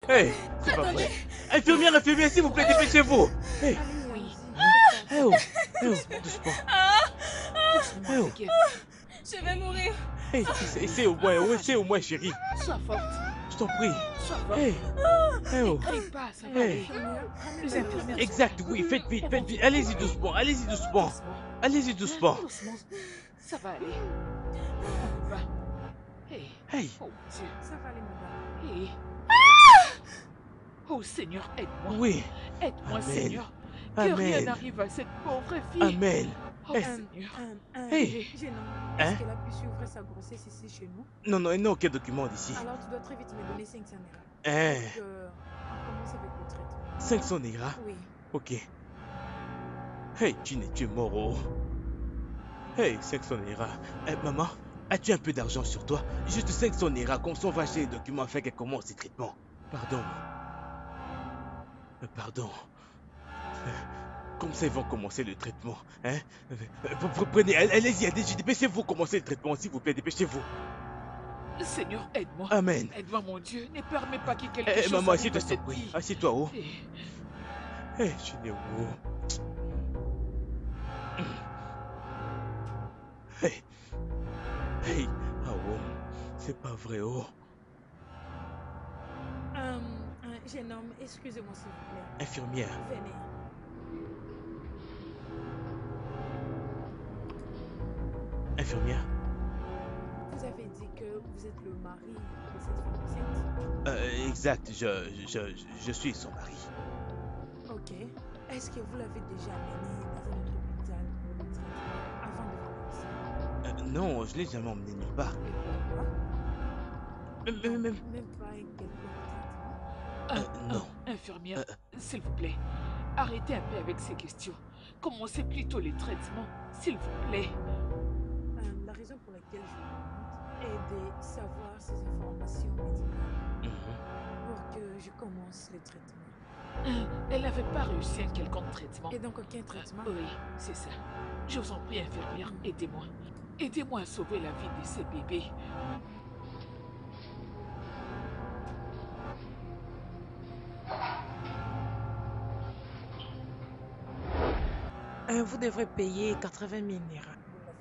Hey, c'est pas Attendez. vrai. Infirmière, s'il vous plaît, dépêchez-vous. Hey, Allez, Oui. allons-y. hey, oh, hey, oh, Doucement. doucement. Doucement, Hey, oh, t'inquiète. Je vais mourir. hey, essaie au moins, oh, essaie au moins, chérie. Sois forte. Je t'en prie. Sois forte. Hey, hey, Ne oh, crie pas, ça va hey. aller. Infirmière, Les ramène-le aux infirmières sont là. Exact, oui, faites vite, Elles vont faites vite. t'aider. Allez-y doucement, allez-y doucement. Doucement. Allez-y doucement. Doucement. Ça va aller. On y va. Hey. Hey, Oh mon Dieu. Ça va aller, madame. Hey. Oh Seigneur, aide-moi. oui. Aide-moi, Amen. Seigneur. Que rien Amen. n'arrive à cette pauvre fille. Amen. Oh Hey. Seigneur. Hey. Gênant. Hein? Est-ce qu'elle a pu suivre sa grossesse ici chez nous? Non, non, il n'y a aucun document d'ici. Alors tu dois très vite me donner 500 naira. Hein? Donc, on commence avec le traitement. 500 Naira. Oui. Ok. Hey, tu es mort, oh. Hey, 500 Naira. Maman, as-tu un peu d'argent sur toi? Juste 500 Naira, comme ça on va acheter les documents afin qu'elle commence les traitements. Pardon. Pardon. Comme ça ils vont commencer le traitement, hein? Prenez, allez-y, dépêchez-vous, commencez le traitement, s'il vous plaît, dépêchez-vous. Seigneur, aide-moi. Amen. Aide-moi, mon Dieu. Ne permets pas que quelque Eh, chose maman, arrive assieds-toi, à s'il te cette plaît. fille. Assieds-toi, oh. Eh, Eh, je suis né où? Hey, hey, ah oh, c'est pas vrai, oh. Jeune homme, excusez-moi s'il vous plaît. Infirmière, Venez. infirmière. Vous avez dit que vous êtes le mari de cette femme enceinte. Exact, je suis son mari. Ok. Est-ce que vous l'avez déjà amené dans un autre hôpital pour le traitement avant de venir ici? Non, je l'ai jamais emmené nulle part. Et pourquoi? Même, Même pas un quelconque traitement. non. Infirmière, s'il vous plaît, arrêtez un peu avec ces questions. Commencez plutôt les traitements, s'il vous plaît. La raison pour laquelle je vous demande est de savoir ces informations médicales pour que je commence le traitement. Elle n'avait pas réussi un quelconque traitement. Et donc aucun traitement? Oui, c'est ça. Je vous en prie, infirmière, aidez-moi. Aidez-moi à sauver la vie de ces bébés. Vous devrez payer 80 000 naira.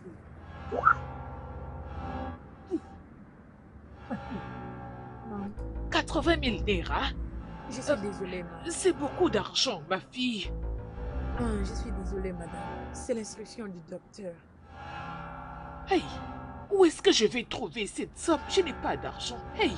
80 000 naira? Je suis désolée, madame. C'est beaucoup d'argent, ma fille. Je suis désolée, madame. C'est l'instruction du docteur. Hey, où est-ce que je vais trouver cette somme? Je n'ai pas d'argent. Hey.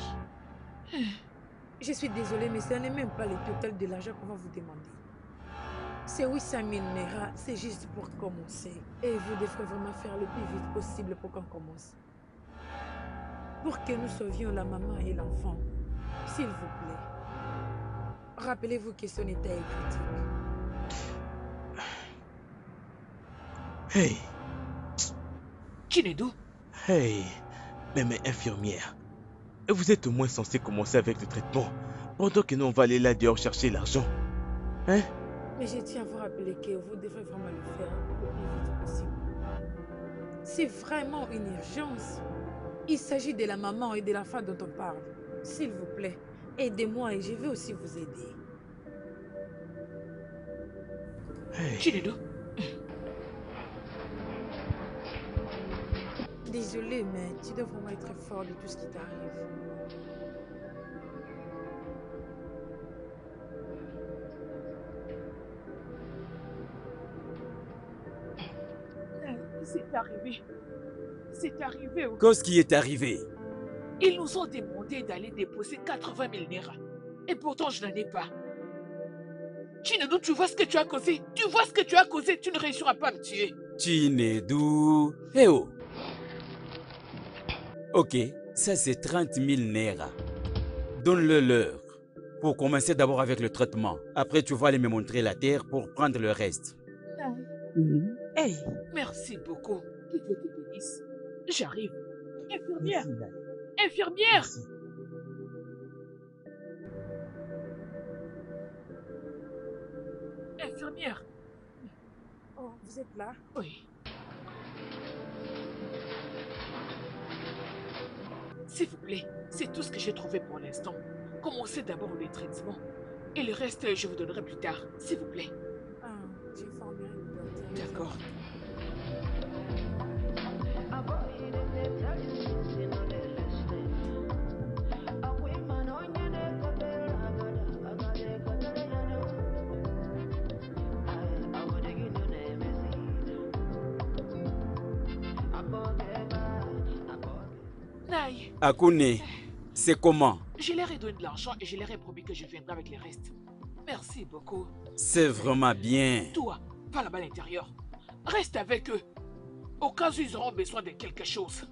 Je suis désolée, mais ce n'est même pas le total de l'argent qu'on va vous demander. C'est 800 000 naira, c'est juste pour commencer. Et vous devrez vraiment faire le plus vite possible pour qu'on commence. Pour que nous sauvions la maman et l'enfant. S'il vous plaît. Rappelez-vous que son état est critique. Hey, Chinedu, hey, mais infirmière, vous êtes au moins censé commencer avec le traitement, pendant que nous on va aller là dehors chercher l'argent. Hein? Mais je tiens à vous rappeler que vous devrez vraiment le faire le plus vite possible. C'est vraiment une urgence. Il s'agit de la maman et de l'enfant dont on parle. S'il vous plaît, aidez-moi et je vais aussi vous aider. Hey. Chinedu. Désolée, mais tu dois vraiment être fort de tout ce qui t'arrive. C'est arrivé. C'est arrivé. Qu'est-ce qui est arrivé? Ils nous ont demandé d'aller déposer 80 000 naira. Et pourtant, je n'en ai pas. Chinedu, tu vois ce que tu as causé? Tu vois ce que tu as causé? Tu ne réussiras pas à me tuer. Chinedu. Eh oh. Ok, ça c'est 30 000 naira. Donne-le leur. Pour commencer d'abord avec le traitement. Après, tu vas aller me montrer la terre pour prendre le reste. Hey, Merci beaucoup. Que Dieu te bénisse. J'arrive. Infirmière. Merci. Infirmière. Merci. Infirmière. Oh, vous êtes là? Oui. S'il vous plaît, c'est tout ce que j'ai trouvé pour l'instant. Commencez d'abord les traitements. Et le reste, je vous donnerai plus tard, s'il vous plaît. Ah, j'informerai le docteur. D'accord. Naï, Akune, c'est comment? je leur ai donné de l'argent et je leur ai promis que je viendrai avec les restes. Merci beaucoup. C'est vraiment bien. Toi, va là-bas à l'intérieur. Reste avec eux. Au cas où ils auront besoin de quelque chose.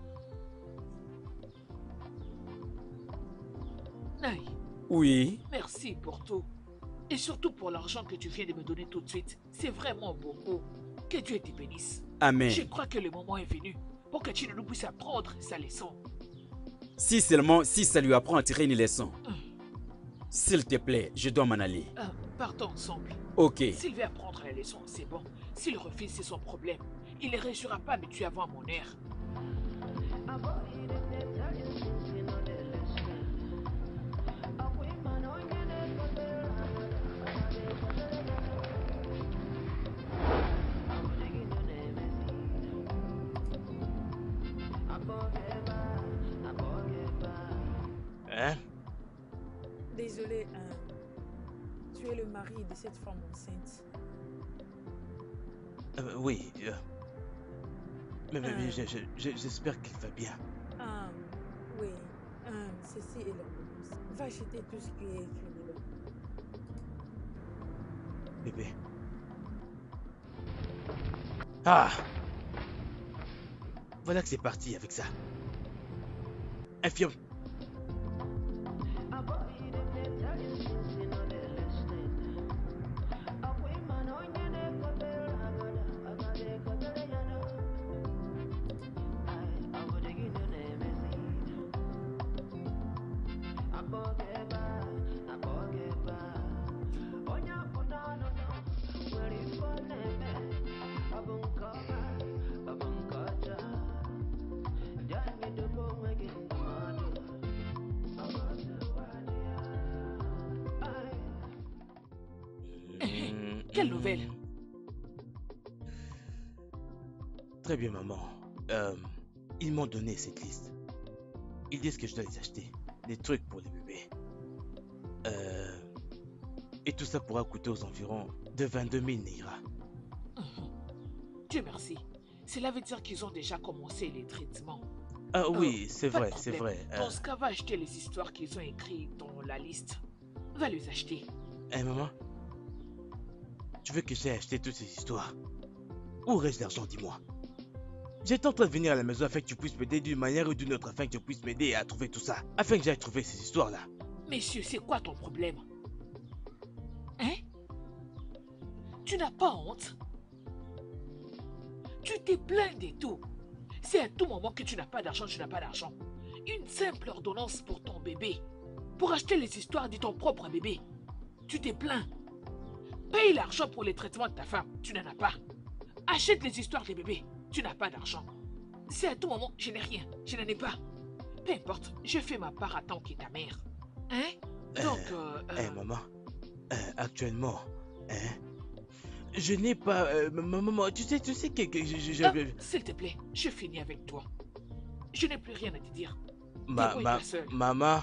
Naï, Oui, merci pour tout. Et surtout pour l'argent que tu viens de me donner tout de suite. C'est vraiment beaucoup. Que Dieu te bénisse. amen. Je crois que le moment est venu pour que Chinunu puisse apprendre sa leçon. Si seulement, si ça lui apprend à tirer une leçon. S'il te plaît, je dois m'en aller. Partons ensemble. Ok. S'il veut apprendre la leçon, c'est bon. S'il refuse, c'est son problème. Il ne réussira pas à me tuer avant mon air. Hein? Désolé, tu es le mari de cette femme enceinte. Oui. Mais j'espère qu'il va bien. Oui, ceci est la réponse. Va acheter tout ce qui est écrit dedans. Bébé. Ah! Voilà que c'est parti avec ça. Infirme. Quelle nouvelle? Très bien, maman. Ils m'ont donné cette liste. Ils disent que je dois les acheter. Des trucs pour les bébés. Et tout ça pourra coûter aux environs de 22 000 Naira. Dieu merci. Cela veut dire qu'ils ont déjà commencé les traitements. Ah oui, c'est Pas de vrai, c'est problème. vrai. Dans ce cas, va acheter les histoires qu'ils ont écrites dans la liste. Va les acheter. Maman, tu veux que j'aille acheter toutes ces histoires? Où reste l'argent, dis-moi? J'étais en train de venir à la maison afin que tu puisses m'aider d'une manière ou d'une autre, afin que tu puisses m'aider à trouver tout ça, afin que j'aille trouver ces histoires-là. Messieurs, c'est quoi ton problème? Hein? Tu n'as pas honte? Tu t'es plaint de tout. C'est à tout moment que tu n'as pas d'argent, tu n'as pas d'argent. Une simple ordonnance pour ton bébé. Pour acheter les histoires de ton propre bébé. Tu t'es plaint. Paye l'argent pour les traitements de ta femme, tu n'en as pas. Achète les histoires des bébés, tu n'as pas d'argent. C'est à tout moment, je n'ai rien, je n'en ai pas. Peu importe, je fais ma part à temps qui est ta mère. Hein? Donc, maman, actuellement, je n'ai pas... maman, tu sais que s'il te plaît, je finis avec toi. Je n'ai plus rien à te dire. Maman...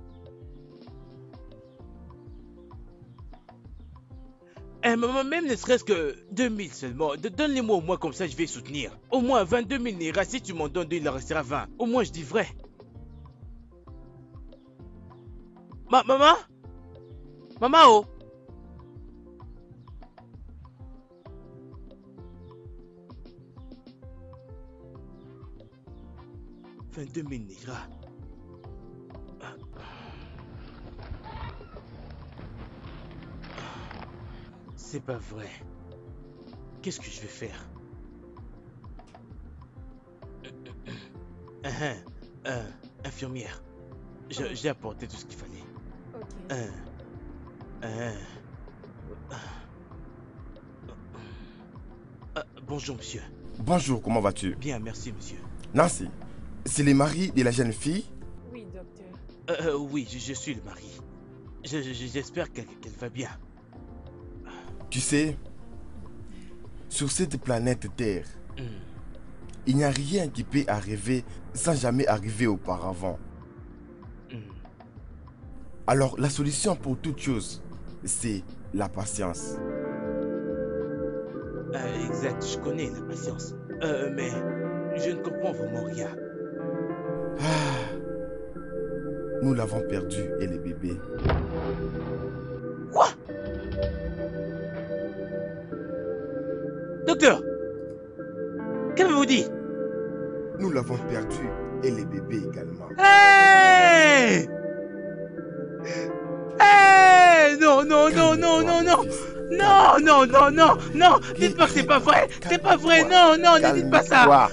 maman, même ne serait-ce que 2000 seulement. Donne-les-moi au moins, comme ça je vais soutenir. Au moins 22 000 Naira. Si tu m'en donnes deux, il en restera 20. Au moins je dis vrai. Maman? Maman, oh! « 22 000 Naira. C'est pas vrai. Qu'est-ce que je vais faire? Infirmière. J'ai apporté tout ce qu'il fallait. Bonjour, monsieur. Bonjour, comment vas-tu? Bien, merci, monsieur. Nancy, c'est le mari de la jeune fille? Oui, docteur. Oui, je suis le mari. J'espère qu'elle va bien. Tu sais, sur cette planète Terre, Hmm. il n'y a rien qui peut arriver sans jamais arriver auparavant. Hmm. Alors la solution pour toute chose, c'est la patience. Exact, je connais la patience. Mais je ne comprends vraiment rien. Ah, nous l'avons perdu et les bébés. Quoi? Docteur, qu'avez-vous dit? Nous l'avons perdu et les bébés également. Hey! Hey! Non, non, non, non, non, non! Non, non, non, non, non! Dites pas que c'est pas vrai! C'est pas vrai! Non, non, ne dites pas ça! Calme-toi.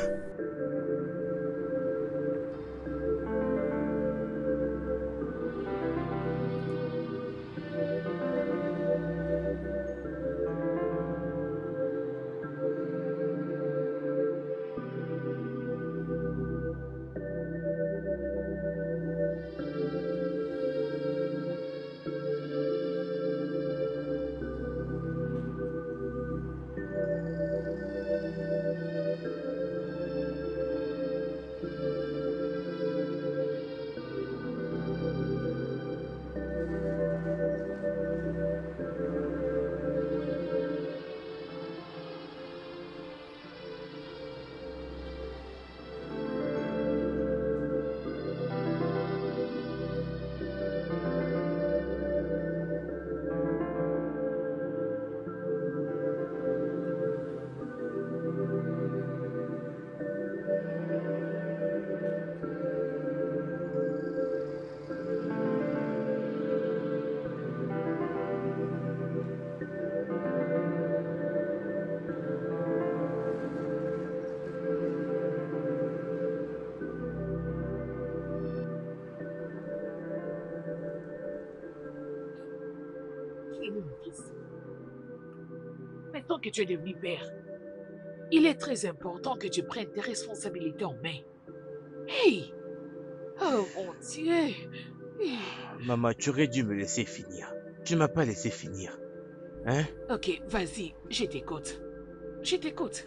Mon fils, maintenant que tu es devenu père, il est très important que tu prennes tes responsabilités en main. Hey! Oh mon Dieu! Maman, tu aurais dû me laisser finir. Tu m'as pas laissé finir. Hein? Ok, vas-y, je t'écoute. Je t'écoute.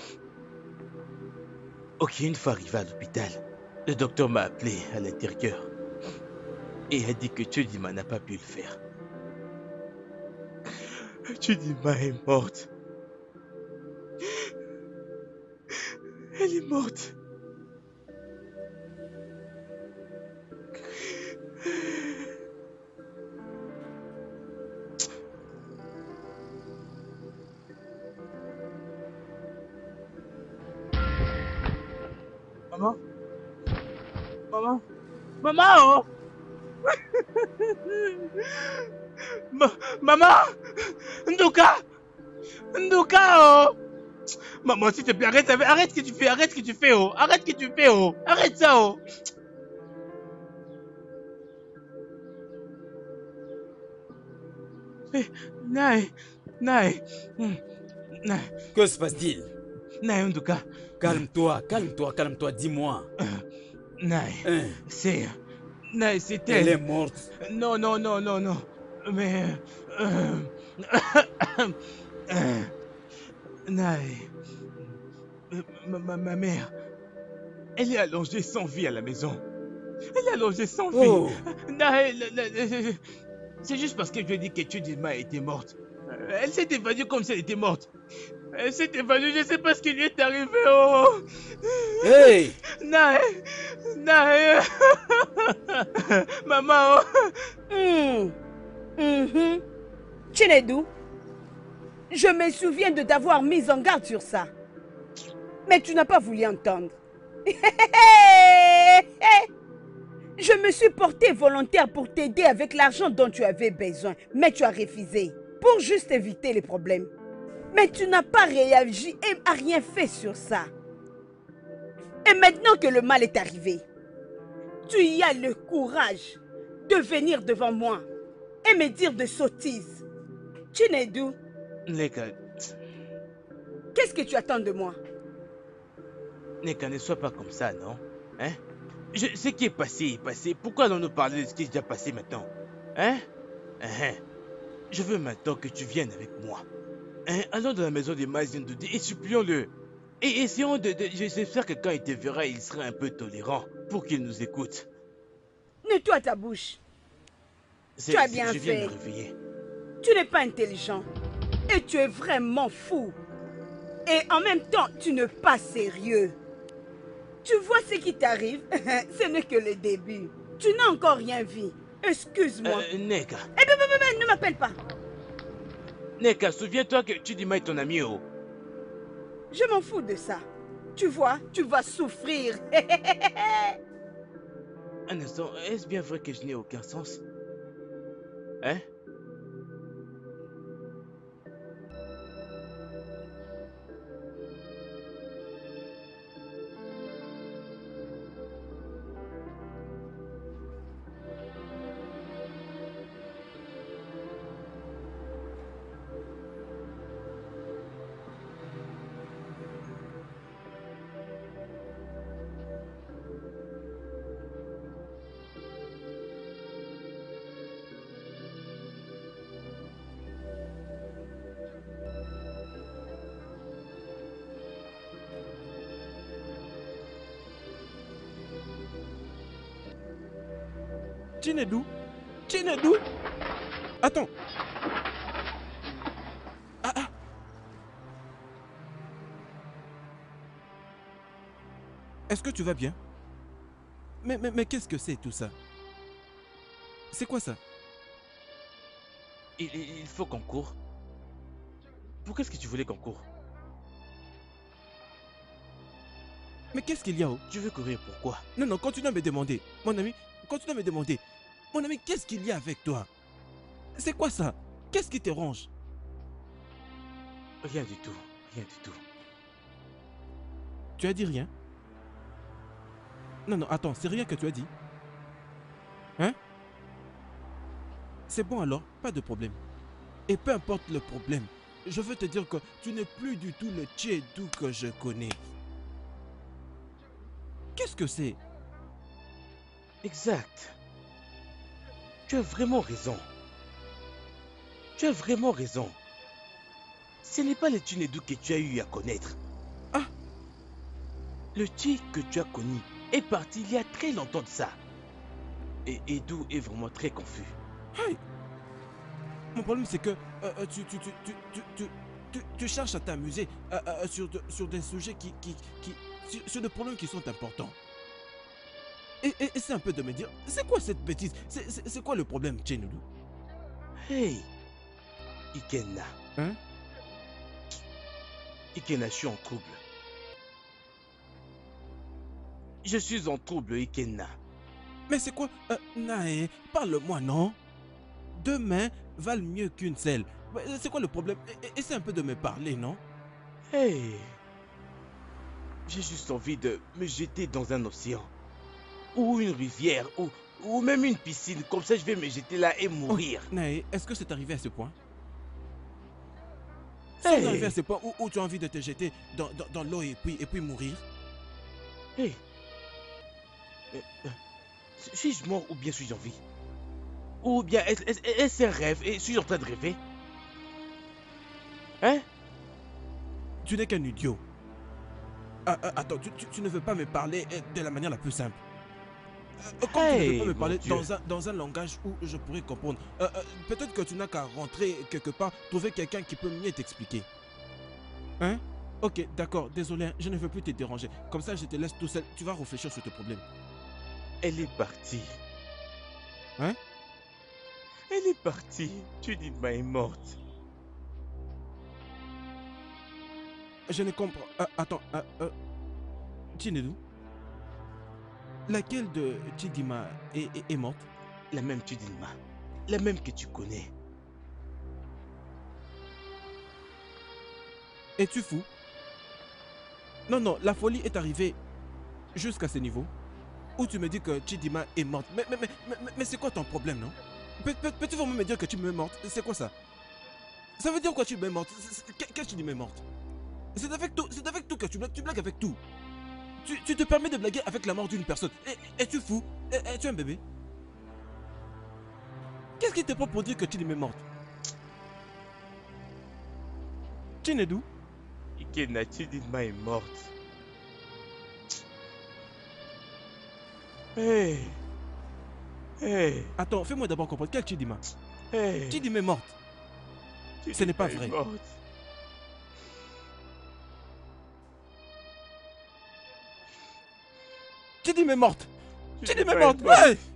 Ok, une fois arrivé à l'hôpital, le docteur m'a appelé à l'intérieur et a dit que Chudima n'a pas pu le faire. Chudima est morte. Elle est morte. Maman? Maman? Maman, oh! Maman! Nduka! Nduka, oh! Maman, s'il te plaît, arrête ce que tu fais, arrête ce que tu fais, oh! Arrête ce que tu fais, oh! Arrête ça, oh! Naï, Naï, Naï, Que se passe-t-il? Naï, Nduka. Calme-toi, calme-toi, calme-toi, dis-moi. Naï, Hein? c'est... Naï, c'est Elle est elle. morte. Non, non, non, non, non. Mais... Naï, ma mère, elle est allongée sans vie à la maison. Elle est allongée sans vie. Oh, Naï, c'est juste parce que je lui ai dit que Chudima était morte. Elle s'est évanouie comme si elle était morte. Elle s'est évanouie, je ne sais pas ce qui lui est arrivé. Oh. hey! Naï, Naï. Maman, oh. Chinedou, je me souviens de t'avoir mis en garde sur ça. Mais tu n'as pas voulu entendre. Je me suis portée volontaire pour t'aider avec l'argent dont tu avais besoin, mais tu as refusé, pour juste éviter les problèmes. Mais tu n'as pas réagi et rien fait sur ça. Et maintenant que le mal est arrivé, tu y as le courage de venir devant moi et me dire des sottises. Chinedou, Neka, qu'est-ce que tu attends de moi? Neka, ne sois pas comme ça, non? Hein? Ce qui est passé est passé. Pourquoi allons-nous parler de ce qui est déjà passé maintenant? Hein? Je veux maintenant que tu viennes avec moi. Allons dans la maison de Mazindoudi et supplions-le. Et essayons j'espère que quand il te verra, il sera un peu tolérant pour qu'il nous écoute. Nettoie ta bouche. Tu as bien Je viens de fait. me réveiller. Tu n'es pas intelligent. Et tu es vraiment fou. Et en même temps, tu n'es pas sérieux. Tu vois ce qui t'arrive? Ce n'est que le début. Tu n'as encore rien vu. Excuse-moi. Neka. Eh bien, ne m'appelle pas. Neka, souviens-toi que Chidima est ton ami, oh. Je m'en fous de ça. Tu vois, tu vas souffrir. Un instant, est-ce bien vrai que je n'ai aucun sens? Hein? Chinedou? Chinedou? Attends. Ah. Est-ce que tu vas bien? Mais qu'est-ce que c'est tout ça? C'est quoi ça? Il faut qu'on court. Pourquoi est-ce que tu voulais qu'on court? Mais qu'est-ce qu'il y a? Tu veux courir pourquoi? Non, continue à me demander. Mon ami, continue à me demander. Mon ami, qu'est-ce qu'il y a avec toi? C'est quoi ça? Qu'est-ce qui te ronge? Rien du tout, rien du tout. Tu as dit rien? Non, attends, c'est rien que tu as dit? Hein? C'est bon alors, pas de problème. Et peu importe le problème, je veux te dire que tu n'es plus du tout le Chiedou que je connais. Qu'est-ce que c'est? Exact. Tu as vraiment raison. Tu as vraiment raison. Ce n'est pas le Chinedou que tu as eu à connaître. Ah! Le Chi que tu as connu est parti il y a très longtemps de ça. Et Edu est vraiment très confus. Hey! Mon problème c'est que tu cherches à t'amuser sur des sujets sur des problèmes qui sont importants. Et c'est un peu de me dire, c'est quoi cette bêtise? C'est quoi le problème, Chinedou? Hey! Ikenna. Hein? Ikenna, je suis en trouble. Je suis en trouble, Ikenna. Mais c'est quoi? Nae, parle-moi, non? Deux mains valent mieux qu'une seule. C'est quoi le problème? Essaie un peu de me parler, non? Hey! J'ai juste envie de me jeter dans un océan. Ou une rivière, ou même une piscine. Comme ça, je vais me jeter là et mourir. Oh, Nae, est-ce que c'est arrivé à ce point? Hey! C'est arrivé à ce point où tu as envie de te jeter dans l'eau et puis mourir? Hey! Suis-je mort ou bien suis-je en vie? Ou bien est-ce un rêve et suis-je en train de rêver? Hein? Tu n'es qu'un idiot. Attends, tu ne veux pas me parler de la manière la plus simple. Comme tu ne veux pas me parler dans un langage où je pourrais comprendre, peut-être que tu n'as qu'à rentrer quelque part, trouver quelqu'un qui peut mieux t'expliquer. Hein? Ok, d'accord, désolé, je ne veux plus te déranger. Comme ça, je te laisse tout seul, tu vas réfléchir sur tes problèmes. Elle est partie. Hein? Elle est partie. Chidima est morte. Je ne comprends... attends, Chinedou? Laquelle de Chidima est morte? La même Chidima. La même que tu connais. Es-tu fou? Non, la folie est arrivée jusqu'à ce niveau où tu me dis que Chidima est morte. Mais c'est quoi ton problème, non? Peux-tu vraiment me dire que tu m'es morte? C'est quoi ça? Ça veut dire quoi tu m'es morte? Qu'est-ce que tu dis m'es morte? C'est avec tout que tu blagues avec tout. Tu te permets de blaguer avec la mort d'une personne. Es-tu fou? Es-tu un bébé? Qu'est-ce qui te prend pour dire que Chidima est morte? Chinedu? Ikena, Chidima est morte. Hey. Hey. Attends, fais-moi d'abord comprendre. Quel Chidima? Hey. Chidima est morte. Ce n'est pas vrai. Morte. Chidima est morte. Chidima est Chidima morte. est morte. Hey.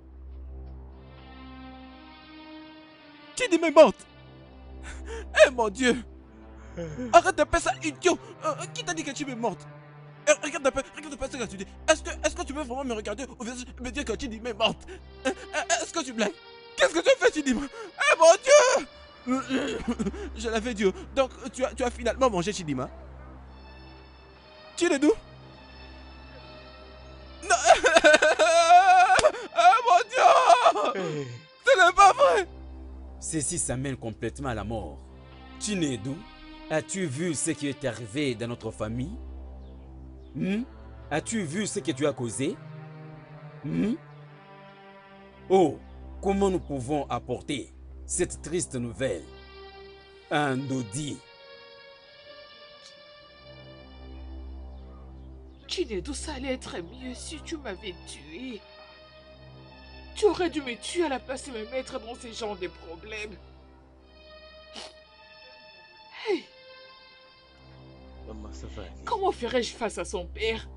Chidima est morte. Eh mon Dieu. Arrête de faire ça, idiot. Qui t'a dit que Chidima est morte? Regarde un peu ce que tu dis. Est-ce que tu veux vraiment me regarder au visage et me dire que Chidima est morte? Est-ce que tu blagues? Qu'est-ce que tu as fait, Chidima? Eh mon Dieu. Je l'avais dit. Donc tu as finalement mangé Chidima? Chinedu? Non. Oh mon Dieu. Hey. Ce n'est pas vrai. Ceci s'amène complètement à la mort. Chinedu, as-tu vu ce qui est arrivé dans notre famille? As-tu vu ce que tu as causé? Oh, comment nous pouvons apporter cette triste nouvelle à Ndodi? Chinedu, ça allait être mieux si tu m'avais tué. Tu aurais dû me tuer à la place de me mettre dans ce genre de problèmes. Hey, Maman, ça va aller. comment ferais-je face à son père?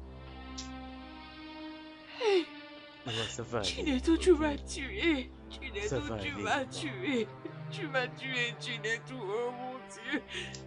Hey, Maman, ça va aller. Chinedu, tu m'as tué. Chinedu, Ça va tu aller. m'as tué. Tu m'as tué, Chinedu, oh mon Dieu.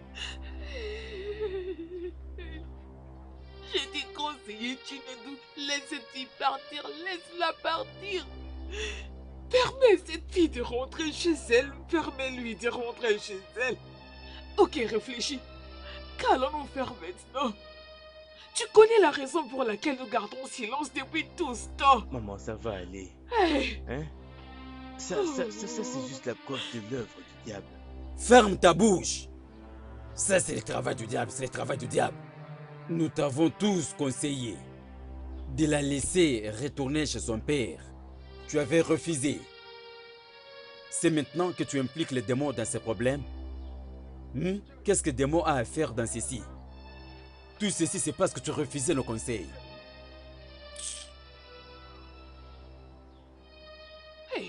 J'ai dit conseiller Chinedu, laisse-t-il partir, laisse-la partir. Permets cette fille de rentrer chez elle, permets-lui de rentrer chez elle. Ok, réfléchis. Qu'allons-nous faire maintenant? Tu connais la raison pour laquelle nous gardons silence depuis tout ce temps. Maman, ça va aller. Hey, Hein? Ça, c'est juste la preuve de l'œuvre du diable. Ferme ta bouche. Ça, c'est le travail du diable, c'est le travail du diable. Nous t'avons tous conseillé de la laisser retourner chez son père. Tu avais refusé. C'est maintenant que tu impliques les démons dans ces problèmes? Qu'est-ce que les démons a à faire dans ceci? Tout ceci, c'est parce que tu refusais nos conseils. hey.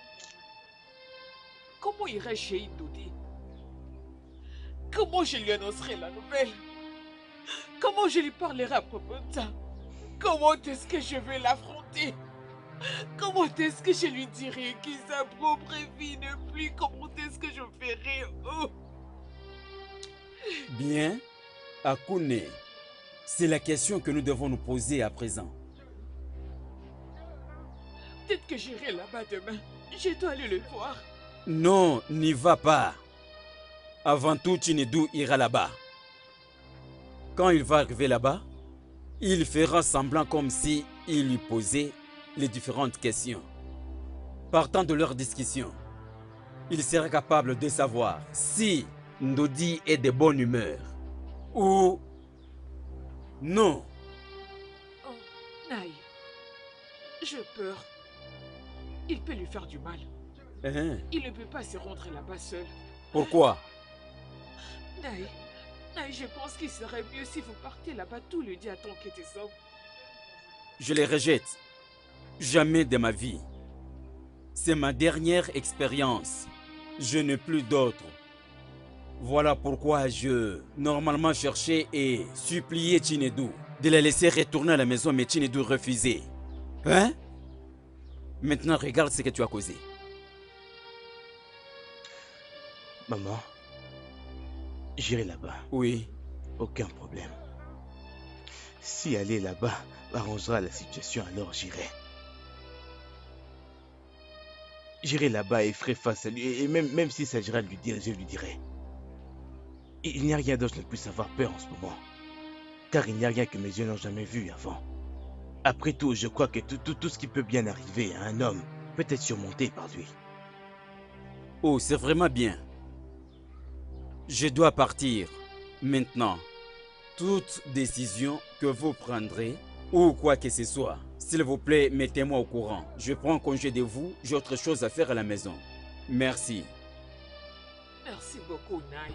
Comment irais-je chez Ndodi? Comment je lui annoncerai la nouvelle? Comment je lui parlerai à propos de ça? Comment est-ce que je vais l'affronter? Comment est-ce que je lui dirai que sa propre vie n'est plus? Comment est-ce que je ferai? Oh. Bien, Akune, c'est la question que nous devons nous poser à présent. Peut-être que j'irai là-bas demain. Je dois aller le voir. Non, n'y va pas. Avant tout, Chinedu ira là-bas. Quand il va arriver là-bas, il fera semblant comme si il lui posait les différentes questions. Partant de leur discussion, il sera capable de savoir si Ndodi est de bonne humeur ou non. Oh, Naï, j'ai peur. Il peut lui faire du mal. Il ne peut pas se rendre là-bas seul. Pourquoi? Naï, je pense qu'il serait mieux si vous partez là-bas tout le dia tant que t'es sobre. Je les rejette. Jamais de ma vie. C'est ma dernière expérience. Je n'ai plus d'autre. Voilà pourquoi je normalement cherchais et suppliais Chinedu de la laisser retourner à la maison, mais Chinedu refusait. Hein? Maintenant, regarde ce que tu as causé. Maman, j'irai là-bas. Oui. Aucun problème. Si aller là-bas arrangera la situation, alors j'irai. J'irai là-bas et ferai face à lui. Et même s'il s'agira de lui dire, je lui dirai. Il n'y a rien d'autre dont je puisse avoir peur en ce moment. Car il n'y a rien que mes yeux n'ont jamais vu avant. Après tout, je crois que tout ce qui peut bien arriver à un homme peut être surmonté par lui. Oh, c'est vraiment bien. Je dois partir maintenant. toute décision que vous prendrez ou quoi que ce soit, s'il vous plaît, mettez-moi au courant. Je prends congé de vous, j'ai autre chose à faire à la maison. Merci. Merci beaucoup, Nai.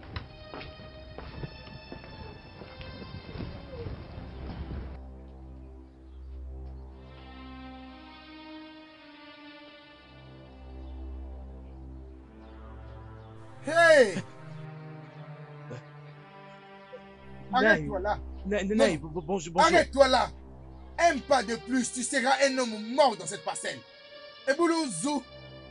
Hey! Naï, Arrête-toi là! Naï, bonjour. Arrête-toi là! Un pas de plus, tu seras un homme mort dans cette parcelle. Et Boulouzou!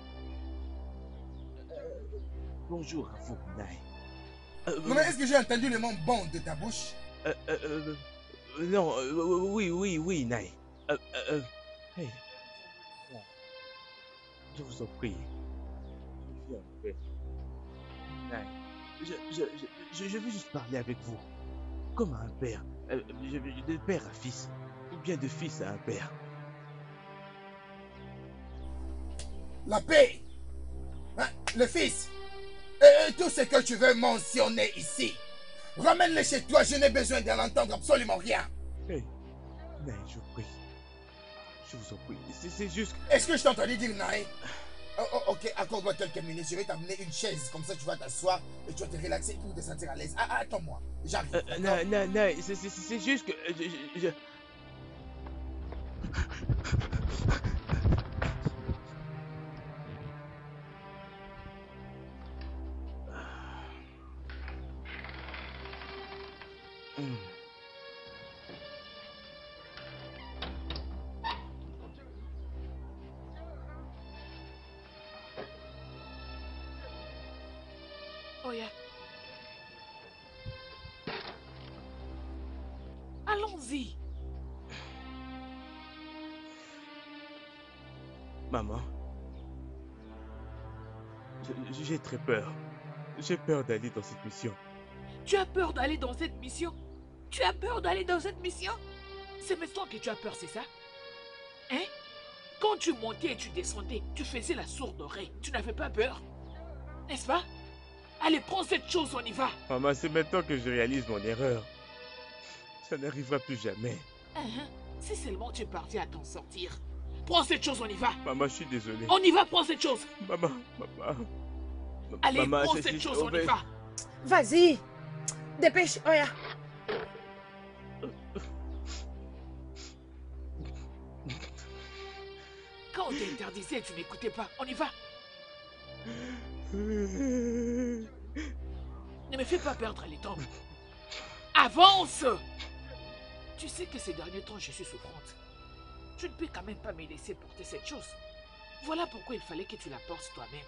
Bonjour à vous, Naï. Non, mais est-ce que j'ai entendu le mot bon de ta bouche? Non, oui, Naï. Hey. Je vous en prie. Viens, père. Naï, je veux juste parler avec vous. Comme un père. De père à fils. Ou bien de fils à un père. La paix! Hein, le fils! Tout ce que tu veux mentionner ici, ramène-le chez toi, je n'ai besoin d'en entendre absolument rien. Hey, Naï, je vous prie. Je vous en prie. C'est juste... Est-ce que je t'ai entendu dire Naï? Ok, accorde-moi quelques minutes, je vais t'amener une chaise, comme ça tu vas t'asseoir et tu vas te relaxer pour te sentir à l'aise. Attends-moi, j'arrive. Naï, c'est juste que... Oya. Allons-y. Maman, j'ai très peur. J'ai peur d'aller dans cette mission. Tu as peur d'aller dans cette mission? Tu as peur d'aller dans cette mission? C'est maintenant que tu as peur, c'est ça? Hein? Quand tu montais et tu descendais, tu faisais la sourde oreille. Tu n'avais pas peur? N'est-ce pas? Allez, prends cette chose, on y va. Maman, c'est maintenant que je réalise mon erreur. Ça n'arrivera plus jamais. Si seulement tu es parti à t'en sortir. Prends cette chose, on y va. Maman, je suis désolé. On y va, prends cette chose. Maman. Allez, Maman, prends cette chose, on y va. Vas-y. Dépêche, Oya. Quand on t'interdisait, tu n'écoutais pas. On y va. Ne me fais pas perdre les temps. Avance! Tu sais que ces derniers temps, je suis souffrante. Tu ne peux quand même pas me laisser porter cette chose. Voilà pourquoi il fallait que tu la portes toi-même.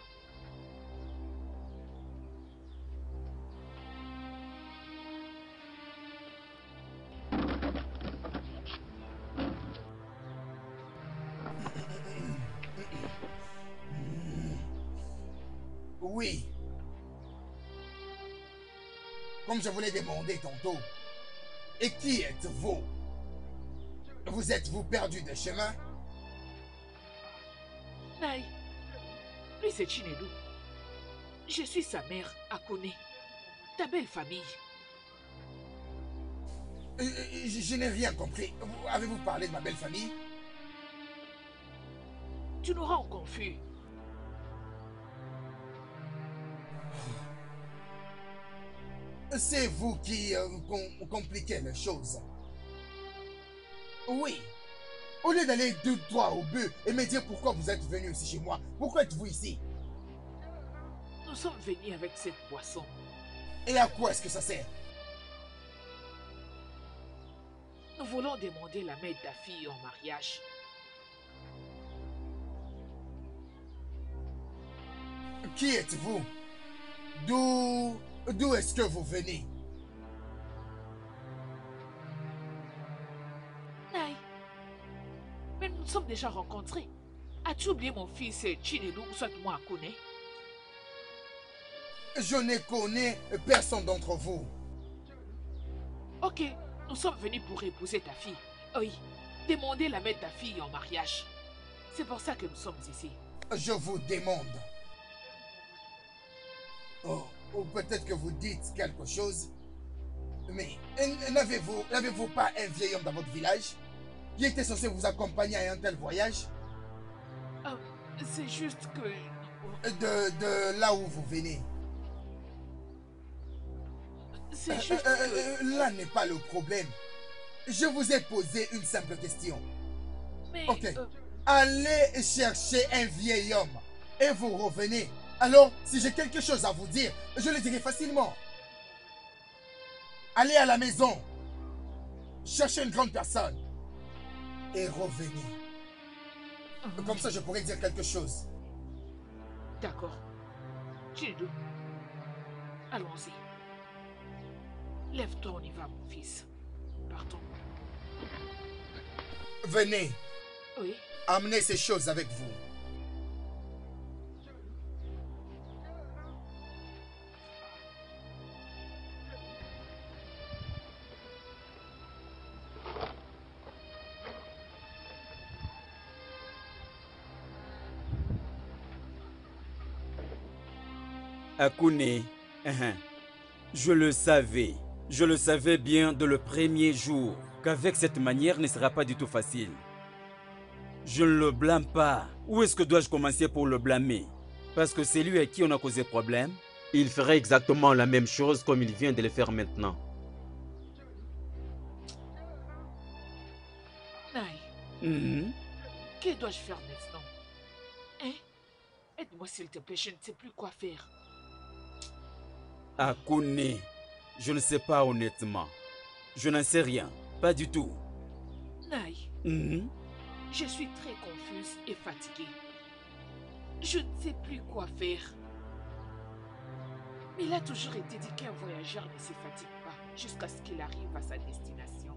Oui. Comme je vous l'ai demandé tantôt. Et qui êtes-vous? Vous êtes-vous perdu de chemin? Naï, lui c'est Chinelu. Je suis sa mère, Akone. Ta belle famille. Je n'ai rien compris. Avez-vous parlé de ma belle famille? Tu nous rends confus. C'est vous qui compliquez les choses. Oui. Au lieu d'aller de droit au but et me dire pourquoi vous êtes venu ici chez moi, pourquoi êtes-vous ici? Nous sommes venus avec cette boisson. Et à quoi est-ce que ça sert? Nous voulons demander la main de ta fille en mariage. Qui êtes-vous? D'où est-ce que vous venez? Naï, mais nous nous sommes déjà rencontrés. As-tu oublié mon fils Chinelu ou soit moi Akone? Je ne connais personne d'entre vous. Ok, nous sommes venus pour épouser ta fille. Oui, demander la main de ta fille en mariage. C'est pour ça que nous sommes ici. Je vous demande. Oh, ou peut-être que vous dites quelque chose. Mais n'avez-vous pas un vieil homme dans votre village qui était censé vous accompagner à un tel voyage? C'est juste que... De là où vous venez. C'est juste que... Là n'est pas le problème. Je vous ai posé une simple question. Mais... Ok. Allez chercher un vieil homme et vous revenez. Alors, si j'ai quelque chose à vous dire, je le dirai facilement. Allez à la maison. Cherchez une grande personne. Et revenez. Comme ça, je pourrais dire quelque chose. D'accord. Chinedu, allons-y. Lève-toi, on y va, mon fils. Partons. Venez. Oui. Amenez ces choses avec vous. Akune, je le savais bien de le premier jour qu'avec cette manière ne sera pas du tout facile. Je ne le blâme pas. Où est-ce que dois-je commencer pour le blâmer? Parce que c'est lui à qui on a causé problème. Il ferait exactement la même chose comme il vient de le faire maintenant. Naï, que dois-je faire maintenant? Hein? Aide-moi s'il te plaît, je ne sais plus quoi faire. Akune, je ne sais pas honnêtement. Je n'en sais rien, pas du tout. Naï, je suis très confuse et fatiguée. Je ne sais plus quoi faire. Mais il a toujours été dit qu'un voyageur ne se fatigue pas jusqu'à ce qu'il arrive à sa destination.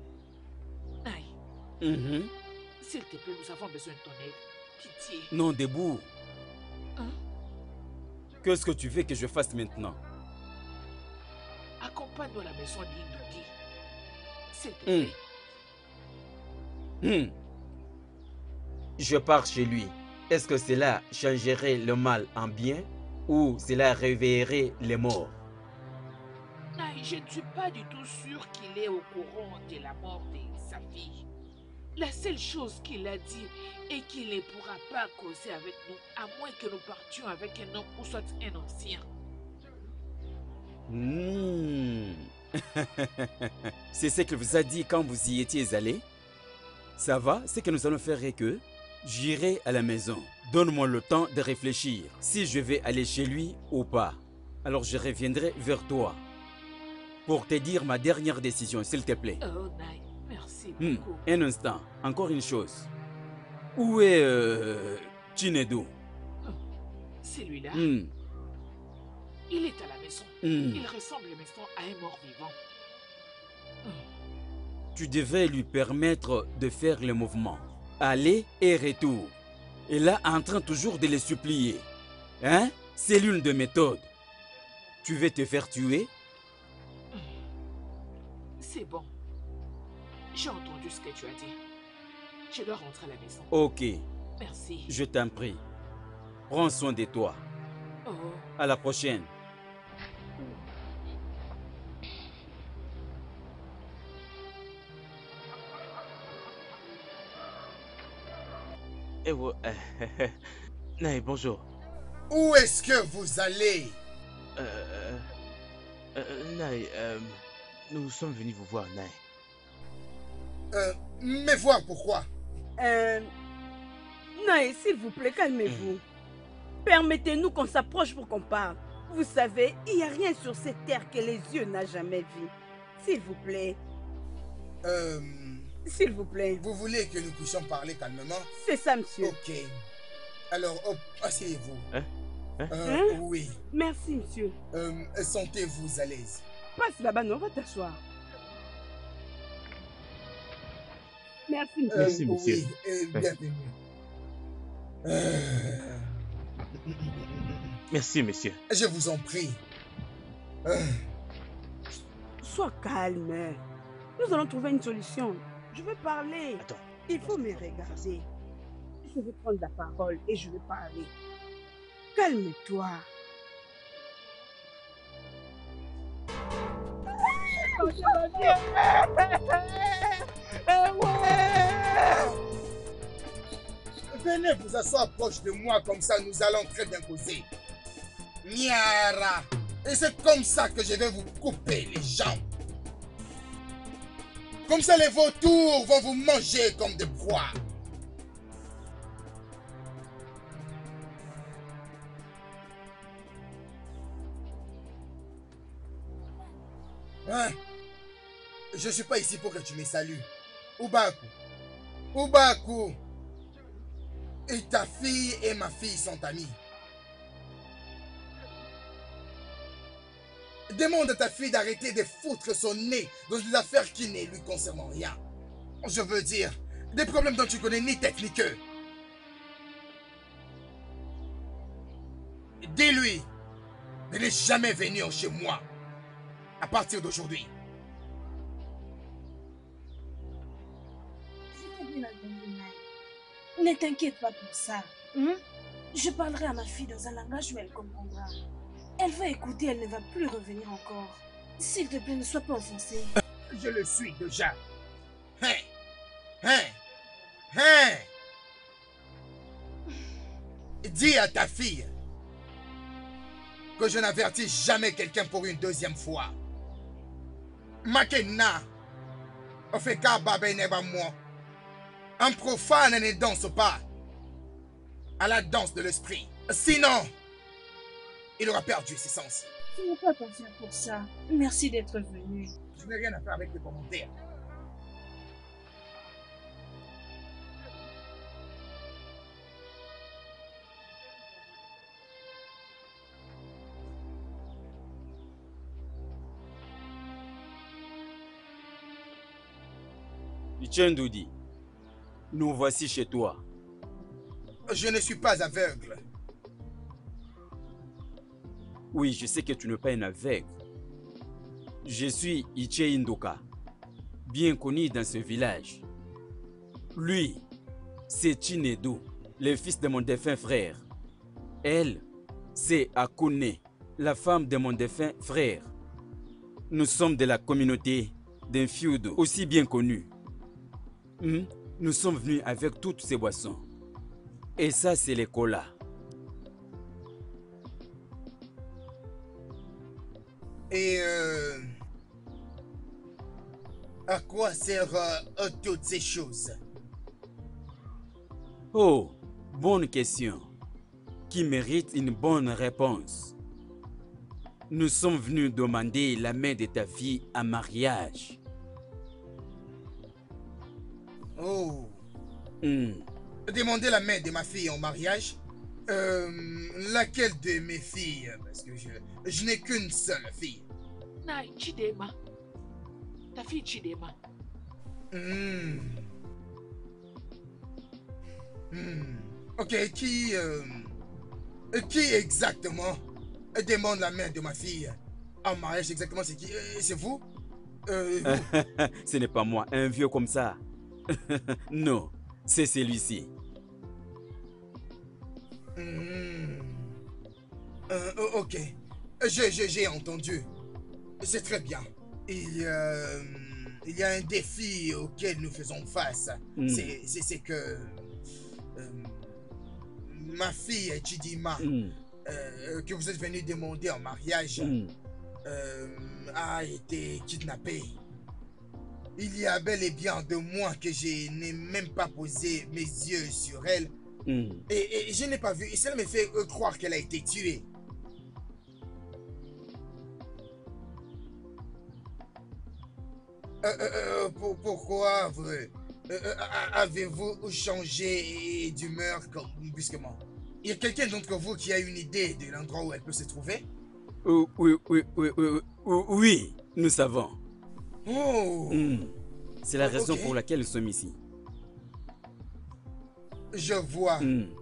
Naï, s'il te plaît, nous avons besoin de ton aide. Pitié. Non, debout. Hein? Qu'est-ce que tu veux que je fasse maintenant? Accompagne-nous à la maison d'Indogi. S'il te plaît. Je pars chez lui. Est-ce que cela changerait le mal en bien ou cela réveillerait les morts? Naï, je ne suis pas du tout sûre qu'il est au courant de la mort de sa fille. La seule chose qu'il a dit est qu'il ne pourra pas causer avec nous à moins que nous partions avec un homme ou soit un ancien. C'est ce qu'il vous a dit quand vous y étiez allé? Ça va, ce que nous allons faire est que j'irai à la maison. Donne-moi le temps de réfléchir si je vais aller chez lui ou pas. Alors je reviendrai vers toi pour te dire ma dernière décision, s'il te plaît. Oh, Naï, merci beaucoup. Un instant, encore une chose. Où est Chinedu? Celui-là, il est à la maison. Il ressemble maintenant à un mort-vivant. Tu devais lui permettre de faire le mouvement. Aller et retour. Et là, en train toujours de les supplier. Hein? C'est l'une de mes méthodes. Tu veux te faire tuer? C'est bon. J'ai entendu ce que tu as dit. Je dois rentrer à la maison. Ok. Merci. Je t'en prie. Prends soin de toi. Oh. À la prochaine. Eh ouais. Naï, bonjour. Où est-ce que vous allez? Naï, nous sommes venus vous voir, Naï. Mais voir pourquoi? Non, s'il vous plaît, calmez-vous. Permettez-nous qu'on s'approche pour qu'on parle. Vous savez, il n'y a rien sur cette terre que les yeux n'ont jamais vu. S'il vous plaît. S'il vous plaît. Vous voulez que nous puissions parler calmement? C'est ça, monsieur. Ok. Alors, asseyez-vous. Oui. Merci, monsieur. Sentez-vous à l'aise. Passe là-bas, non, va t'asseoir. Merci, monsieur. Merci, monsieur. Oui, bienvenue. Merci, monsieur. Je vous en prie. Sois calme. Nous allons trouver une solution. Je veux parler. Attends. Il faut me regarder. Je vais prendre la parole et je vais parler. Calme-toi. Venez vous asseoir proche de moi, comme ça nous allons très bien causer. Niara. Et c'est comme ça que je vais vous couper les jambes. Comme ça les vautours vont vous manger comme des proies. Hein? Je suis pas ici pour que tu me salues. Ubaku. Ubaku. Et ta fille et ma fille sont amies. Demande à ta fille d'arrêter de foutre son nez dans des affaires qui ne lui concernent rien. Je veux dire, des problèmes dont tu connais ni tête ni queue. Dis-lui de ne jamais venir chez moi à partir d'aujourd'hui. Ne t'inquiète pas pour ça. Je parlerai à ma fille dans un langage où elle comprendra. Elle va écouter, elle ne va plus revenir encore. S'il te plaît, ne sois pas offensé. Je le suis déjà. Hein. Dis à ta fille que je n'avertis jamais quelqu'un pour une deuxième fois. Makena, Ofeka Babe Neba moi. Un profane ne danse pas à la danse de l'esprit. Sinon, il aura perdu ses sens. Tu n'as pas t'en faire pour ça. Merci d'être venu. Je n'ai rien à faire avec tes commentaires. Ichendoudi, nous voici chez toi. Je ne suis pas aveugle. Oui, je sais que tu n'es pas un aveugle. Je suis Iche Indoka, bien connu dans ce village. Lui, c'est Chinedu, le fils de mon défunt frère. Elle, c'est Akune, la femme de mon défunt frère. Nous sommes de la communauté d'un feud aussi bien connu. Nous sommes venus avec toutes ces boissons. Et ça, c'est les colas. Et à quoi servent toutes ces choses? Oh, bonne question, qui mérite une bonne réponse. Nous sommes venus demander la main de ta fille en mariage. Oh. Demander la main de ma fille en mariage? Laquelle de mes filles? Parce que je n'ai qu'une seule fille. Nai, Chidema. Ta fille Chidema. Ok, qui exactement demande la main de ma fille en mariage? Exactement, c'est qui? C'est vous? Ce n'est pas moi, un vieux comme ça. Non, c'est celui-ci. Ok, j'ai entendu. C'est très bien. Il y a un défi auquel nous faisons face. C'est que ma fille Chidima, que vous êtes venu demander en mariage, a été kidnappée. Il y a bel et bien 2 mois que je n'ai même pas posé mes yeux sur elle. Et je n'ai pas vu. Et cela me fait croire qu'elle a été tuée. Pourquoi avez-vous changé d'humeur brusquement? Il y a quelqu'un d'entre vous qui a une idée de l'endroit où elle peut se trouver? Oui, nous savons. Oh. C'est la raison pour laquelle nous sommes ici. Je vois.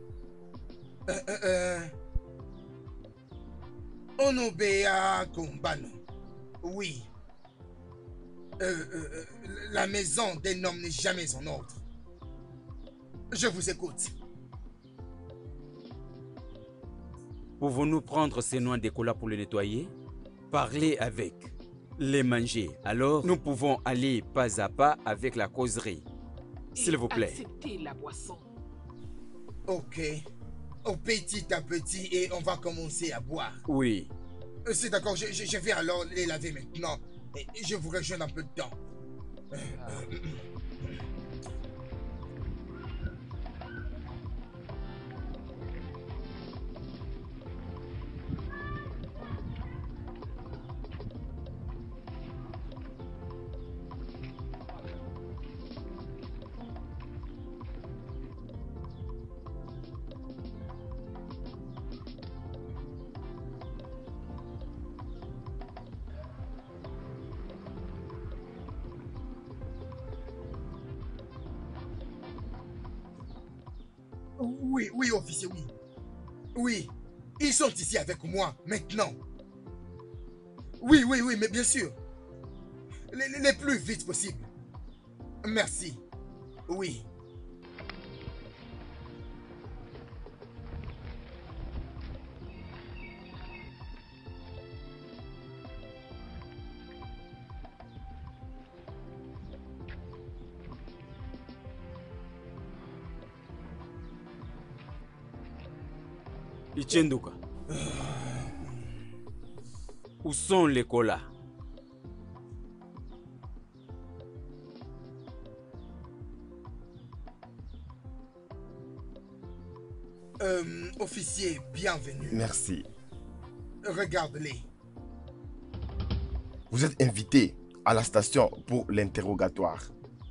Onobea Kombano. Oui. La maison d'un homme n'est jamais son ordre. Je vous écoute. Pouvons-nous prendre ces noix d'écola pour le nettoyer? Parlez avec. les manger. Alors, nous pouvons aller pas à pas avec la causerie. S'il vous plaît. Acceptez la boisson. Ok. Au petit à petit et on va commencer à boire. Oui. C'est d'accord, je vais alors les laver maintenant. Et je vous rejoins un peu de temps. Oui, oui, officier, oui. Oui, ils sont ici avec moi, maintenant. Oui, oui, oui, mais bien sûr. Les plus vite possible. Merci. Oui. Ichenduka. Où sont les colas? Officier, bienvenue. Merci. Regarde-les. Vous êtes invité à la station pour l'interrogatoire.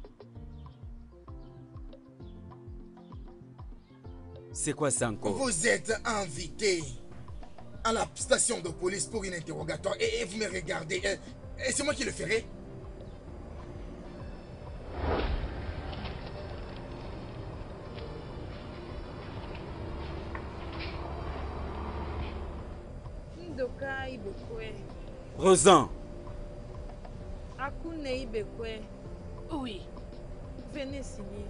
C'est quoi ça encore? Vous êtes invité à la station de police pour un interrogatoire et vous me regardez. Et c'est moi qui le ferai. Ndoka Ibekwe. Rosan. Akune Ibekwe. Oui. Venez signer.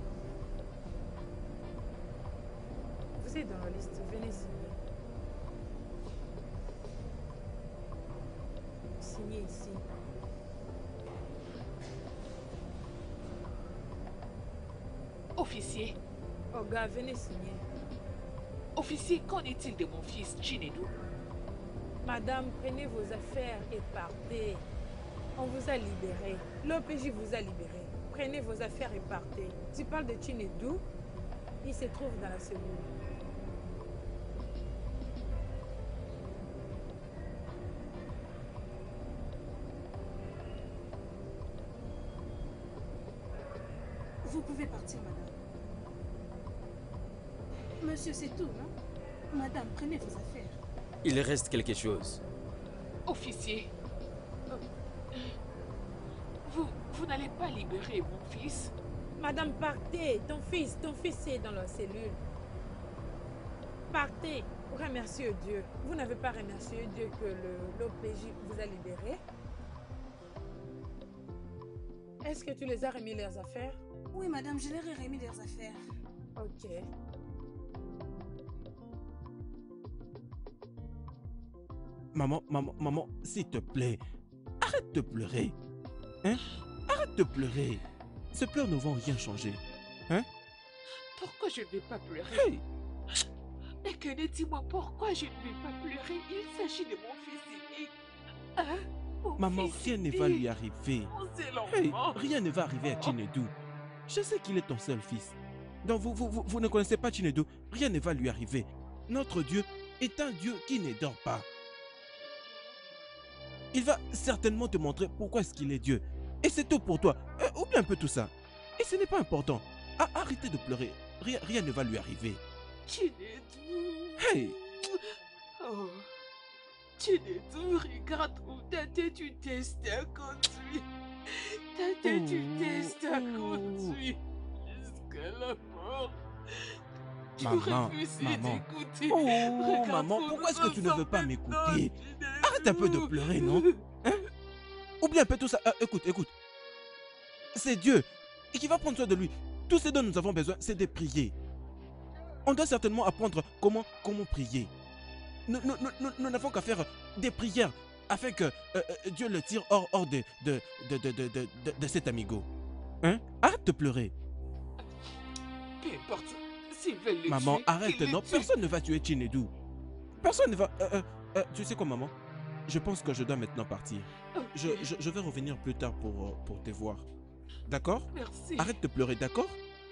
Vous êtes dans la liste, venez signer. Signez ici. Officier. Oga, venez signer. Officier, qu'en est-il de mon fils Chinedu? Madame, prenez vos affaires et partez. On vous a libéré. L'OPJ vous a libéré. Prenez vos affaires et partez. Tu parles de Chinedu? Il se trouve dans la cellule. Vous pouvez partir, madame. Monsieur, c'est tout, non? Madame, prenez vos affaires. Il reste quelque chose. Officier. Vous n'allez pas libérer mon fils? Madame, partez. Ton fils est dans la cellule. Partez. Remerciez Dieu. Vous n'avez pas remercié Dieu que l'OPJ vous a libéré? Est-ce que tu les as remis leurs affaires? Oui, madame, je leur ai remis leurs affaires. Ok. Maman, s'il te plaît, arrête de pleurer. Hein? Arrête de pleurer. Ces pleurs ne vont rien changer. Hein? Pourquoi je ne vais pas pleurer? Hey! Et que dis-moi pourquoi je ne vais pas pleurer? Il s'agit de mon fils unique. Hein? Maman, rien ne va lui arriver. Hey, rien ne va arriver à Chinedu. Je sais qu'il est ton seul fils. Donc vous ne connaissez pas Chinedu. Rien ne va lui arriver. Notre Dieu est un Dieu qui ne dort pas. Il va certainement te montrer pourquoi est-ce qu'il est Dieu. Et c'est tout pour toi. Oublie un peu tout ça. Et ce n'est pas important. Arrêtez de pleurer. Rien ne va lui arriver. Chinedu. Hey! Oh. Chinedu, regarde où ta tête du destin conduit. Ta tête du destin conduit jusqu'à la mort. Maman. Oh, maman, pourquoi est-ce que tu ne veux pas m'écouter? Arrête un peu de pleurer, non? Hein? Oublie un peu tout ça. Écoute. C'est Dieu et qui va prendre soin de lui. Tout ce dont nous avons besoin, c'est de prier. On doit certainement apprendre comment prier. Nous n'avons qu'à faire des prières afin que Dieu le tire hors de cet amigo. Hein? Arrête de pleurer. Peu importe. S'ils veulent le Maman, tuer, arrête, qu'ils le non. tuent. Personne ne va tuer Chinedu. Personne ne va... tu sais quoi, maman? Je pense que je dois maintenant partir. Ok. Je vais revenir plus tard pour te voir. D'accord? Merci. Arrête de pleurer, d'accord?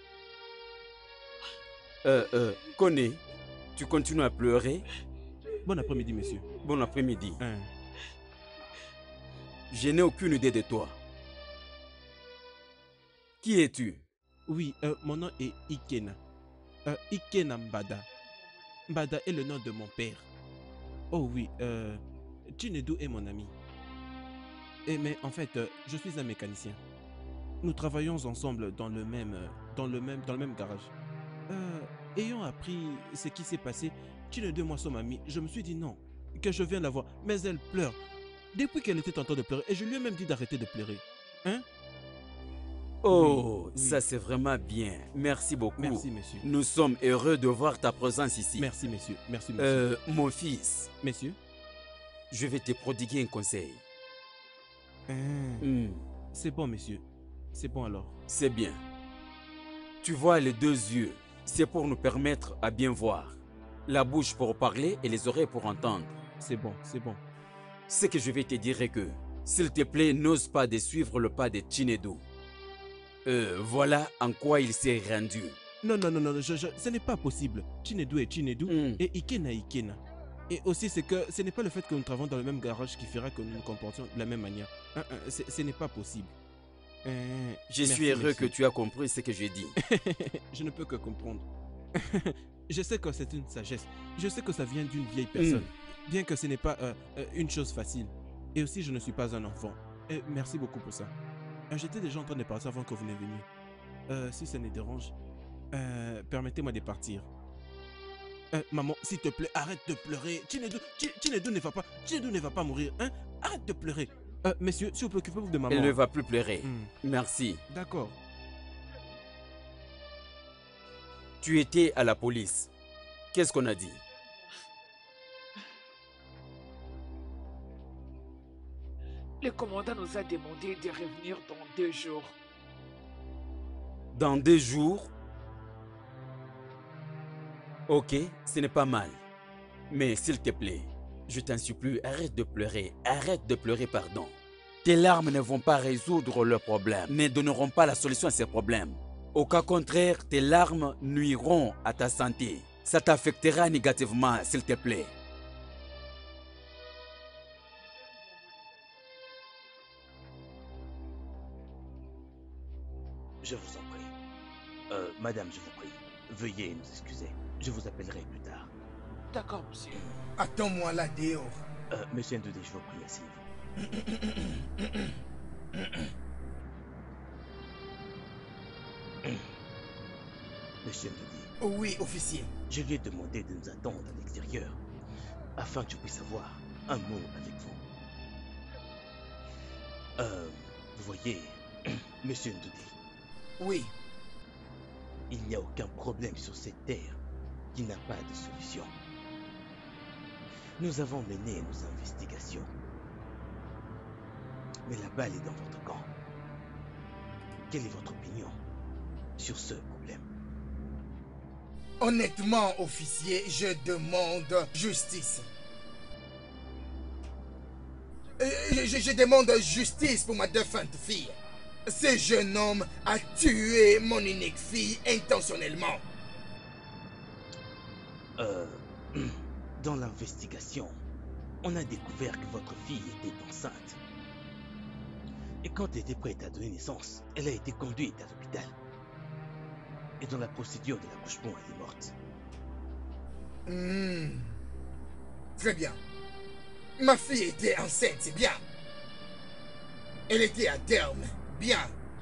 Koné, tu continues à pleurer? Bon après-midi, monsieur. Bon après-midi. Hein. Je n'ai aucune idée de toi. Qui es-tu? Oui, mon nom est Ikena. Ikena Mbada. Mbada est le nom de mon père. Oh oui, Chinedu est mon ami. Mais en fait, je suis un mécanicien. Nous travaillons ensemble dans le même garage. Ayant appris ce qui s'est passé, Chinedu et moi sommes amis. Je me suis dit non, que je viens la voir. Mais elle pleure. Depuis qu'elle était en train de pleurer, et je lui ai même dit d'arrêter de pleurer. Hein? Oh, Oui, ça c'est vraiment bien. Merci beaucoup. Merci, monsieur. Nous sommes heureux de voir ta présence ici. Merci, monsieur. Merci, monsieur. Mon fils, Messieurs? je vais te prodiguer un conseil. C'est bon, monsieur. C'est bon alors. C'est bien. Tu vois les deux yeux, c'est pour nous permettre à bien voir. La bouche pour parler et les oreilles pour entendre. C'est bon, c'est bon. Ce que je vais te dire est que, s'il te plaît, n'ose pas de suivre le pas de Chinedu. Voilà en quoi il s'est rendu. Non, ce n'est pas possible. Chinedu est Chinedu et Ikena est Ikena. Et aussi, c'est que ce n'est pas le fait que nous travaillons dans le même garage qui fera que nous nous comportions de la même manière. Ce n'est pas possible. Je suis heureux que tu as compris ce que j'ai dit. Je ne peux que comprendre. Je sais que c'est une sagesse. Je sais que ça vient d'une vieille personne. Bien que ce n'est pas une chose facile. Et aussi, je ne suis pas un enfant. Et merci beaucoup pour ça. J'étais déjà en train de partir avant que vous ne veniez. Si ça ne dérange, permettez-moi de partir. Maman, s'il te plaît, arrête de pleurer. Chinedu ne va pas mourir. Hein? Arrête de pleurer. Messieurs, s'il vous plaît, occupez-vous de maman. Elle ne va plus pleurer. Merci. D'accord. Tu étais à la police. Qu'est-ce qu'on a dit? Le commandant nous a demandé de revenir dans 2 jours. Dans 2 jours? Ok, ce n'est pas mal. Mais s'il te plaît, je t'en supplie, arrête de pleurer. Arrête de pleurer, pardon. Tes larmes ne vont pas résoudre le problème, ne donneront pas la solution à ces problèmes. Au cas contraire, tes larmes nuiront à ta santé. Ça t'affectera négativement, s'il te plaît. Je vous en prie. Madame, je vous prie, veuillez nous excuser. Je vous appellerai plus tard. D'accord, monsieur. Attends-moi là dehors. Monsieur Ndodi, je vous prie, asseyez-vous. Monsieur Ndodi. Oui, officier. Je lui ai demandé de nous attendre à l'extérieur afin que je puisse avoir un mot avec vous. Vous voyez, Monsieur Ndodi. Oui. Il n'y a aucun problème sur cette terre qui n'a pas de solution. Nous avons mené nos investigations. Mais la balle est dans votre camp. Quelle est votre opinion sur ce problème? Honnêtement, officier, je demande justice. Je demande justice pour ma défunte fille. Ce jeune homme a tué mon unique fille intentionnellement. Dans l'investigation, on a découvert que votre fille était enceinte. Et quand elle était prête à donner naissance, elle a été conduite à l'hôpital. Et dans la procédure de l'accouchement, elle est morte. Très bien. Ma fille était enceinte, c'est bien. Elle était à terme, bien.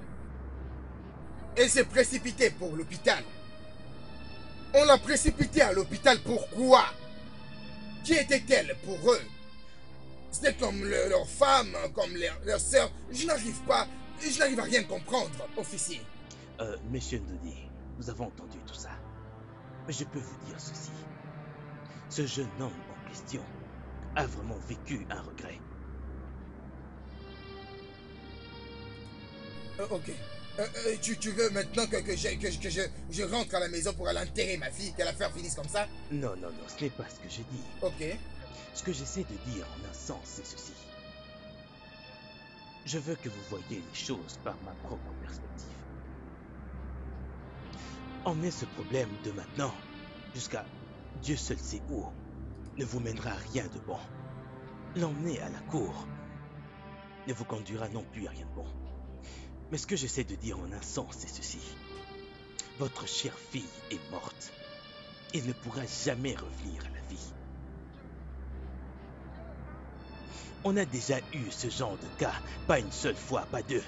Elle s'est précipitée pour l'hôpital. On l'a précipitée à l'hôpital, pourquoi? Qui était-elle pour eux? C'était comme leur femme, comme leur sœur. Je n'arrive à rien comprendre, officier. Monsieur Ndodi, nous avons entendu tout ça. Mais je peux vous dire ceci. Ce jeune homme en question a vraiment vécu un regret. Ok. Tu veux maintenant que je rentre à la maison pour aller enterrer ma fille, que l'affaire finisse comme ça? Non, non, non, ce n'est pas ce que je dis. Ok. Ce que j'essaie de dire en un sens, c'est ceci. Je veux que vous voyiez les choses par ma propre perspective. Emmener ce problème de maintenant jusqu'à Dieu seul sait où ne vous mènera à rien de bon. L'emmener à la cour ne vous conduira non plus à rien de bon. Mais ce que j'essaie de dire en un sens, c'est ceci. Votre chère fille est morte. Elle ne pourra jamais revenir à la vie. On a déjà eu ce genre de cas, pas une seule fois, pas deux.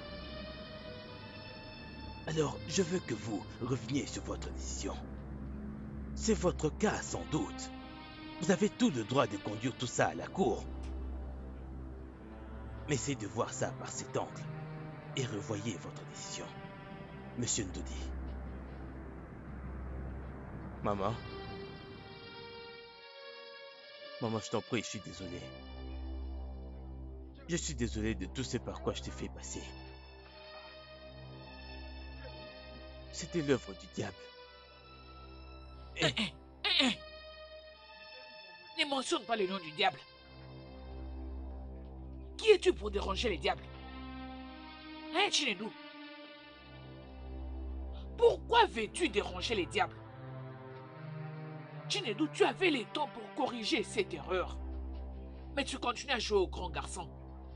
Alors, je veux que vous reveniez sur votre décision. C'est votre cas, sans doute. Vous avez tout le droit de conduire tout ça à la cour. Mais essayez de voir ça par cet angle et revoyez votre décision. Monsieur Ndoudi. Maman. Maman, je t'en prie, je suis désolé. Je suis désolé de tout ce par quoi je t'ai fait passer. C'était l'œuvre du diable. Ne mentionne pas le nom du diable. Qui es-tu pour déranger les diables? Hein, Chinedou? Pourquoi veux-tu déranger les diables? Chinedou, tu avais le temps pour corriger cette erreur. Mais tu continues à jouer au grand garçon.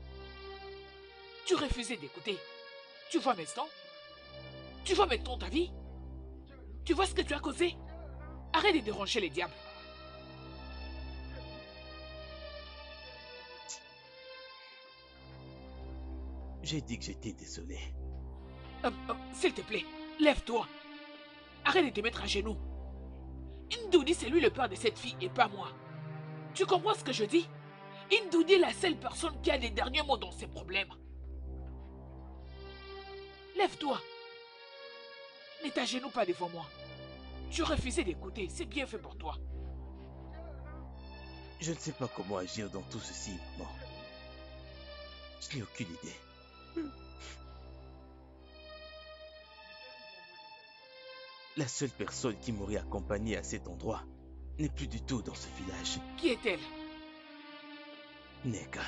Tu refusais d'écouter. Tu vois maintenant? Tu vois maintenant ta vie? Tu vois ce que tu as causé? Arrête de déranger les diables. J'ai dit que j'étais désolé. S'il te plaît, lève-toi. Arrête de te mettre à genoux. Ndoudi, c'est lui le père de cette fille et pas moi. Tu comprends ce que je dis? Ndoudi est la seule personne qui a les derniers mots dans ses problèmes. Lève-toi. Ne t'agenouille pas devant moi. Tu refusais d'écouter, c'est bien fait pour toi. Je ne sais pas comment agir dans tout ceci, maman. Je n'ai aucune idée. La seule personne qui m'aurait accompagné à cet endroit n'est plus du tout dans ce village. Qui est-elle? Neka.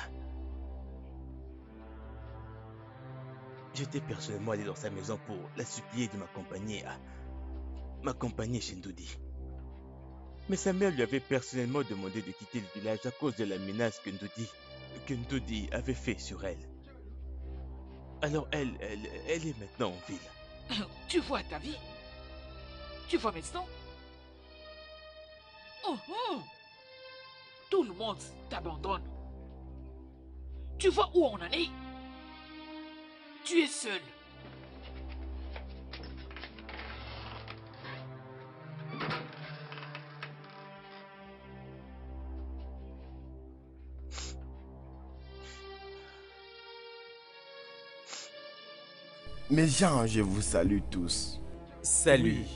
J'étais personnellement allé dans sa maison pour la supplier de m'accompagner chez Ndoudi. Mais sa mère lui avait personnellement demandé de quitter le village à cause de la menace que Ndoudi avait fait sur elle. Alors elle est maintenant en ville. Tu vois ta vie? Tu vois maintenant? Tout le monde t'abandonne. Tu vois où on en est? Tu es seul. Mes gens, je vous salue tous. Salut. Oui.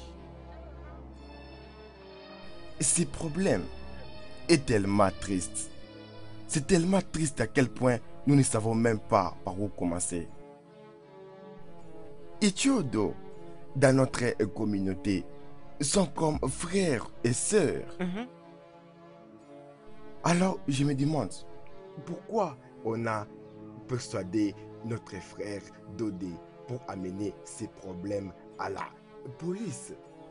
Ce problème est tellement triste. C'est tellement triste à quel point nous ne savons même pas par où commencer. Ichiodo, dans notre communauté, sont comme frères et sœurs. Alors, je me demande, pourquoi on a persuadé notre frère Dodé pour amener ces problèmes à la police?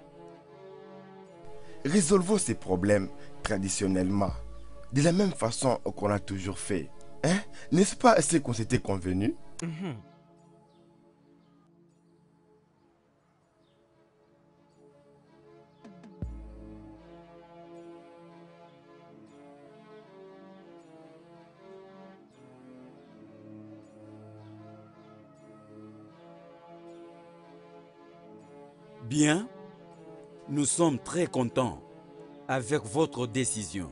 Résolvons ces problèmes traditionnellement, de la même façon qu'on a toujours fait. Hein? N'est-ce pas ce qu'on s'était convenu? Bien, nous sommes très contents avec votre décision.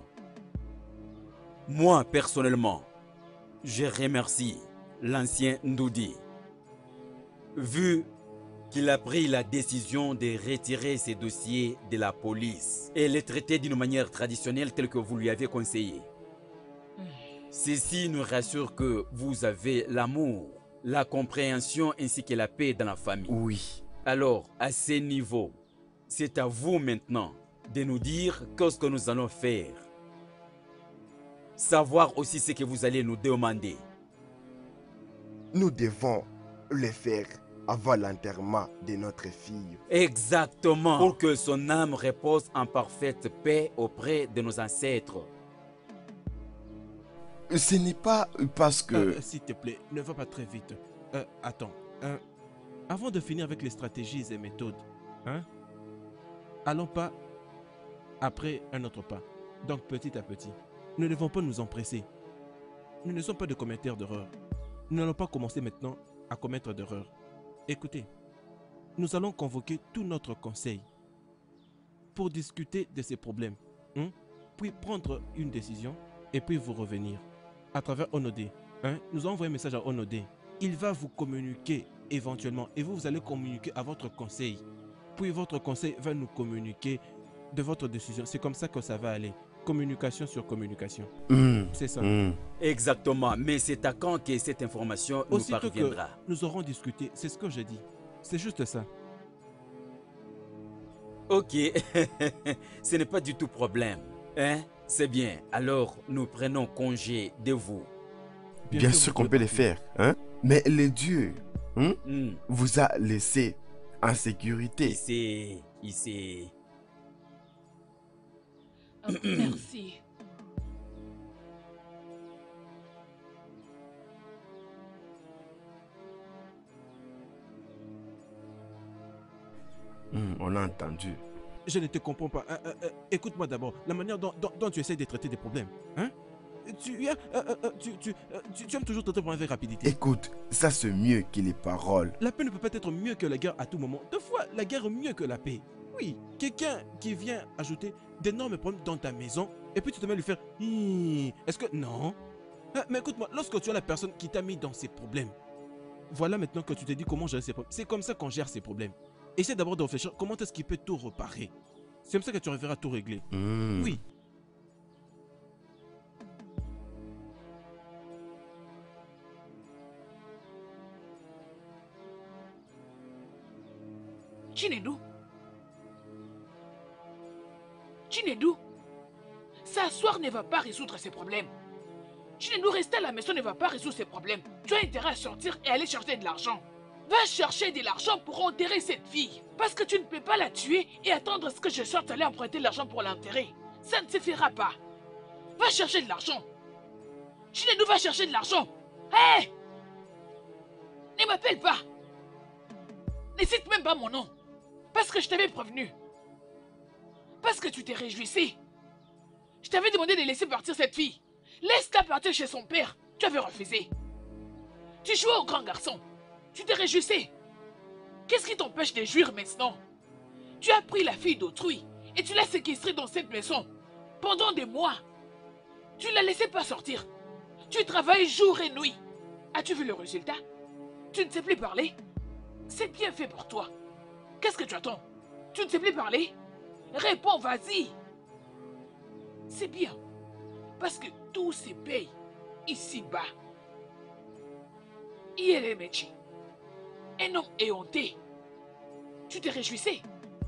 Moi, personnellement, je remercie l'ancien Ndoudi. Vu qu'il a pris la décision de retirer ses dossiers de la police et les traiter d'une manière traditionnelle telle que vous lui avez conseillé. Ceci nous rassure que vous avez l'amour la compréhension ainsi que la paix dans la famille. Oui. Alors, à ce niveau, c'est à vous maintenant de nous dire qu'est-ce que nous allons faire. Savoir aussi ce que vous allez nous demander. Nous devons le faire avant l'enterrement de notre fille. Exactement. Pour que son âme repose en parfaite paix auprès de nos ancêtres. Ce n'est pas parce que... S'il te plaît, ne va pas très vite. Attends. Avant de finir avec les stratégies et méthodes, allons pas après un autre pas. Donc petit à petit. Nous ne devons pas nous empresser. Nous ne sommes pas des commetteurs d'erreurs. Nous n'allons pas commencer maintenant à commettre d'erreurs. Écoutez, nous allons convoquer tout notre conseil pour discuter de ces problèmes, puis prendre une décision et puis vous revenir à travers Onodé. Nous avons envoyé un message à Onodé. Il va vous communiquer éventuellement et vous allez communiquer à votre conseil. Puis votre conseil va nous communiquer de votre décision. C'est comme ça que ça va aller. Communication sur communication. C'est ça. Exactement. Mais c'est à quand que cette information nous parviendra? Que nous aurons discuté. C'est ce que j'ai dit. C'est juste ça. Ok. Ce n'est pas du tout problème. C'est bien. Alors, nous prenons congé de vous. Bien sûr qu'on peut le faire. Mais le Dieu vous a laissé en sécurité. Ici. Merci. On a entendu. Je ne te comprends pas. Écoute-moi d'abord. La manière dont tu essaies de traiter des problèmes. Tu aimes toujours traiter pour avec rapidité. Écoute, ça c'est mieux que les paroles. La paix ne peut pas être mieux que la guerre à tout moment. Deux fois, la guerre est mieux que la paix. Oui, quelqu'un qui vient ajouter d'énormes problèmes dans ta maison et puis tu te mets à lui faire est-ce que... Non. Mais écoute-moi, lorsque tu as la personne qui t'a mis dans ces problèmes, voilà maintenant que tu te dis comment gérer ces problèmes. C'est comme ça qu'on gère ces problèmes. Essaie d'abord de réfléchir comment est-ce qu'il peut tout réparer. C'est comme ça que tu arriveras à tout régler. Oui. Chinedou, s'asseoir ne va pas résoudre ces problèmes. Chinedou, rester à la maison ne va pas résoudre ces problèmes. Tu as intérêt à sortir et aller chercher de l'argent. Va chercher de l'argent pour enterrer cette fille. Parce que tu ne peux pas la tuer et attendre à ce que je sorte aller emprunter l'argent pour l'enterrer. Ça ne se fera pas. Va chercher de l'argent. Chinedou, va chercher de l'argent. Hé! Ne m'appelle pas. Ne cite même pas mon nom. Parce que je t'avais prévenu. Parce que tu t'es réjouissé. Je t'avais demandé de laisser partir cette fille. Laisse-la partir chez son père. Tu avais refusé. Tu jouais au grand garçon. Tu t'es réjouissé. Qu'est-ce qui t'empêche de jouir maintenant? Tu as pris la fille d'autrui et tu l'as séquestrée dans cette maison. Pendant des mois. Tu ne la laissais pas sortir. Tu travailles jour et nuit. As-tu vu le résultat? Tu ne sais plus parler? C'est bien fait pour toi. Qu'est-ce que tu attends? Tu ne sais plus parler? Réponds, vas-y. C'est bien. Parce que tout se paye ici-bas. Ieremechi, un homme éhonté. Tu te réjouissais?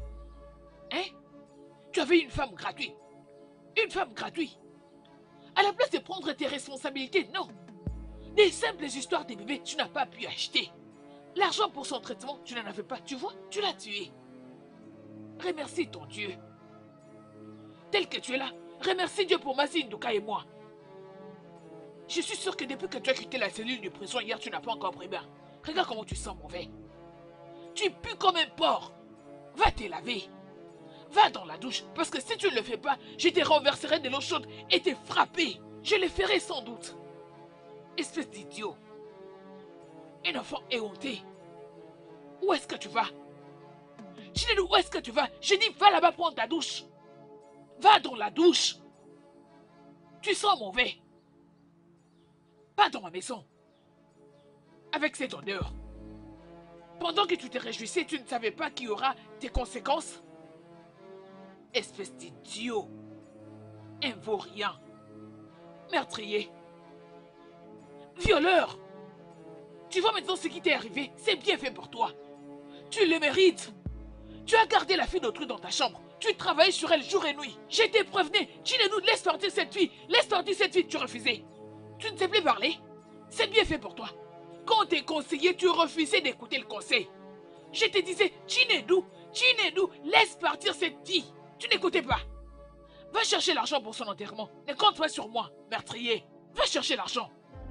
Tu avais une femme gratuite. Une femme gratuite. À la place de prendre tes responsabilités, non. Des simples histoires de bébés, tu n'as pas pu acheter. L'argent pour son traitement, tu n'en avais pas. Tu vois, tu l'as tué. Remercie ton Dieu. Tel que tu es là, remercie Dieu pour Mazi Nduka et moi. Je suis sûr que depuis que tu as quitté la cellule de prison hier, tu n'as pas encore pris bain. Regarde comment tu sens mauvais. Tu pues comme un porc. Va te laver. Va dans la douche, parce que si tu ne le fais pas, je te renverserai de l'eau chaude et te frapper. Je le ferai sans doute. Espèce d'idiot. Un enfant éhonté. Où est-ce que tu vas? Chinedou, où est-ce que tu vas? J'ai dit, va là-bas prendre ta douche. Va dans la douche. Tu sens mauvais. Pas dans ma maison. Avec cette odeur. Pendant que tu te réjouissais, tu ne savais pas qu'il y aura des conséquences? Espèce d'idiot. Un vaurien. Meurtrier. Violeur. Tu vois maintenant ce qui t'est arrivé? C'est bien fait pour toi. Tu le mérites. Tu as gardé la fille d'autrui dans ta chambre. Tu travaillais sur elle jour et nuit. J'étais prévenu. Chinedu, laisse partir cette fille. Laisse partir cette fille. Tu refusais. Tu ne sais plus parler. C'est bien fait pour toi. Quand on t'est conseillé, tu refusais d'écouter le conseil. Je te disais, Chinedu, laisse partir cette fille. Tu n'écoutais pas. Va chercher l'argent pour son enterrement. Ne compte pas sur moi, meurtrier. Va chercher l'argent.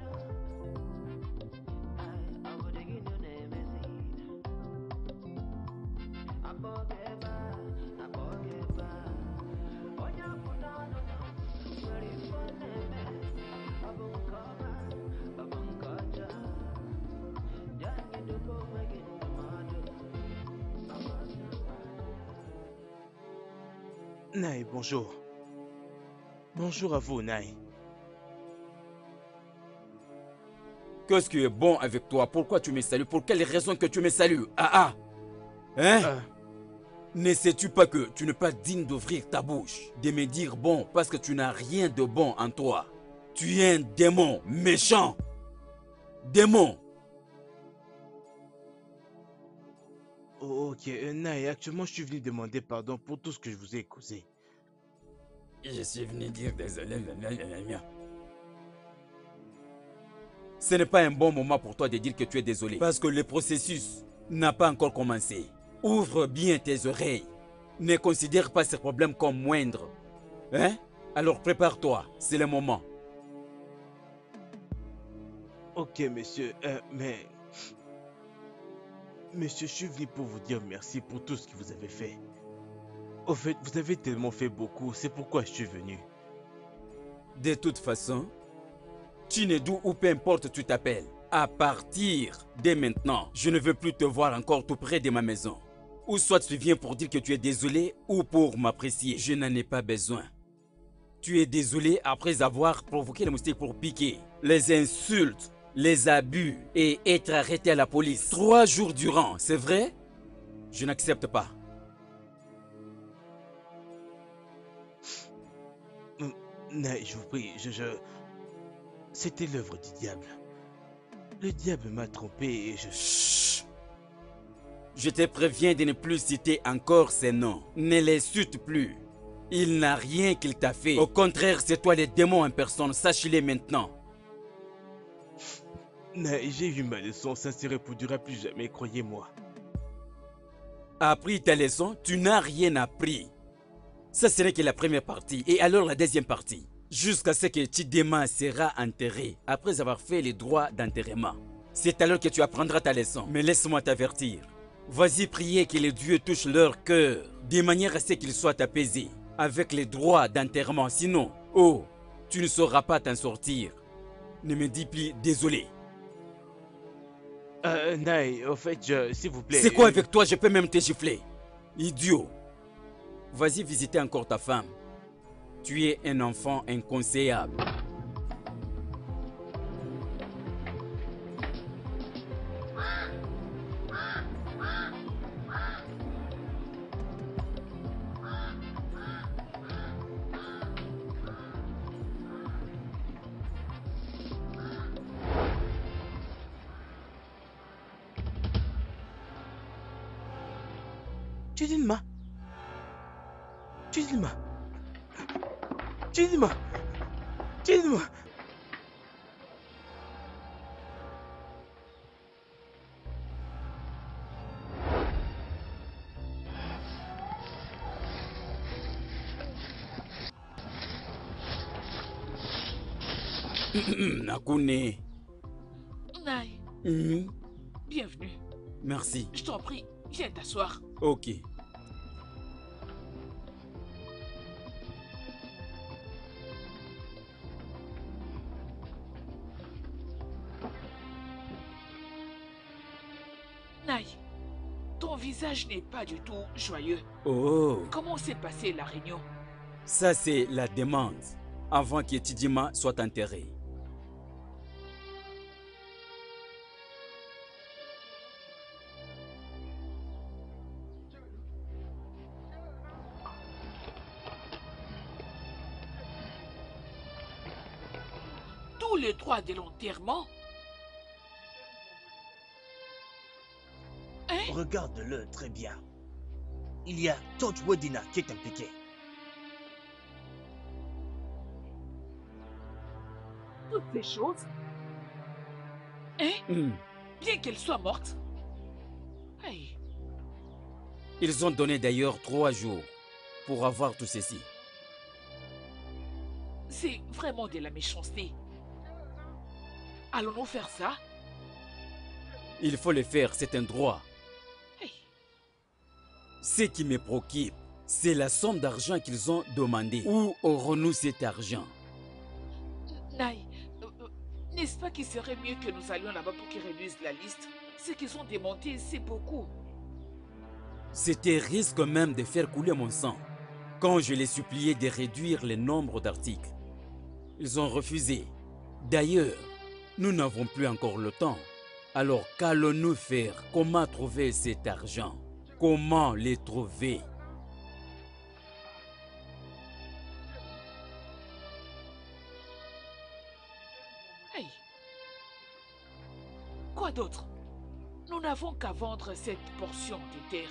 Naï, bonjour. Bonjour à vous, Naï. Qu'est-ce qui est bon avec toi? Pourquoi tu me salues? Pour quelle raison que tu me salues? Ah! Hein? Ne sais-tu pas que tu n'es pas digne d'ouvrir ta bouche, de me dire bon parce que tu n'as rien de bon en toi? Tu es un démon méchant. Démon. Ok, Naï, actuellement je suis venu demander pardon pour tout ce que je vous ai causé. Je suis venu dire désolé. Ce n'est pas un bon moment pour toi de dire que tu es désolé. Parce que le processus n'a pas encore commencé. Ouvre bien tes oreilles. Ne considère pas ces problèmes comme moindres. Hein? Alors prépare-toi, c'est le moment. Ok, monsieur, mais... Monsieur, je suis venu pour vous dire merci pour tout ce que vous avez fait. Au fait, vous avez tellement fait beaucoup, c'est pourquoi je suis venu. De toute façon, Chinedu ou peu importe tu t'appelles, à partir de maintenant, je ne veux plus te voir encore tout près de ma maison. Ou soit tu viens pour dire que tu es désolé ou pour m'apprécier. Je n'en ai pas besoin. Tu es désolé après avoir provoqué les moustiques pour piquer, les insultes, les abus et être arrêté à la police 3 jours durant, c'est vrai? Je n'accepte pas. Naï, je vous prie, C'était l'œuvre du diable. Le diable m'a trompé et je... Chut. Je te préviens de ne plus citer encore ces noms. Ne les cite plus. Il n'a rien qu'il t'a fait. Au contraire, c'est toi le démon en personne. Sache-le maintenant. Naï, j'ai eu ma leçon. Ça ne se reproduira plus jamais, croyez-moi. Appris ta leçon? Tu n'as rien appris. Ça serait que la première partie. Et alors la deuxième partie. Jusqu'à ce que Chidema sera enterré après avoir fait les droits d'enterrement. C'est alors que tu apprendras ta leçon. Mais laisse-moi t'avertir. Vas-y prier que les dieux touchent leur cœur de manière à ce qu'ils soient apaisés avec les droits d'enterrement. Sinon, oh, tu ne sauras pas t'en sortir. Ne me dis plus désolé. Naï, au fait, s'il vous plaît... C'est quoi avec toi? Je peux même te gifler. Idiot. Vas-y visiter encore ta femme. Tu es un enfant inconseillable. Chidinma. Chidinma. Chidinma. Chidinma. Nakune. Naï. Bienvenue. Merci. Je t'en prie, viens t'asseoir. Ok. Naï, ton visage n'est pas du tout joyeux. Oh. Comment s'est passée la réunion? Ça, c'est la demande avant que Chidima soit enterré. Tous les droits de l'enterrement? regarde-le très bien. Il y a George Wedina qui est impliqué. Toutes ces choses. Hein? Bien qu'elle soit morte. Hey. Ils ont donné d'ailleurs 3 jours pour avoir tout ceci. C'est vraiment de la méchanceté. Allons-nous faire ça? Il faut le faire, c'est un droit. Hey. Ce qui me préoccupe, c'est la somme d'argent qu'ils ont demandé. Où aurons-nous cet argent? Naï, n'est-ce pas qu'il serait mieux que nous allions là-bas pour qu'ils réduisent la liste? Ce qu'ils ont démonté, c'est beaucoup. C'était risque même de faire couler mon sang. Quand je les suppliais de réduire le nombre d'articles, ils ont refusé. D'ailleurs, nous n'avons plus encore le temps. Alors qu'allons-nous faire? Comment trouver cet argent? Comment les trouver? Hey. Quoi d'autre? Nous n'avons qu'à vendre cette portion de terre.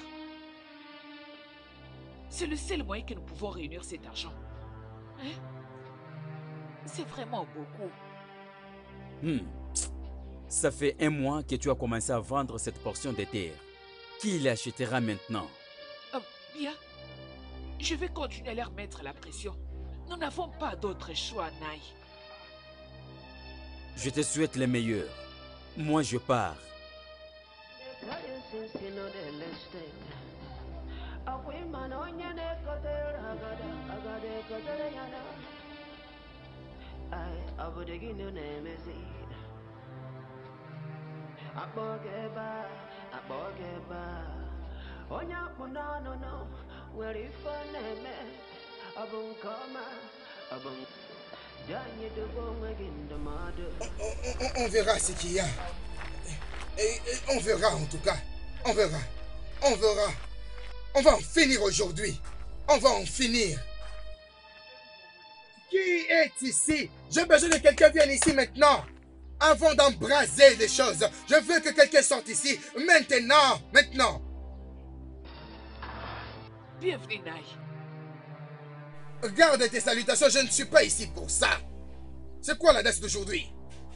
C'est le seul moyen que nous pouvons réunir cet argent. Hein? C'est vraiment beaucoup. Ça fait 1 mois que tu as commencé à vendre cette portion de terre. Qui l'achètera maintenant? Bien. Je vais continuer à leur mettre la pression. Nous n'avons pas d'autre choix, Naï. Je te souhaite le meilleur. Moi, je pars. On verra ce qu'il y a. Et on verra en tout cas. On verra. On verra. On va en finir aujourd'hui. On va en finir. Qui est ici? J'ai besoin de quelqu'un vienne ici maintenant. Avant d'embraser les choses. Je veux que quelqu'un sorte ici. Maintenant. Maintenant. Bienvenue, Naï. Garde tes salutations. Je ne suis pas ici pour ça. C'est quoi la date d'aujourd'hui?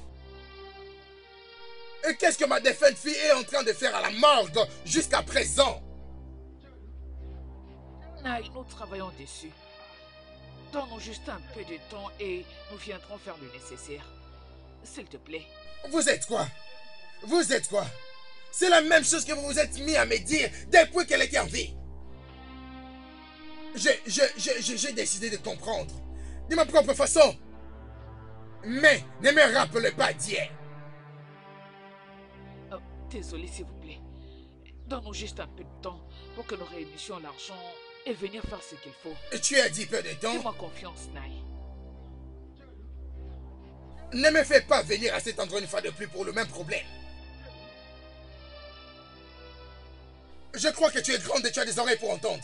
Et qu'est-ce que ma défunte fille est en train de faire à la morgue jusqu'à présent? Naï, nous travaillons dessus. Donne-nous juste un peu de temps et nous viendrons faire le nécessaire. S'il te plaît. Vous êtes quoi? Vous êtes quoi? C'est la même chose que vous vous êtes mis à me dire depuis qu'elle était en vie. J'ai décidé de comprendre. De ma propre façon. Mais ne me rappelez pas d'hier. Désolé, s'il vous plaît. Donne-nous juste un peu de temps pour que nous réunissions l'argent et venir faire ce qu'il faut. Et tu as dit peu de temps? Fais-moi confiance, Naï. Ne me fais pas venir à cet endroit une fois de plus pour le même problème. Je crois que tu es grande et tu as des oreilles pour entendre.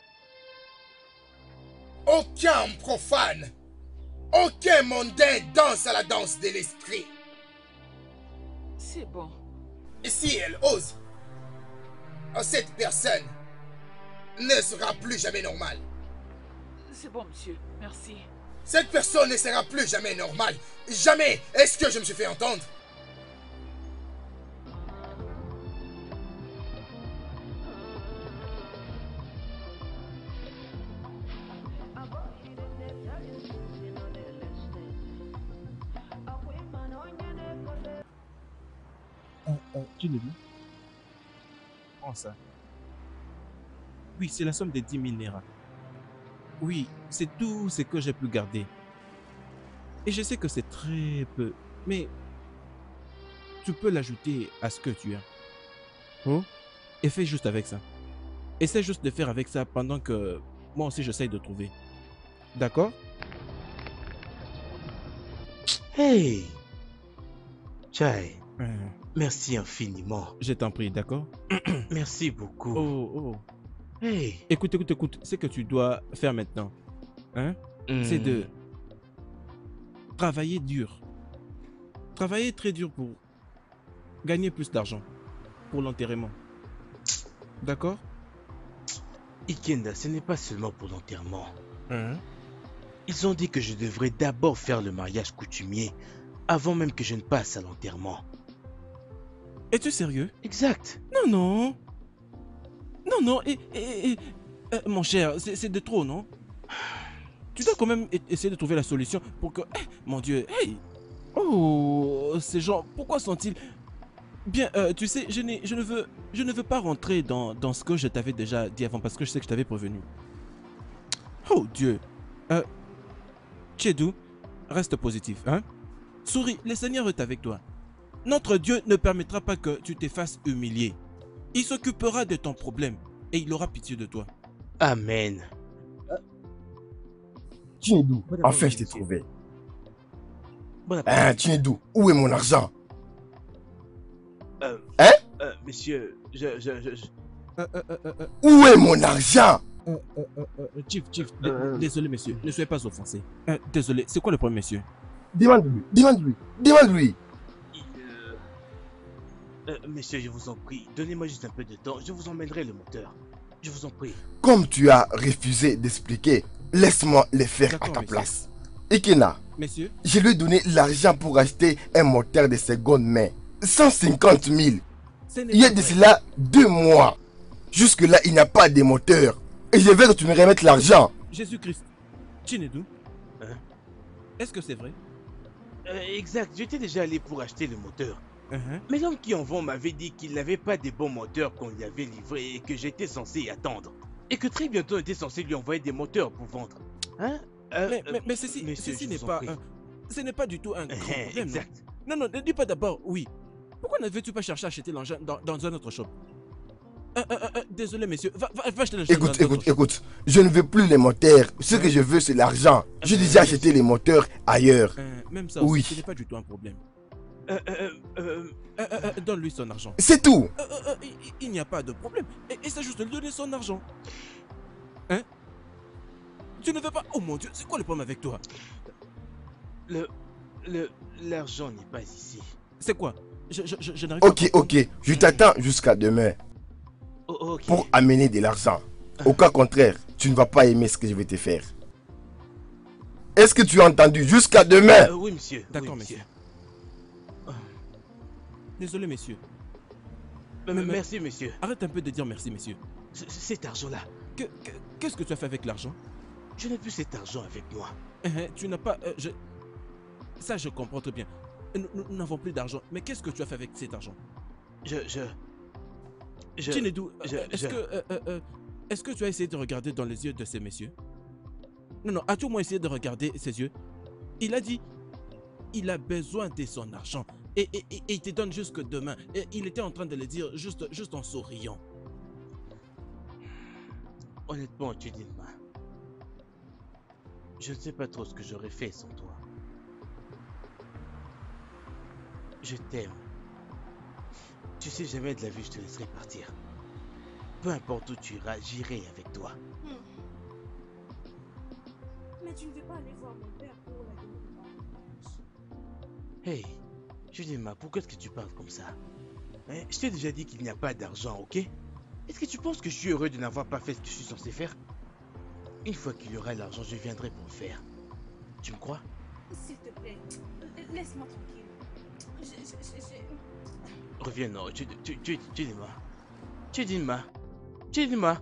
Aucun profane, aucun mondain danse à la danse de l'esprit. C'est bon. Et si elle ose, cette personne ne sera plus jamais normale. C'est bon, monsieur. Merci. Cette personne ne sera plus jamais normale. Jamais. Est-ce que je me suis fait entendre? Tu l'as vu? Prends ça. Oui, c'est la somme de 10 000 Naira. Oui, c'est tout ce que j'ai pu garder. Et je sais que c'est très peu, mais tu peux l'ajouter à ce que tu as. Oh? Et fais juste avec ça. Essaie juste de faire avec ça pendant que moi aussi j'essaye de trouver. D'accord? Hey! Chai, merci infiniment. Je t'en prie, d'accord? Merci beaucoup. Oh. Hey! Écoute. Ce que tu dois faire maintenant, hein? C'est de travailler dur. Travailler très dur pour gagner plus d'argent pour l'enterrement. D'accord. Ikenda, ce n'est pas seulement pour l'enterrement. Hein? Ils ont dit que je devrais d'abord faire le mariage coutumier avant même que je ne passe à l'enterrement. Es-tu sérieux? Exact. Non, non. Non, non. Mon cher, c'est de trop, non? Tu dois quand même essayer de trouver la solution pour que... mon Dieu, hey! Oh, ces gens, pourquoi sont-ils... Bien, tu sais, je ne veux pas rentrer dans ce que je t'avais déjà dit avant parce que je sais que je t'avais prévenu. Oh Dieu. Tchédou, reste positif, hein? Souris, le Seigneur est avec toi. Notre Dieu ne permettra pas que tu te fasses humilier. Il s'occupera de ton problème et il aura pitié de toi. Amen. Chinedou, enfin je t'ai trouvé. Bon après-midi. Chinedou, où est mon argent? Monsieur, Où est mon argent? Chief, désolé monsieur, ne soyez pas offensé. Désolé, c'est quoi le problème monsieur? Demande-lui. Monsieur, je vous en prie, donnez-moi juste un peu de temps, je vous emmènerai le moteur. Je vous en prie. Comme tu as refusé d'expliquer, laisse-moi les faire à ta D'accord, place. Ikena, Messieurs, je lui ai donné l'argent pour acheter un moteur de seconde main. 150 000. Il y a de cela 2 mois. Jusque-là, il n'y a pas de moteur. Et je veux que tu me remettes l'argent. Jésus-Christ, Chinedou, Hein? est-ce que c'est vrai? Exact, j'étais déjà allé pour acheter le moteur. Uh-huh. Mais l'homme qui en vend m'avait dit qu'il n'avait pas de bons moteurs qu'on lui avait livrés et que j'étais censé attendre. Et que très bientôt on était censé lui envoyer des moteurs pour vendre. Hein? Mais ceci n'est pas... ce n'est pas du tout un grand problème. Exact. Non, ne dis pas d'abord oui. Pourquoi n'avais-tu pas cherché à acheter l'engin dans un autre shop? Désolé, messieurs. Va acheter l'engin dans un autre shop. Écoute. Je ne veux plus les moteurs. Ce que je veux, c'est l'argent. J'ai déjà acheté les moteurs ailleurs. Même ça Oui. aussi, ce n'est pas du tout un problème. Donne-lui son argent. C'est tout. Il n'y a pas de problème. Et c'est juste de lui donner son argent. Hein? Tu ne veux pas... Oh mon Dieu, c'est quoi le problème avec toi? L'argent n'est pas ici. C'est quoi? Je n'arrive pas. Ok. Je t'attends jusqu'à demain Ok. pour amener de l'argent. Au cas contraire, tu ne vas pas aimer ce que je vais te faire. Est-ce que tu as entendu? Jusqu'à demain. Oui, monsieur. D'accord, Oui, monsieur. Désolé, messieurs. Merci, monsieur. Arrête un peu de dire merci, messieurs. Cet argent-là. Qu'est-ce que tu as fait avec l'argent? Je n'ai plus cet argent avec moi. Tu n'as pas... Ça, je comprends très bien. Nous n'avons plus d'argent. Mais qu'est-ce que tu as fait avec cet argent? Chinedou, est-ce que tu as essayé de regarder dans les yeux de ces messieurs? Non, as-tu au moins essayé de regarder ses yeux? Il a dit, il a besoin de son argent. Et il te donne jusque demain. Et il était en train de le dire juste en souriant. Honnêtement, tu dis moi. Je ne sais pas trop ce que j'aurais fait sans toi. Je t'aime. Tu sais, jamais de la vie je te laisserai partir. Peu importe où tu iras, j'irai avec toi. Mais tu ne veux pas aller voir mon père pour la demande. Hey, Julien, pourquoi est-ce que tu parles comme ça? Je t'ai déjà dit qu'il n'y a pas d'argent, ok? Est-ce que tu penses que je suis heureux de n'avoir pas fait ce que je suis censé faire? Une fois qu'il y aura l'argent, je viendrai pour le faire. Tu me crois? S'il te plaît, laisse-moi tranquille. Reviens, non, tu dis-moi.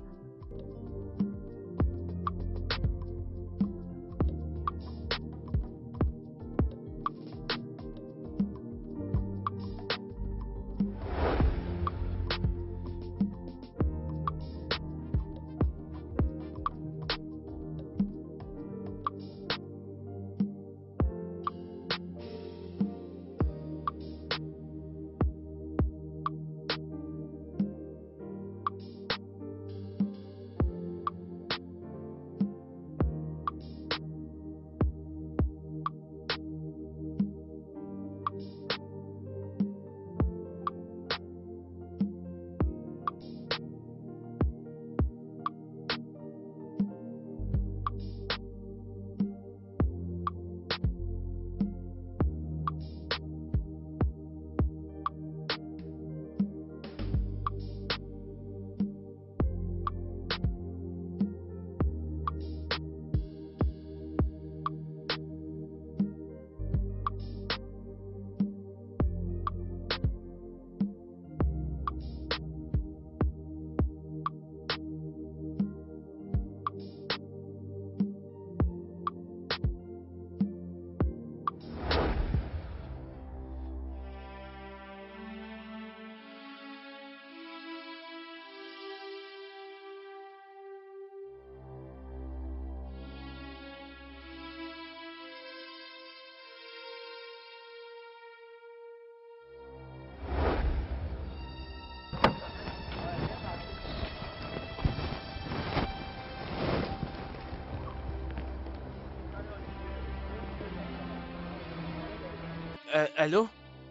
Allô?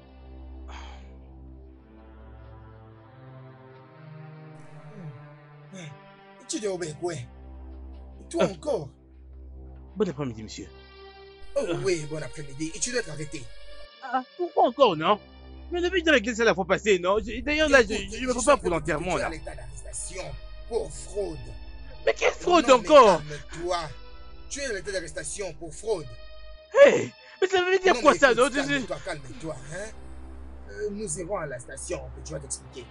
Tu dois obéir, ouais. Toi encore? Bon après-midi, monsieur. Oh oui, bon après-midi. Et tu dois être arrêté. Ah, pourquoi encore, non? Mais le but de l'église, c'est la fois passée, non? D'ailleurs, là, je me prépare pour l'enterrement, là. Tu es à l'état d'arrestation pour fraude. Mais quelle fraude Non, encore? mais calme-toi. Tu es à l'état d'arrestation pour fraude. Hey! Mais ça veut dire quoi ça, non? Calme-toi, calme-toi, hein? Nous irons à la station, que tu vas t'expliquer.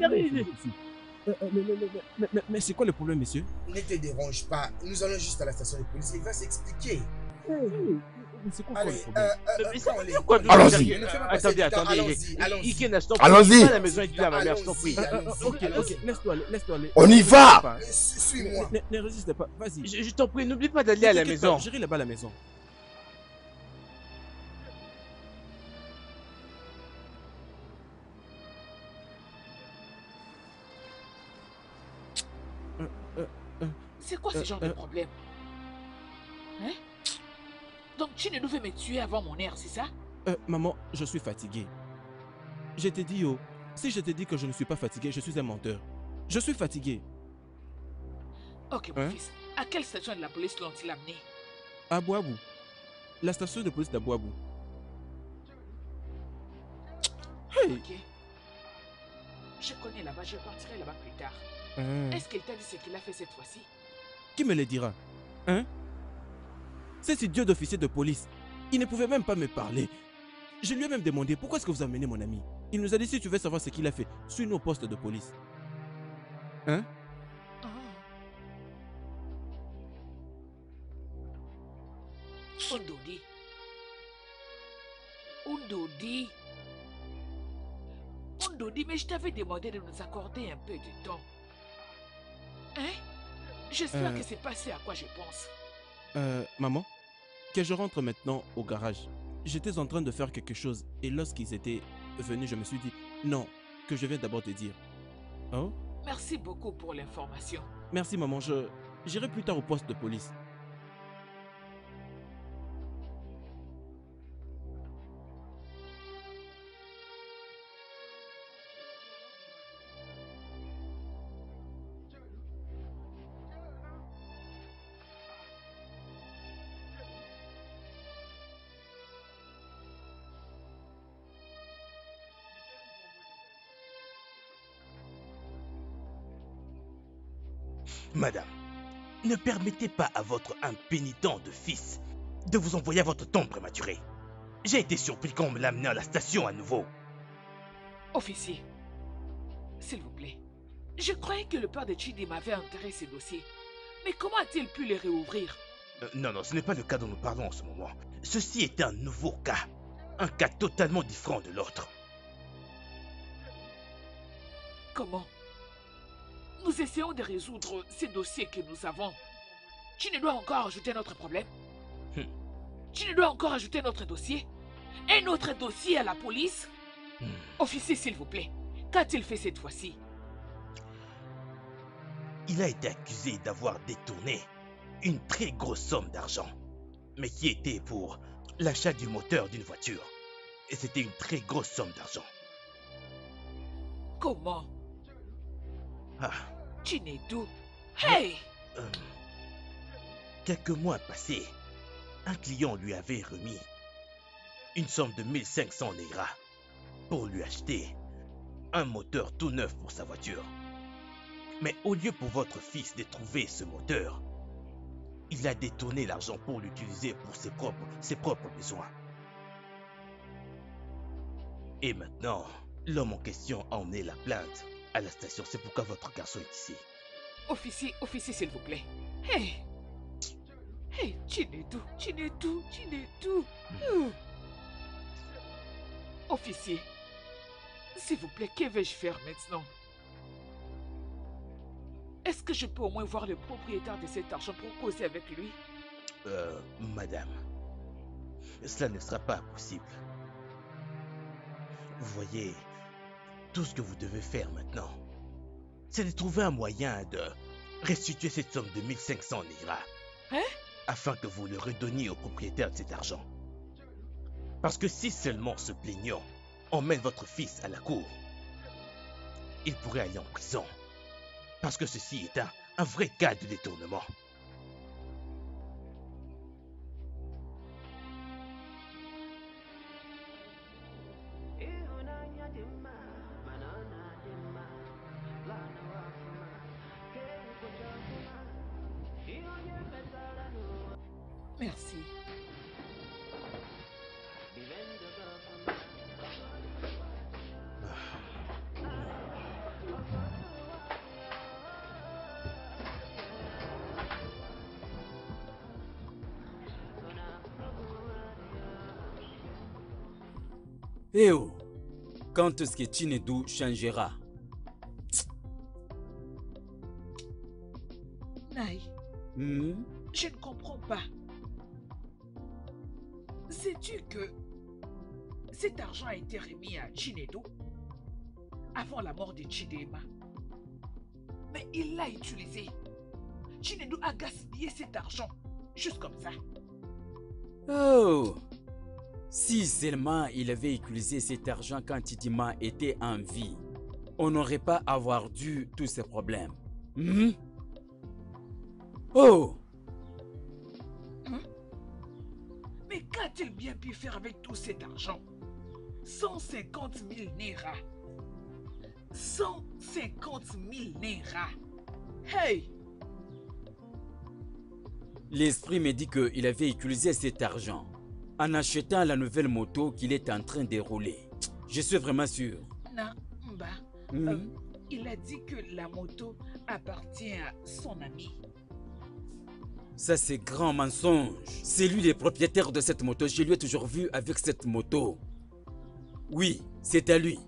Mais c'est quoi le problème, monsieur? Ne te dérange pas, nous allons juste à la station de police, il va s'expliquer. C'est quoi Allez, le Allons-y. problème? Allons-y. Attendez. Allons-y. À la maison et dis à ma mère, je t'en prie. Ok, laisse-toi aller. On y va. Suis-moi. Ne résiste pas, vas-y. Je t'en prie, n'oublie pas d'aller à la maison. J'irai là-bas à la maison. C'est quoi ce genre de problème? Hein? Donc tu ne devais me tuer avant mon heure, c'est ça? Maman, je suis fatigué. Je t'ai dit, si je te dis que je ne suis pas fatigué, je suis un menteur. Je suis fatigué. Ok, mon fils. À quelle station de la police l'ont-ils amené? À Boabou. La station de police d'Abouabou. Hey! Ok. Je connais là-bas, je partirai là-bas plus tard. Est-ce qu'il t'a dit ce qu'il a fait cette fois-ci? Qui me le dira? Hein? Cet idiot d'officier de police, il ne pouvait même pas me parler. Je lui ai même demandé pourquoi est-ce que vous amenez mon ami. Il nous a dit si tu veux savoir ce qu'il a fait, suis-nous au poste de police. Hein? Undodi, mais je t'avais demandé de nous accorder un peu de temps. Hein? J'espère que c'est passé à quoi je pense. Maman, que je rentre maintenant au garage. J'étais en train de faire quelque chose et lorsqu'ils étaient venus, je me suis dit non, que je viens d'abord te dire. Oh? Merci beaucoup pour l'information. Merci maman, j'irai plus tard au poste de police. Madame, ne permettez pas à votre impénitent de fils de vous envoyer à votre tombe prématurée. J'ai été surpris quand on me l'a amené à la station à nouveau. Officier, s'il vous plaît, je croyais que le père de Chidi m'avait enterré ces dossiers. Mais comment a-t-il pu les réouvrir? Non, ce n'est pas le cas dont nous parlons en ce moment. Ceci est un nouveau cas. Un cas totalement différent de l'autre. Comment? Nous essayons de résoudre ces dossiers que nous avons. Tu ne dois encore ajouter notre problème? Tu ne dois encore ajouter notre dossier? Un autre dossier à la police? Officier, s'il vous plaît, qu'a-t-il fait cette fois-ci? Il a été accusé d'avoir détourné une très grosse somme d'argent, mais qui était pour l'achat du moteur d'une voiture. Et c'était une très grosse somme d'argent. Comment? Ah. Chinedu. Hey! Quelques mois passés, un client lui avait remis une somme de 1500 Naira pour lui acheter un moteur tout neuf pour sa voiture. Mais au lieu pour votre fils de trouver ce moteur, il a détourné l'argent pour l'utiliser pour ses propres besoins. Et maintenant, l'homme en question a emmené la plainte à la station. C'est pourquoi votre garçon est ici. Officier, s'il vous plaît. Hey! Hey, Chinedu. Officier, s'il vous plaît, que vais-je faire maintenant? Est-ce que je peux au moins voir le propriétaire de cet argent pour causer avec lui? Madame, cela ne sera pas possible. Vous voyez, tout ce que vous devez faire maintenant, c'est de trouver un moyen de restituer cette somme de 1500 Naira. Hein? Afin que vous le redonniez au propriétaire de cet argent. Parce que si seulement ce plaignant emmène votre fils à la cour, il pourrait aller en prison. Parce que ceci est un vrai cas de détournement. Merci. Eh oh, quand est-ce que Chinedu changera? Naï, je ne comprends pas. Sais-tu que cet argent a été remis à Chinedu avant la mort de Chidema? Mais il l'a utilisé. Chinedu a gaspillé cet argent, juste comme ça. Oh! Si seulement il avait utilisé cet argent quand Chidema était en vie, on n'aurait pas avoir dû tous ces problèmes. Oh! Mais qu'a-t-il bien pu faire avec tout cet argent? 150 000 Naira. 150 000 Naira. Hey! L'esprit me dit qu'il avait utilisé cet argent en achetant la nouvelle moto qu'il est en train de rouler. Je suis vraiment sûr. Non, il a dit que la moto appartient à son ami. Ça, c'est grand mensonge. C'est lui le propriétaire de cette moto. Je lui ai toujours vu avec cette moto. Oui, c'est à lui.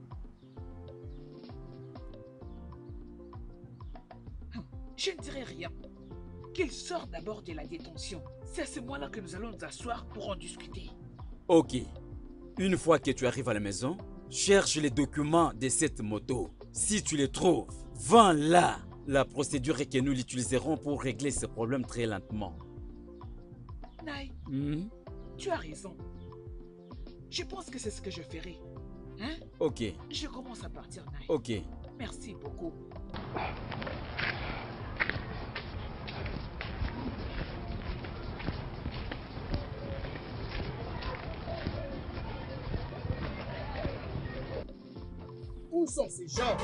Je ne dirai rien. Qu'il sorte d'abord de la détention. C'est à ce moment-là que nous allons nous asseoir pour en discuter. Ok. Une fois que tu arrives à la maison, cherche les documents de cette moto. Si tu les trouves, vends-la. La procédure est que nous l'utiliserons pour régler ce problème très lentement. Naï, tu as raison. Je pense que c'est ce que je ferai. Hein? Ok. Je commence à partir, Naï. Ok. Merci beaucoup. Où sont ces gens?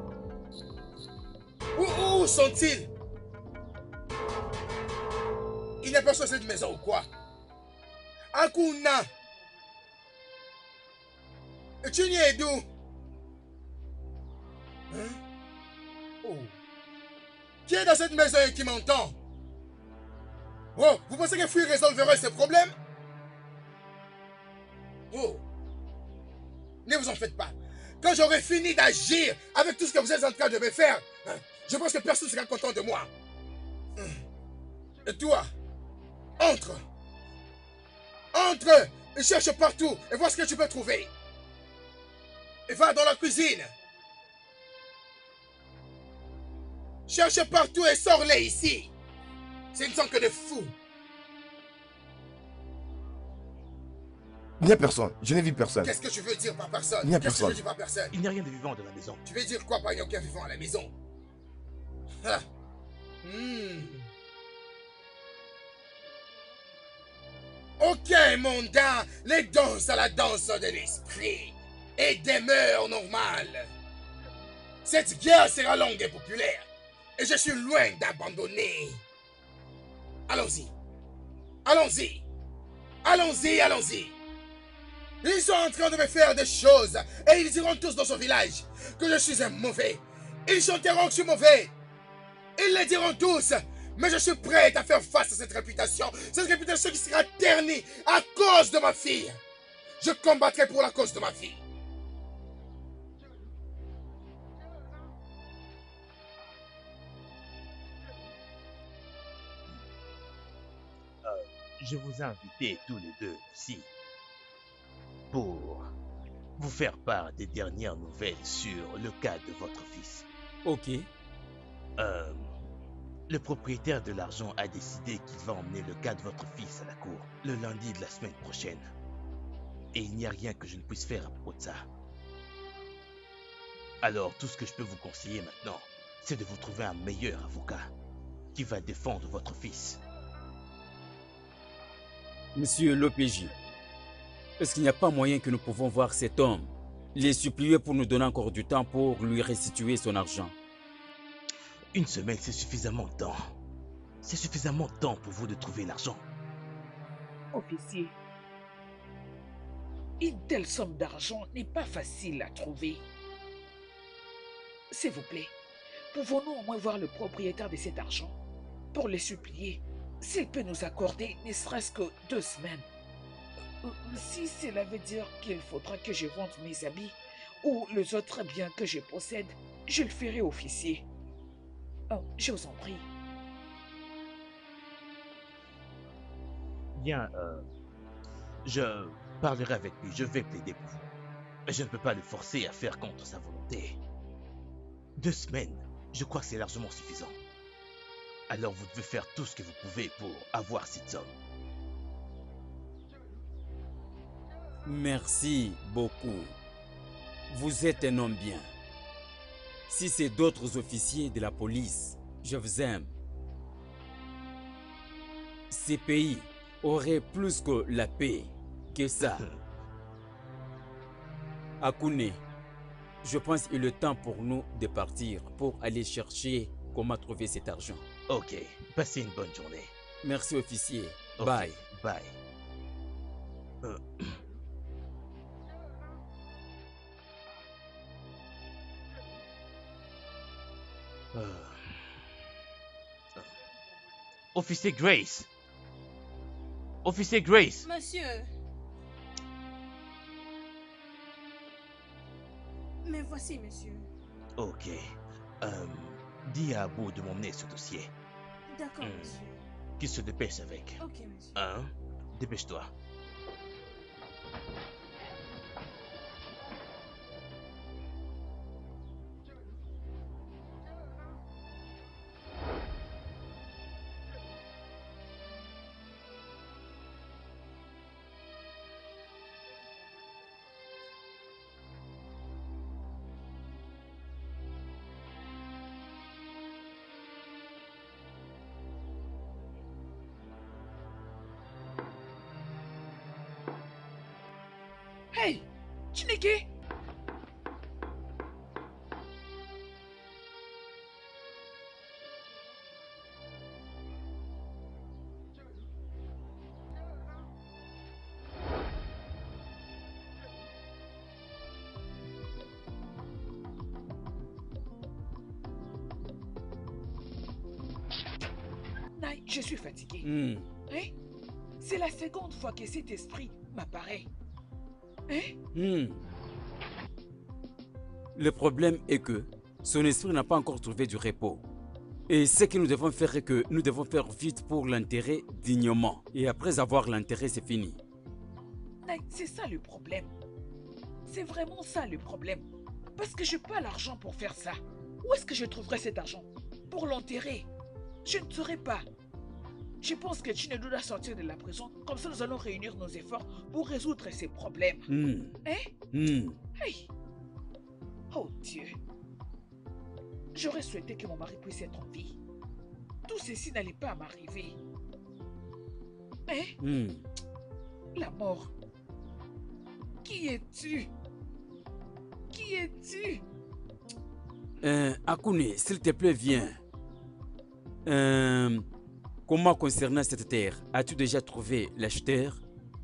Où sont-ils? Il n'y a personne dans cette maison ou quoi? Akuna! Chinedu! Hein? Oh! Qui est dans cette maison et qui m'entend? Oh, vous pensez que Fuy résolverait ces problèmes? Oh! Ne vous en faites pas. Quand j'aurai fini d'agir avec tout ce que vous êtes en train de me faire, je pense que personne ne sera content de moi. Et toi, entre. Entre et cherche partout et vois ce que tu peux trouver. Et va dans la cuisine. Cherche partout et sors-les ici. Ce ne sont que des fous. Il n'y a personne. Je n'ai vu personne. Qu'est-ce que tu veux dire par personne? Il n'y a personne. Qu'est-ce que tu veux dire par personne? Il n'y a rien de vivant dans la maison. Tu veux dire quoi par il n'y a aucun vivant à la maison? Ah. Ok, mondain, les danses à la danse de l'esprit et des mœurs normales. Cette guerre sera longue et populaire et je suis loin d'abandonner. Allons-y. Allons-y. Allons-y, allons-y. Ils sont en train de me faire des choses et ils diront tous dans son village que je suis un mauvais. Ils chanteront que je suis mauvais. Ils le diront tous. Mais je suis prêt à faire face à cette réputation qui sera ternie à cause de ma fille. Je combattrai pour la cause de ma fille. Je vous ai invités tous les deux ici pour vous faire part des dernières nouvelles sur le cas de votre fils. Ok. Le propriétaire de l'argent a décidé qu'il va emmener le cas de votre fils à la cour le lundi de la semaine prochaine. Et il n'y a rien que je ne puisse faire à propos de ça. Alors, tout ce que je peux vous conseiller maintenant, c'est de vous trouver un meilleur avocat qui va défendre votre fils. Monsieur l'OPJ, est-ce qu'il n'y a pas moyen que nous pouvons voir cet homme, les supplier pour nous donner encore du temps pour lui restituer son argent? Une semaine, c'est suffisamment de temps. C'est suffisamment de temps pour vous de trouver l'argent. Officier, une telle somme d'argent n'est pas facile à trouver. S'il vous plaît, pouvons-nous au moins voir le propriétaire de cet argent pour le supplier s'il peut nous accorder ne serait-ce que 2 semaines? Si cela veut dire qu'il faudra que je vende mes habits ou les autres biens que je possède, je le ferai, officier. Oh, je vous en prie. Bien, je parlerai avec lui, je vais plaider pour vous. Mais je ne peux pas le forcer à faire contre sa volonté. 2 semaines, je crois que c'est largement suffisant. Alors vous devez faire tout ce que vous pouvez pour avoir cette somme. Merci beaucoup. Vous êtes un homme bien. Si c'est d'autres officiers de la police, je vous aime. Ces pays auraient plus que la paix que ça. Akune, je pense qu'il est temps pour nous de partir pour aller chercher comment trouver cet argent. Ok, passez une bonne journée. Merci, officier. Okay, bye. Bye. Officier Grace. Officier Grace. Monsieur. Mais voici, monsieur. Ok. Dis à Abou de m'emmener ce dossier. D'accord, monsieur. Qu'il se dépêche avec. Ok, monsieur. Hein? Dépêche-toi. Hey, Chineke! Naï, je suis fatigué. Hein? C'est la seconde fois que cet esprit m'apparaît. Hein? Le problème est que son esprit n'a pas encore trouvé du repos. Et ce que nous devons faire est que nous devons faire vite pour l'enterrer dignement. Et après avoir l'enterré, c'est fini. C'est ça le problème. C'est vraiment ça le problème. Parce que je n'ai pas l'argent pour faire ça. Où est-ce que je trouverai cet argent? Pour l'enterrer? Je ne saurais pas. Je pense que Chinedu doit sortir de la prison. Comme ça, nous allons réunir nos efforts pour résoudre ces problèmes. Hey. Oh Dieu. J'aurais souhaité que mon mari puisse être en vie. Tout ceci n'allait pas m'arriver. La mort. Qui es-tu? Qui es-tu? Akune, s'il te plaît, viens. Comment concernant cette terre, as-tu déjà trouvé l'acheteur?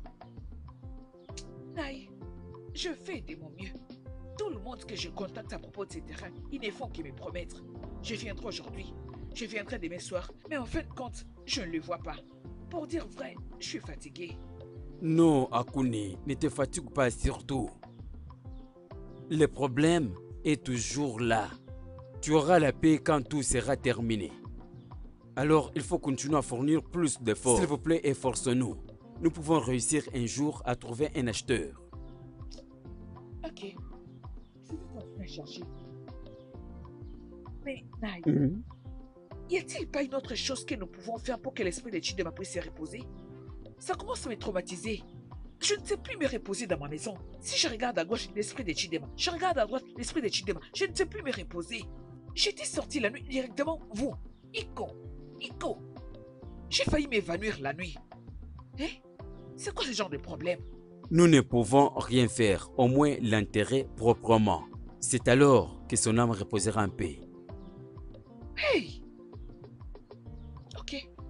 Naï, je fais de mon mieux. Tout le monde que je contacte à propos de ces terrains, ils ne font que me promettre. Je viendrai aujourd'hui, je viendrai demain soir, mais en fin de compte, je ne le vois pas. Pour dire vrai, je suis fatigué. Non, Akune, ne te fatigue pas surtout. Le problème est toujours là. Tu auras la paix quand tout sera terminé. Alors, il faut continuer à fournir plus d'efforts. S'il vous plaît, efforce-nous. Nous pouvons réussir un jour à trouver un acheteur. Ok. Je vais continuer à chercher. Mais, Naï, y a-t-il pas une autre chose que nous pouvons faire pour que l'esprit de Chidema puisse se reposer? Ça commence à me traumatiser. Je ne sais plus me reposer dans ma maison. Si je regarde à gauche, l'esprit de Chidema. Je regarde à droite, l'esprit de Chidema. Je ne sais plus me reposer. J'étais sorti la nuit directement. Vous, Iko. J'ai failli m'évanouir la nuit. Hein? C'est quoi ce genre de problème? Nous ne pouvons rien faire, au moins l'enterrer proprement. C'est alors que son âme reposera en paix. Hey! Ok.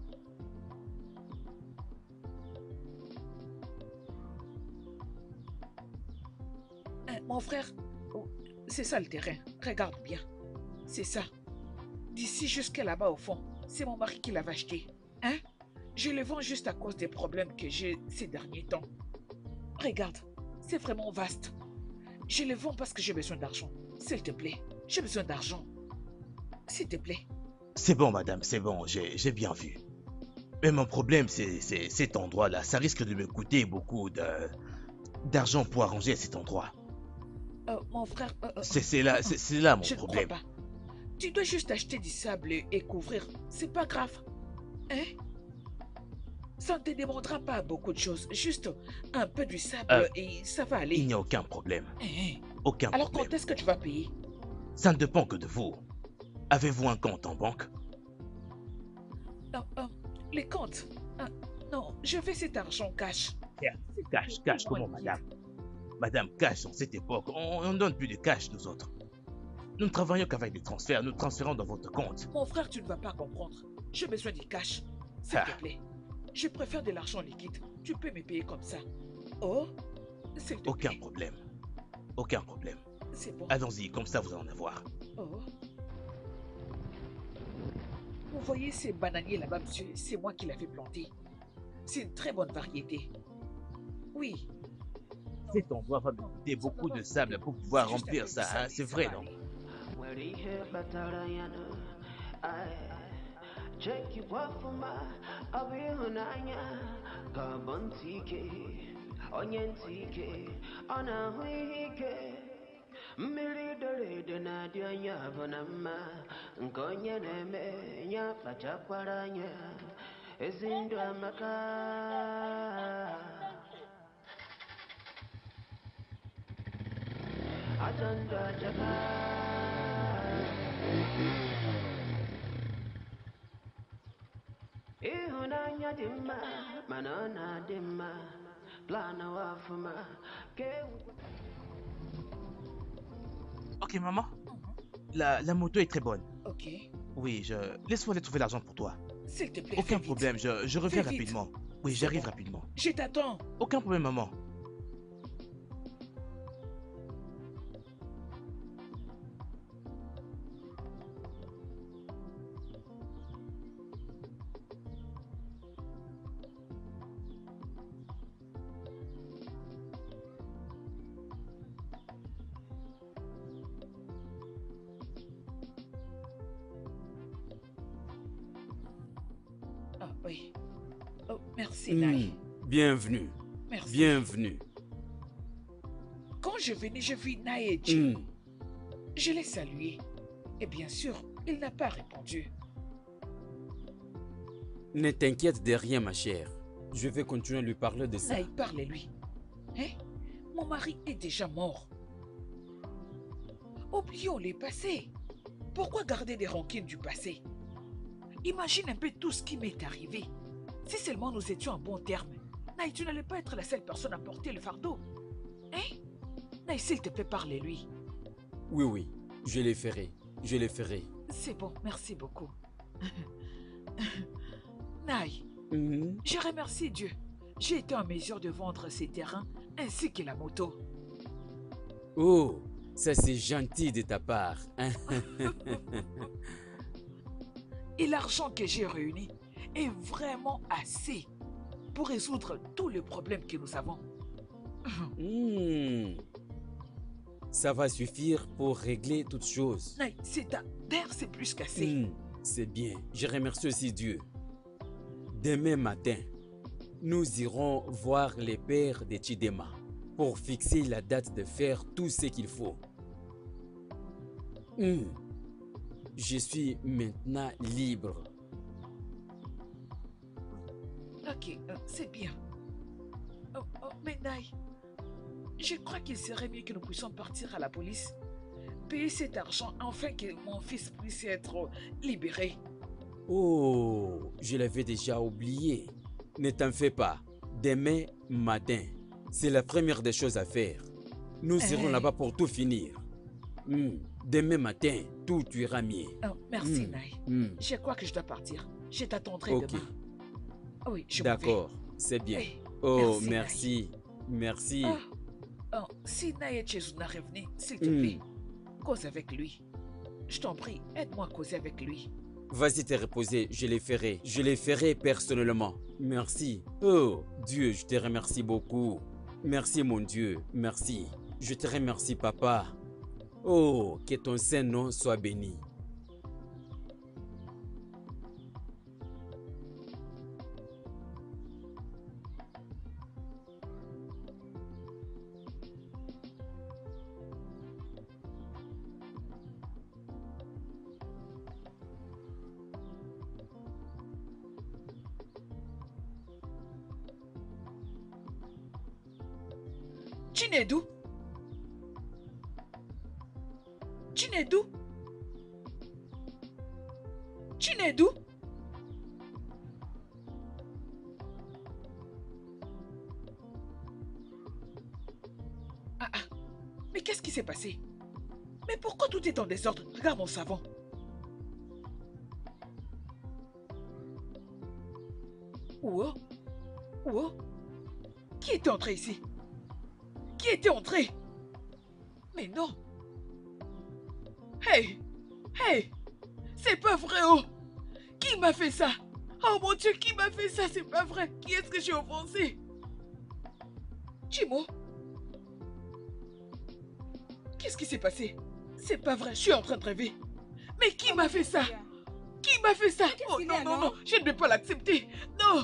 Mon frère, oh, c'est ça le terrain. Regarde bien. C'est ça. D'ici jusqu'à là-bas au fond, c'est mon mari qui l'avait acheté. Hein? Je le vends juste à cause des problèmes que j'ai ces derniers temps. Regarde, c'est vraiment vaste. Je le vends parce que j'ai besoin d'argent. S'il te plaît, j'ai besoin d'argent. S'il te plaît. C'est bon, madame, c'est bon, j'ai bien vu. Mais mon problème, c'est cet endroit-là. Ça risque de me coûter beaucoup d'argent pour arranger cet endroit. Mon frère... c'est là mon je problème. Ne crois pas. Tu dois juste acheter du sable et couvrir. C'est pas grave. Hein? Ça ne te demandera pas beaucoup de choses. Juste un peu du sable et ça va aller. Il n'y a aucun problème. Aucun Alors problème. quand est-ce que tu vas payer? Ça ne dépend que de vous. Avez-vous un compte en banque? Les comptes? Non, je veux cet argent cash. Cash, comment madame? Madame, cash, en cette époque, on ne donne plus de cash, nous autres. Nous ne travaillons qu'avec des transferts, nous transférons dans votre compte. Mon frère, tu ne vas pas comprendre. J'ai besoin du cash. S'il te plaît. Je préfère de l'argent liquide. Tu peux me payer comme ça. Oh, s'il te plaît. Aucun problème. Aucun problème. C'est bon. Allons-y, comme ça vous allez en avoir. Oh. Vous voyez ces bananiers là-bas, monsieur? C'est moi qui l'avais planté. C'est une très bonne variété. Oui. Cet endroit va me coûter beaucoup de sable pour pouvoir remplir ça, hein? C'est vrai, non? Ok, maman. La moto est très bonne. Ok. Oui, laisse-moi aller trouver l'argent pour toi. S'il te plaît. Aucun problème, je reviens rapidement. Oui, j'arrive rapidement. Je t'attends. Aucun problème, maman. Oui. Oh, merci, Naï. Bienvenue. Merci. Bienvenue. Quand je venais, je vis Naï et Jim. Je l'ai salué. Et bien sûr, il n'a pas répondu. Ne t'inquiète de rien, ma chère. Je vais continuer à lui parler de ça. Naï, parle-lui. Hein? Mon mari est déjà mort. Oublions les passés. Pourquoi garder des rancines du passé? Imagine un peu tout ce qui m'est arrivé. Si seulement nous étions en bon terme, Naï, tu n'allais pas être la seule personne à porter le fardeau. Hein? Naï, s'il te plaît, parle-lui. Oui, je le ferai. Je le ferai. C'est bon, merci beaucoup. Naï, je remercie Dieu. J'ai été en mesure de vendre ces terrains ainsi que la moto. Oh, ça c'est gentil de ta part. Et l'argent que j'ai réuni est vraiment assez pour résoudre tous les problèmes que nous avons. Ça va suffire pour régler toutes choses. Naï, d'ailleurs, c'est plus qu'assez. C'est bien. Je remercie aussi Dieu. Demain matin, nous irons voir les pères de Chidema pour fixer la date de faire tout ce qu'il faut. Je suis maintenant libre. Ok, c'est bien. Mais Naï, je crois qu'il serait mieux que nous puissions partir à la police, payer cet argent afin que mon fils puisse être libéré. Oh, je l'avais déjà oublié. Ne t'en fais pas. Demain matin, c'est la première des choses à faire. Nous irons là-bas pour tout finir. Demain matin, tout ira mieux. Oh, merci, Naï. Je crois que je dois partir. Je t'attendrai demain. Oui, je D'accord, c'est bien. Oh, merci. Merci. Si Naï est chez Zuna revenu, s'il te plaît, cause avec lui. Je t'en prie, aide-moi à causer avec lui. Vas-y te reposer, je les ferai. Je les ferai personnellement. Merci. Oh, Dieu, je te remercie beaucoup. Merci, mon Dieu, merci. Je te remercie, papa. Oh, que ton saint nom soit béni. Chinedu? Chinedu? Chinedu? Mais qu'est-ce qui s'est passé? Mais pourquoi tout est en désordre? Regarde mon savon. Oh? Qui était entré ici? Qui était entré? Mais non. Hey! C'est pas vrai, oh! Qui m'a fait ça? Oh mon Dieu, qui m'a fait ça? C'est pas vrai. Qui est-ce que j'ai offensé? Chimo? Qu'est-ce qui s'est passé? C'est pas vrai, je suis en train de rêver. Mais qui m'a fait ça? Qui m'a fait ça? Oh non, non, je ne vais pas l'accepter. Non!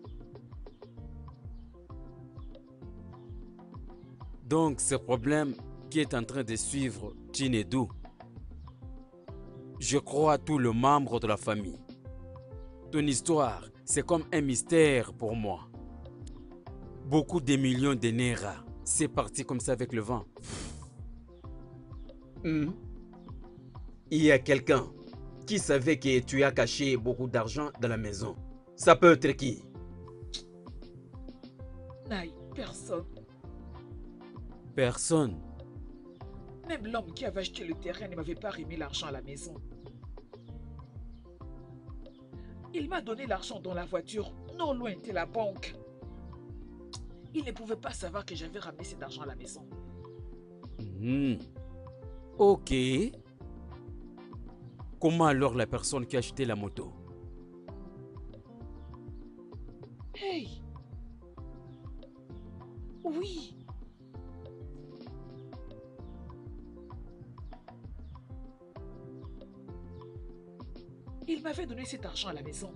Donc, ce problème qui est en train de suivre Chinedu, je crois à tous les membres de la famille. Ton histoire, c'est comme un mystère pour moi. Beaucoup de millions de Naira, c'est parti comme ça avec le vent. Il y a quelqu'un qui savait que tu as caché beaucoup d'argent dans la maison. Ça peut être qui? Naï, personne. Personne. Même l'homme qui avait acheté le terrain ne m'avait pas remis l'argent à la maison. Il m'a donné l'argent dans la voiture, non loin de la banque. Il ne pouvait pas savoir que j'avais ramené cet argent à la maison. Ok. Comment alors la personne qui a acheté la moto? Hey! Oui! Il m'avait donné cet argent à la maison.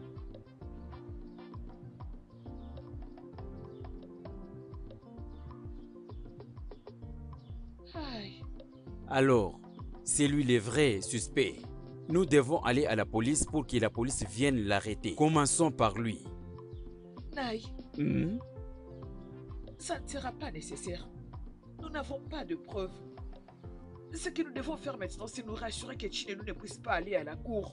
Aïe. Alors, c'est lui le vrai suspect. Nous devons aller à la police pour que la police vienne l'arrêter. Commençons par lui. Naï. Ça ne sera pas nécessaire. Nous n'avons pas de preuves. Ce que nous devons faire maintenant, c'est nous rassurer que Chinedu ne puisse pas aller à la cour.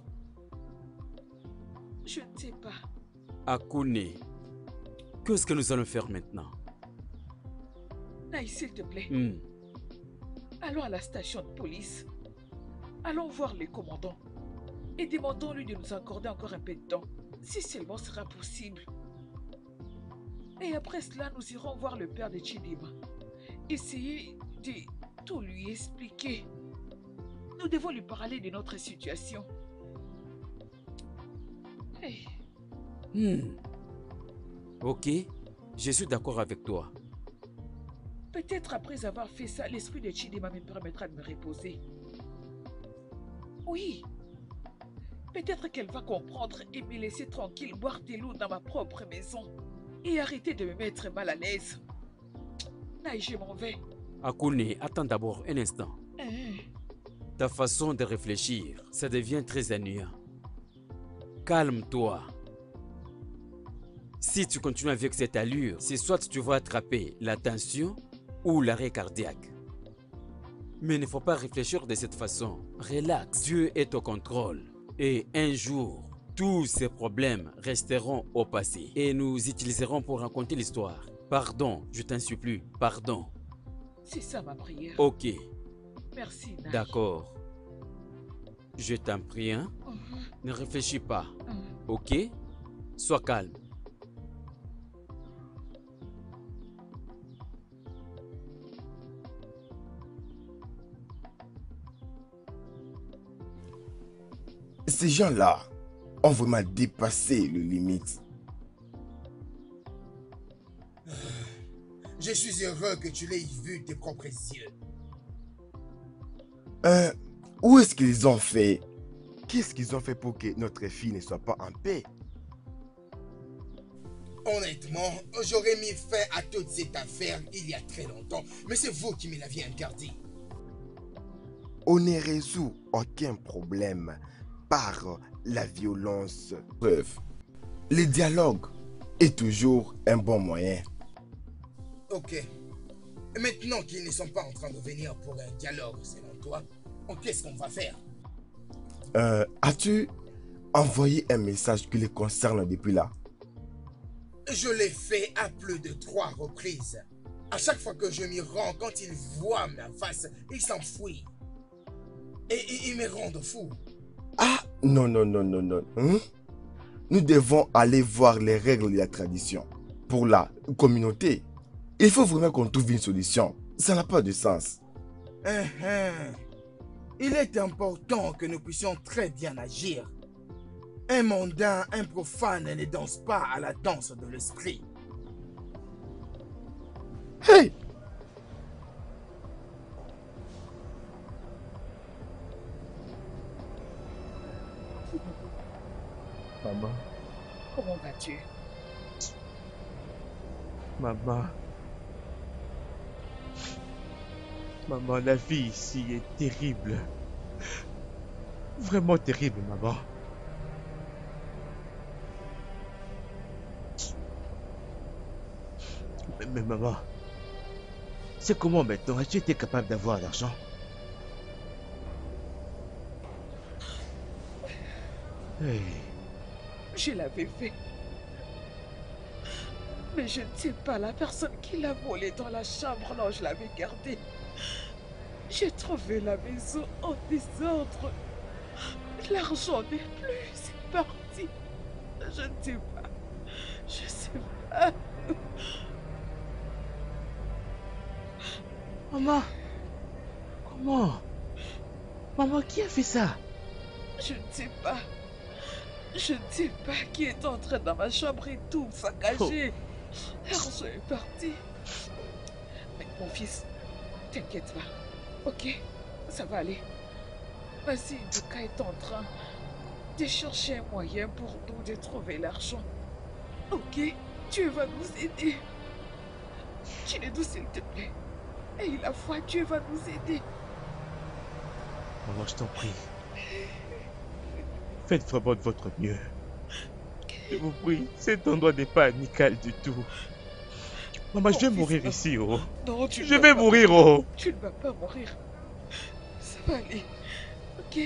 Je ne sais pas. Akune, qu'est-ce que nous allons faire maintenant? Naï, s'il te plaît. Allons à la station de police. Allons voir le commandant. Et demandons-lui de nous accorder encore un peu de temps. Si seulement sera possible. Et après cela, nous irons voir le père de Chidima. Essayer de tout lui expliquer. Nous devons lui parler de notre situation. Hey. Ok, je suis d'accord avec toi. Peut-être après avoir fait ça, l'esprit de Chidima me permettra de me reposer. Oui. Peut-être qu'elle va comprendre et me laisser tranquille boire de l'eau dans ma propre maison. Et arrêter de me mettre mal à l'aise. Naï, je m'en vais. Akune, attends d'abord un instant. Ta façon de réfléchir, ça devient très ennuyant. Calme-toi. Si tu continues avec cette allure, c'est soit tu vas attraper la tension ou l'arrêt cardiaque. Mais il ne faut pas réfléchir de cette façon. Relax. Dieu est au contrôle. Et un jour, tous ces problèmes resteront au passé. Et nous utiliserons pour raconter l'histoire. Pardon, je t'en supplie. Pardon. C'est ça ma prière. Ok. Merci, Naj. D'accord. Je t'en prie, hein? Ne réfléchis pas. Ok? Sois calme. Ces gens-là ont vraiment dépassé le limite. Je suis heureux que tu l'aies vu de tes propres yeux. Où est-ce qu'ils ont fait? Qu'est-ce qu'ils ont fait pour que notre fille ne soit pas en paix? Honnêtement, j'aurais mis fin à toute cette affaire il y a très longtemps, mais c'est vous qui me l'aviez interdit. On ne résout aucun problème par la violence. Preuve, le dialogue est toujours un bon moyen. Ok. Maintenant qu'ils ne sont pas en train de venir pour un dialogue, selon toi, qu'est-ce qu'on va faire? As-tu envoyé un message qui les concerne depuis là? Je l'ai fait à plus de 3 reprises. À chaque fois que je m'y rends, quand ils voient ma face, ils s'enfuient. Et ils me rendent fou. Ah, non. Nous devons aller voir les règles de la tradition. Pour la communauté, il faut vraiment qu'on trouve une solution. Ça n'a pas de sens. Il est important que nous puissions très bien agir. Un mondain, un profane ne danse pas à la danse de l'esprit. Hey! Maman. Comment vas-tu? Maman. Maman, la vie ici est terrible. Vraiment terrible, maman. Mais maman, c'est comment maintenant? As-tu été capable d'avoir l'argent? Hey. Je l'avais fait. Mais je ne sais pas la personne qui l'a volé dans la chambre là où je l'avais gardé. J'ai trouvé la maison en désordre. L'argent n'est plus, c'est parti. Je ne sais pas. Je sais pas. Maman, comment? Maman, qui a fait ça? Je ne sais pas. Je ne sais pas qui est entré dans ma chambre et tout saccagé. L'argent est parti. Mais mon fils, t'inquiète pas. Ok, ça va aller. Vas-y, Duka est en train de chercher un moyen pour nous de trouver l'argent. Ok, Dieu va nous aider. Chinedu, s'il te plaît. Aie la foi, Dieu va nous aider. Maman, je t'en prie. Faites vraiment de votre mieux. Je vous prie, cet endroit n'est pas amical du tout. Maman, je vais mourir ici, oh. Non, tu je vais mourir, oh. Tu ne vas pas mourir. Ça va aller. Ok.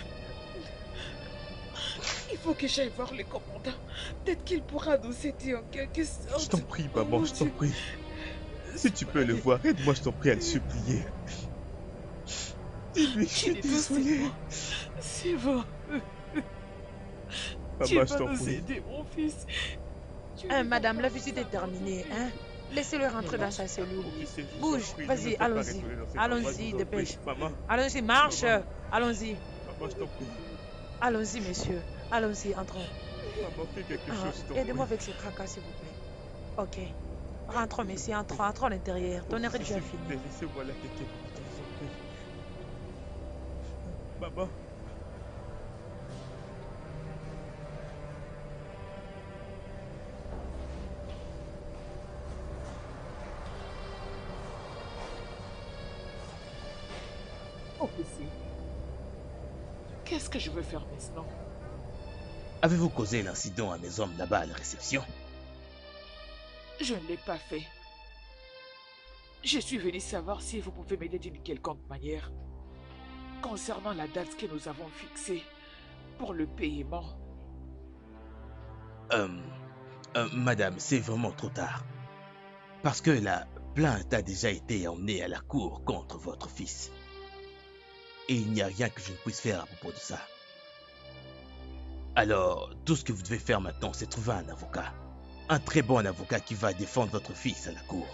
Il faut que j'aille voir le commandant. Peut-être qu'il pourra nous aider en quelque sorte. Je t'en prie, maman, je t'en prie. Si tu peux le voir, aide-moi, je t'en prie à le supplier. Dis-lui, je suis désolé. C'est bon. Maman, je t'en nous prie. aider, mon fils. Madame, la visite est terminée. Hein? Laissez-le rentrer dans sa cellule. Bouge, vas-y, allons-y. Allons-y, dépêche. Allons-y, marche. Allons-y. Maman, je t'en prie. Allons-y, monsieur. Allons-y, entrons. Maman, fais quelque chose. Aidez-moi avec ce tracas, s'il vous plaît. Ok. Rentrons, messieurs, entrons à l'intérieur. Ton heure est déjà finie. Laissez-moi la tête. Maman. Officier, qu'est-ce que je veux faire maintenant? Avez-vous causé l'incident à mes hommes là-bas à la réception? Je ne l'ai pas fait. Je suis venu savoir si vous pouvez m'aider d'une quelconque manière concernant la date que nous avons fixée pour le paiement. Madame, c'est vraiment trop tard. Parce que la plainte a déjà été emmenée à la cour contre votre fils. Et il n'y a rien que je ne puisse faire à propos de ça. Alors, tout ce que vous devez faire maintenant, c'est trouver un avocat. Un très bon avocat qui va défendre votre fils à la cour.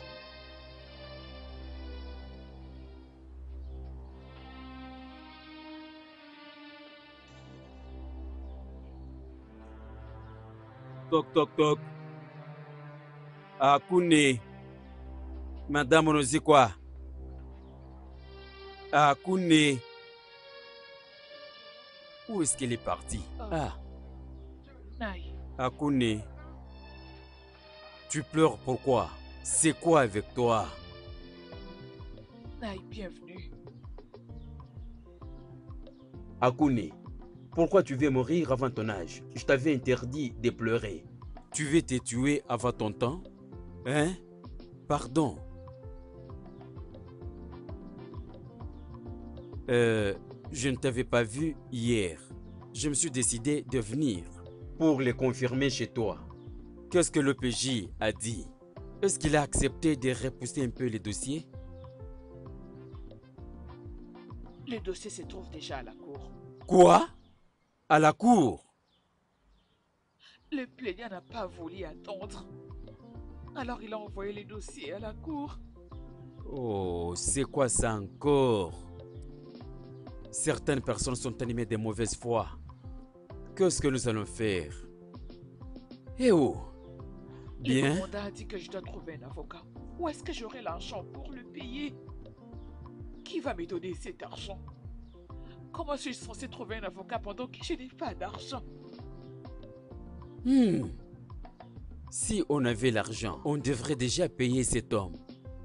Toc, toc, toc. Akune. Madame Onozikwa. Akune. Où est-ce qu'elle est partie? Ah. Naï. Akune. Tu pleures pourquoi? C'est quoi avec toi? Naï, bienvenue. Akune, pourquoi tu veux mourir avant ton âge? Je t'avais interdit de pleurer. Tu veux te tuer avant ton temps? Hein? Pardon. Je ne t'avais pas vu hier. Je me suis décidé de venir pour le confirmer chez toi. Qu'est-ce que le PJ a dit? Est-ce qu'il a accepté de repousser un peu les dossiers? Le dossier se trouve déjà à la cour. Quoi? À la cour? Le plaignant n'a pas voulu attendre. Alors il a envoyé les dossiers à la cour. Oh, c'est quoi ça encore? Certaines personnes sont animées de mauvaise foi. Qu'est-ce que nous allons faire? Eh oh! Bien. Le commandant a dit que je dois trouver un avocat. Où est-ce que j'aurai l'argent pour le payer? Qui va me donner cet argent? Comment suis-je censé trouver un avocat pendant que je n'ai pas d'argent? Si on avait l'argent, on devrait déjà payer cet homme.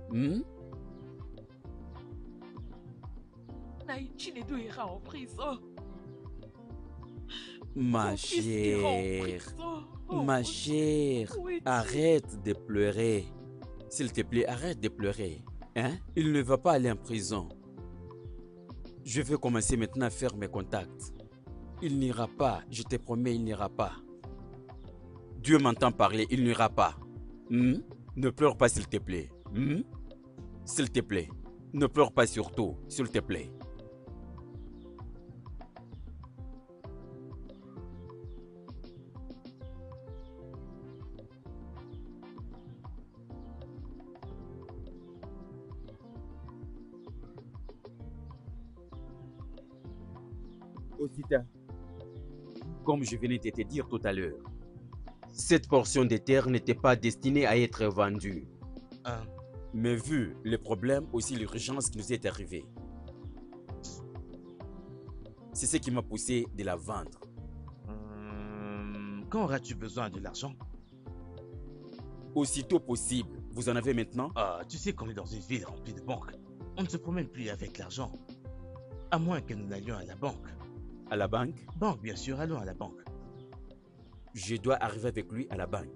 Naï Chinedu ira en prison. Ma chère, ma chère, arrête de pleurer. S'il te plaît, arrête de pleurer. Hein? Il ne va pas aller en prison. Je vais commencer maintenant à faire mes contacts. Il n'ira pas, je te promets, il n'ira pas. Dieu m'entend parler, il n'ira pas. Ne pleure pas s'il te plaît. S'il te plaît. Ne pleure pas surtout, s'il te plaît. Osita, comme je venais de te dire tout à l'heure, cette portion de terre n'était pas destinée à être vendue. Mais vu le problème, aussi l'urgence qui nous est arrivée, c'est ce qui m'a poussé de la vendre. Quand auras-tu besoin de l'argent? Aussitôt possible. Vous en avez maintenant? Tu sais qu'on est dans une ville remplie de banques. On ne se promène plus avec l'argent. À moins que nous n'allions à la banque. À la banque? Banque, bien sûr, allons à la banque. Je dois arriver avec lui à la banque.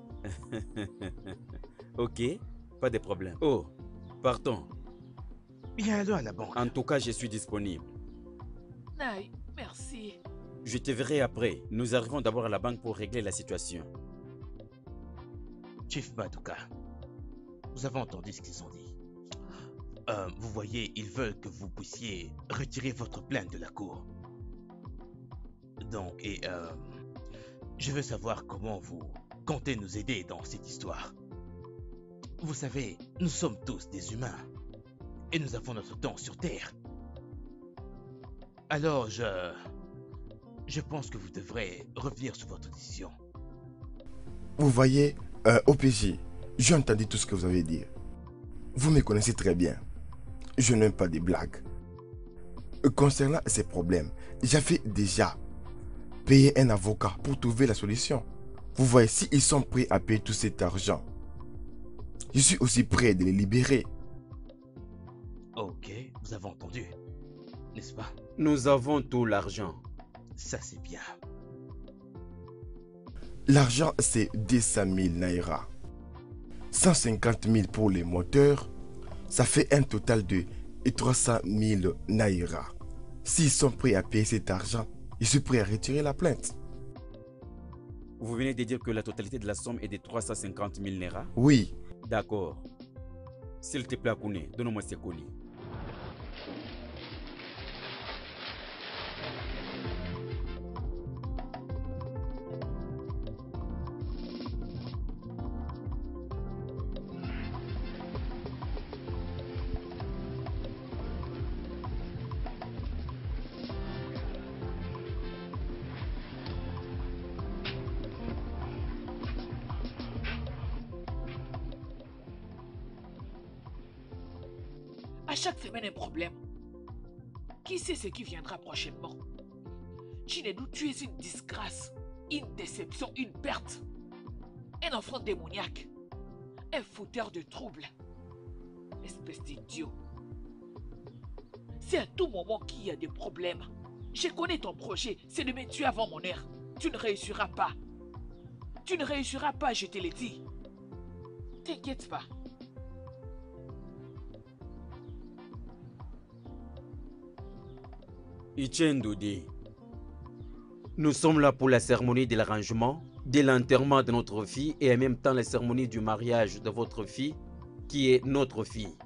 Ok, pas de problème. Oh, pardon. Bien, allons à la banque. En tout cas, je suis disponible. Naï, merci. Je te verrai après. Nous arrivons d'abord à la banque pour régler la situation. Chief Maduka, vous avez entendu ce qu'ils ont dit. Vous voyez, ils veulent que vous puissiez retirer votre plainte de la cour. Donc, je veux savoir comment vous comptez nous aider dans cette histoire. Vous savez, nous sommes tous des humains. Et nous avons notre temps sur Terre. Alors, je pense que vous devrez revenir sur votre décision. Vous voyez, OPJ, j'ai entendu tout ce que vous avez dit. Vous me connaissez très bien. Je n'aime pas des blagues. Concernant ces problèmes, j'avais déjà payé un avocat pour trouver la solution. Vous voyez, s'ils sont prêts à payer tout cet argent, je suis aussi prêt de les libérer. Ok, vous avez entendu, n'est-ce pas? Nous avons tout l'argent. Ça, c'est bien. L'argent, c'est 200 000 naira. 150 000 pour les moteurs, ça fait un total de 300 000 naira. S'ils sont prêts à payer cet argent, je suis prêt à retirer la plainte. Vous venez de dire que la totalité de la somme est de 350 000 naira? Oui. D'accord. S'il te plaît, Akune, donne-moi ces colis. À chaque semaine, un problème. Qui sait ce qui viendra prochainement? Chinedu, tu es une disgrâce, une déception, une perte. Un enfant démoniaque. Un fouteur de troubles. Espèce d'idiot. C'est à tout moment qu'il y a des problèmes. Je connais ton projet, c'est de me tuer avant mon heure. Tu ne réussiras pas. Tu ne réussiras pas, je te l'ai dit. T'inquiète pas. Etienne Dodi, nous sommes là pour la cérémonie de l'arrangement, de l'enterrement de notre fille et en même temps la cérémonie du mariage de votre fille, qui est notre fille.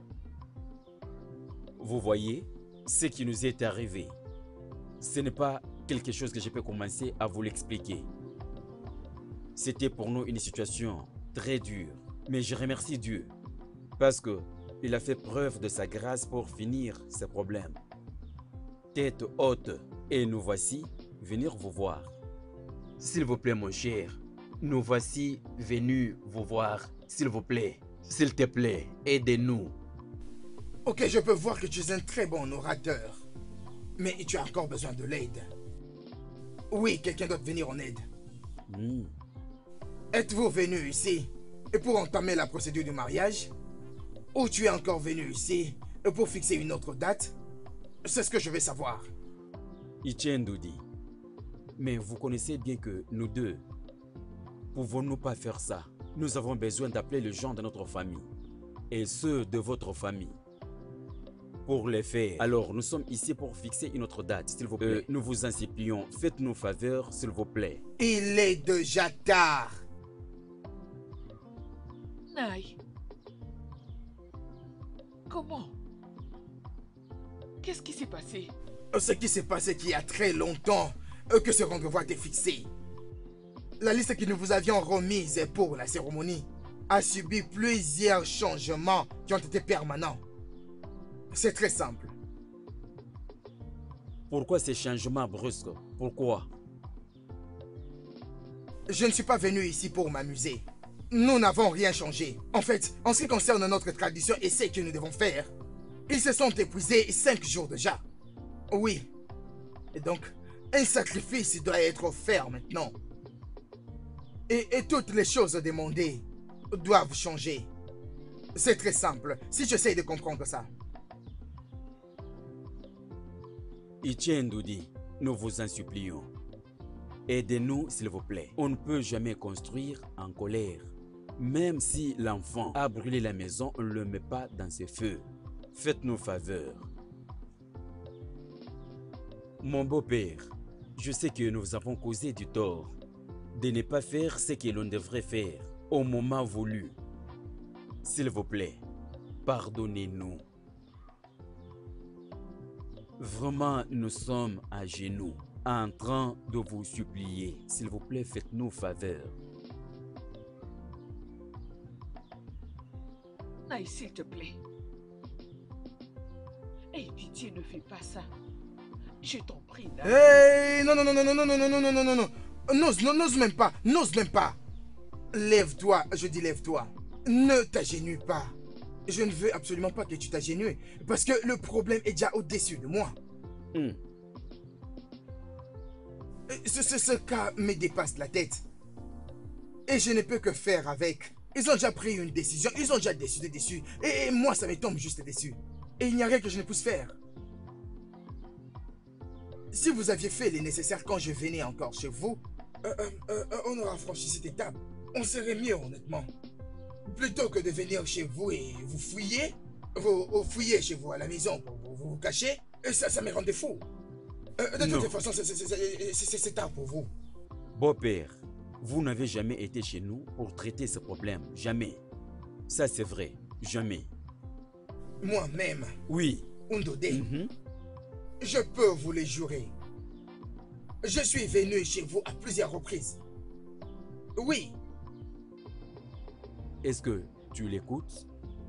Vous voyez, ce qui nous est arrivé, ce n'est pas quelque chose que je peux commencer à vous l'expliquer. C'était pour nous une situation très dure, mais je remercie Dieu parce qu'il a fait preuve de sa grâce pour finir ces problèmes. Tête haute, et nous voici venir vous voir. S'il vous plaît, mon cher, nous voici venus vous voir. S'il vous plaît, s'il te plaît, aidez-nous. Ok, je peux voir que tu es un très bon orateur. Mais tu as encore besoin de l'aide. Oui, quelqu'un doit venir en aide. Êtes-vous venu ici pour entamer la procédure du mariage? Ou tu es encore venu ici pour fixer une autre date? C'est ce que je veux savoir. Etienne Dodi, mais vous connaissez bien que nous deux, pouvons-nous pas faire ça? Nous avons besoin d'appeler les gens de notre famille et ceux de votre famille pour les faire. Alors, nous sommes ici pour fixer une autre date, s'il vous plaît. Nous vous en supplions, faites-nous faveur, s'il vous plaît. Il est déjà tard. Naï. Comment? Qu'est-ce qui s'est passé? Ce qui s'est passé qu'il y a très longtemps que ce rendez-vous a été fixé. La liste que nous vous avions remise pour la cérémonie a subi plusieurs changements qui ont été permanents. C'est très simple. Pourquoi ces changements brusques? Pourquoi? Je ne suis pas venu ici pour m'amuser. Nous n'avons rien changé. En fait, en ce qui concerne notre tradition et ce que nous devons faire, ils se sont épuisés 5 jours déjà. Oui. Et donc, un sacrifice doit être offert maintenant. Et toutes les choses demandées doivent changer. C'est très simple, si j'essaie de comprendre ça. Etienne Dodi, nous vous en supplions. Aidez-nous, s'il vous plaît. On ne peut jamais construire en colère. Même si l'enfant a brûlé la maison, on ne le met pas dans ses feux. Faites-nous faveur. Mon beau-père, je sais que nous avons causé du tort de ne pas faire ce que l'on devrait faire au moment voulu. S'il vous plaît, pardonnez-nous. Vraiment, nous sommes à genoux, en train de vous supplier. S'il vous plaît, faites-nous faveur. Naï, s'il te plaît. Hey, pitié, ne fais pas ça. Je t'en prie, Naï. Hey, non, non, non, non, non, non, non, non, non, non, non, non. N'ose même pas, n'ose même pas. Lève-toi, je dis lève-toi. Ne t'agénue pas. Je ne veux absolument pas que tu t'agénues, parce que le problème est déjà au-dessus de moi. Ce cas me dépasse la tête. Et je ne peux que faire avec. Ils ont déjà pris une décision, ils ont déjà décidé dessus. Et moi, ça me tombe juste dessus. Et il n'y a rien que je ne puisse faire. Si vous aviez fait les nécessaires quand je venais encore chez vous, on aura franchi cette étape. On serait mieux, honnêtement. Plutôt que de venir chez vous et vous fouiller, vous fouillez chez vous à la maison pour vous cacher, et ça me rendait fou. De toute façon, c'est tard pour vous. Beau-père, vous n'avez jamais été chez nous pour traiter ce problème. Jamais. Ça, c'est vrai. Jamais. Moi-même, oui. Ndodé, je peux vous le jurer. Je suis venu chez vous à plusieurs reprises. Oui. Est-ce que tu l'écoutes?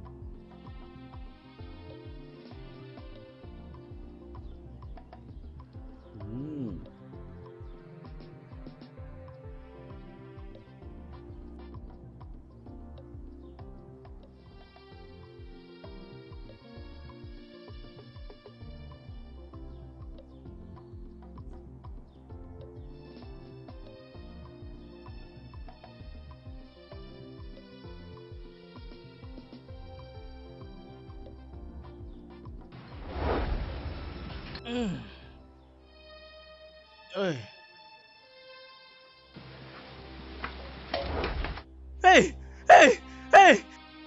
Hey! Hey! Hey!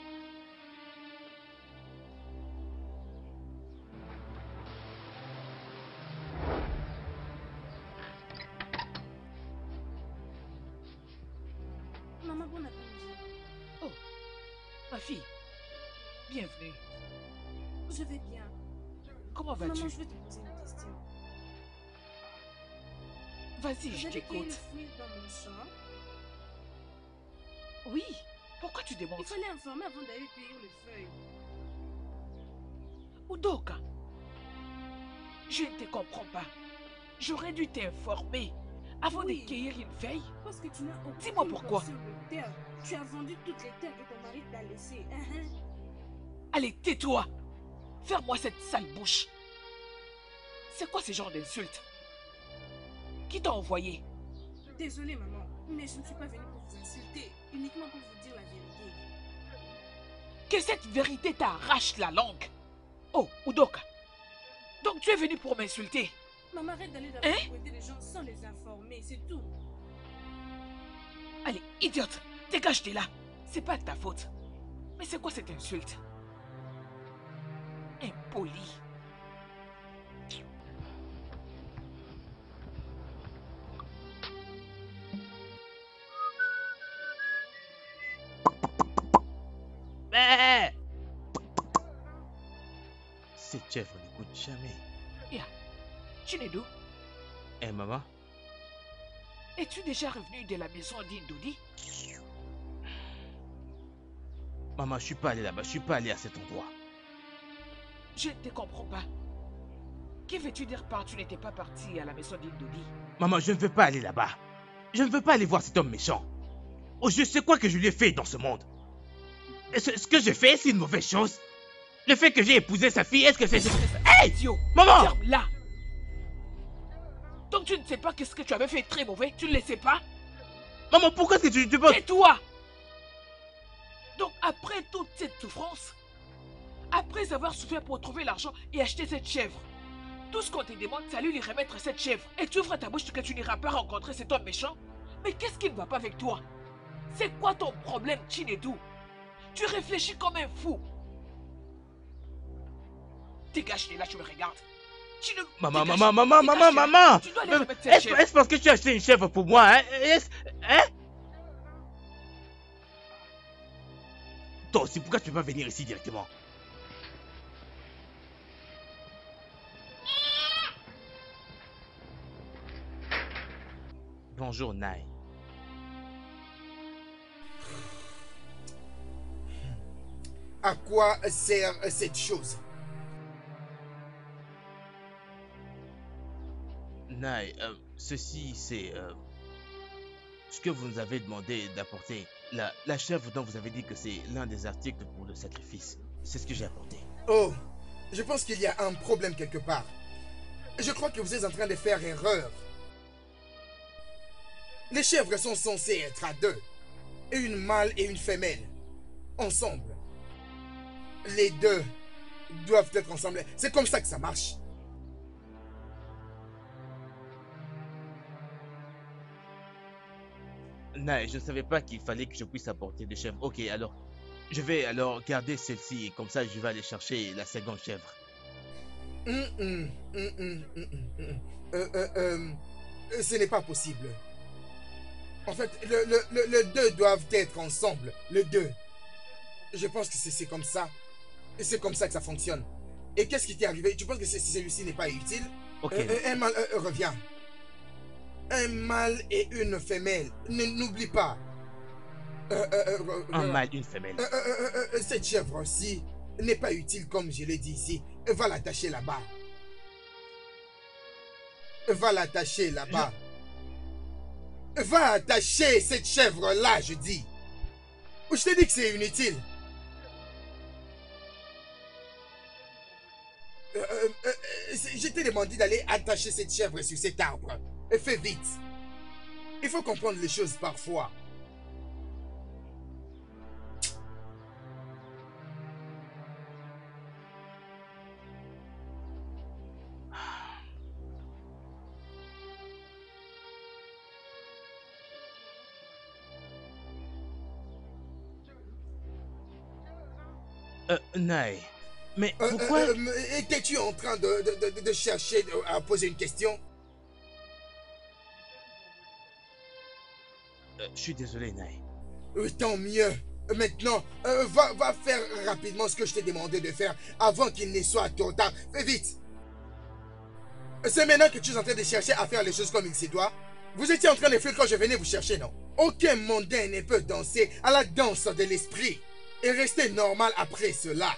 Maman, bon après-midi. Oh, ma fille, bienvenue. Je vais bien. Comment vas-tu? Maman, je vais te poser une question. Vas-y, je t'écoute. Vous avez cueilli le fruit dans mon champ? Oui. Pourquoi tu demandes? Il fallait informer avant d'aller cueillir les feuilles. Udoka, je ne te comprends pas. J'aurais dû t'informer avant de cueillir une feuille. Parce que tu n'as aucune. Dis-moi pourquoi. Sur le terre. Tu as vendu toutes les terres que ton mari t'a laissées. Allez, tais-toi. Ferme-moi cette sale bouche. C'est quoi ce genre d'insulte? Qui t'a envoyé? Désolée, maman, mais je ne suis pas venue pour vous insulter, uniquement pour vous dire la vérité. Que cette vérité t'arrache la langue. Oh, Udoka. Donc tu es venu pour m'insulter? Maman, arrête d'aller dans la propriété des gens sans les informer, c'est tout. Allez, idiote, dégage de là. C'est pas de ta faute. Mais c'est quoi cette insulte? Impoli. Cette chèvre n'écoute jamais. Yeah. Chinedu. Maman? Es-tu déjà revenu de la maison d'Indodi? Maman, je suis pas allé là-bas, je suis pas allé à cet endroit. Je ne te comprends pas. Que veux-tu dire par tu n'étais pas parti à la maison d'Indodi? Maman, je ne veux pas aller là-bas. Je ne veux pas aller voir cet homme méchant. Oh, je sais quoi que je lui ai fait dans ce monde. Ce que j'ai fait, c'est une mauvaise chose. Le fait que j'ai épousé sa fille, est-ce que c'est... Hey, idiot! Maman! Ferme-la! Donc tu ne sais pas qu'est-ce que tu avais fait très mauvais? Tu ne le sais pas? Maman, pourquoi est-ce que tu te poses... Tais-toi! Donc après toute cette souffrance, après avoir souffert pour trouver l'argent et acheter cette chèvre, tout ce qu'on te demande, c'est aller lui remettre cette chèvre. Et tu ouvres ta bouche que tu n'iras pas rencontrer cet homme méchant? Mais qu'est-ce qui ne va pas avec toi? C'est quoi ton problème, Chinedu? Tu réfléchis comme un fou. Dégage de là, tu me regardes. Maman, maman! Tu dois aller remettre cette chèvre. Est-ce parce que tu as acheté une chèvre pour moi, hein? Toi aussi, pourquoi tu peux pas venir ici directement? Bonjour, Nai. À quoi sert cette chose? Nai, ceci c'est ce que vous nous avez demandé d'apporter. La chèvre dont vous avez dit que c'est l'un des articles pour le sacrifice. C'est ce que j'ai apporté. Oh, je pense qu'il y a un problème quelque part. Je crois que vous êtes en train de faire erreur. Les chèvres sont censées être à deux. Une mâle et une femelle. Ensemble. Les deux doivent être ensemble. C'est comme ça que ça marche. Nai, je ne savais pas qu'il fallait que je puisse apporter des chèvres. Ok, alors, Je vais alors garder celle-ci et comme ça je vais aller chercher la seconde chèvre. Ce n'est pas possible. En fait, le deux doivent être ensemble. Le deux. Je pense que c'est comme ça. Et c'est comme ça que ça fonctionne. Et qu'est-ce qui t'est arrivé? Tu penses que celui-ci n'est pas utile? Ok. Un mâle, reviens. Un mâle et une femelle. N'oublie pas. Un mâle, une femelle. Cette chèvre-ci n'est pas utile comme je l'ai dit ici. Va l'attacher là-bas. Va l'attacher là-bas. Va attacher cette chèvre-là, je dis. Ou je t'ai dit que c'est inutile. Je t'ai demandé d'aller attacher cette chèvre sur cet arbre. Fais vite. Il faut comprendre les choses parfois. Nai, mais pourquoi... Étais-tu en train de chercher à poser une question? Je suis désolé, Nai. Tant mieux. Maintenant, va faire rapidement ce que je t'ai demandé de faire avant qu'il ne soit trop tard. Fais vite. C'est maintenant que tu es en train de chercher à faire les choses comme il se doit. Vous étiez en train de fuir quand je venais vous chercher, non? Aucun mondain ne peut danser à la danse de l'esprit et rester normal après cela.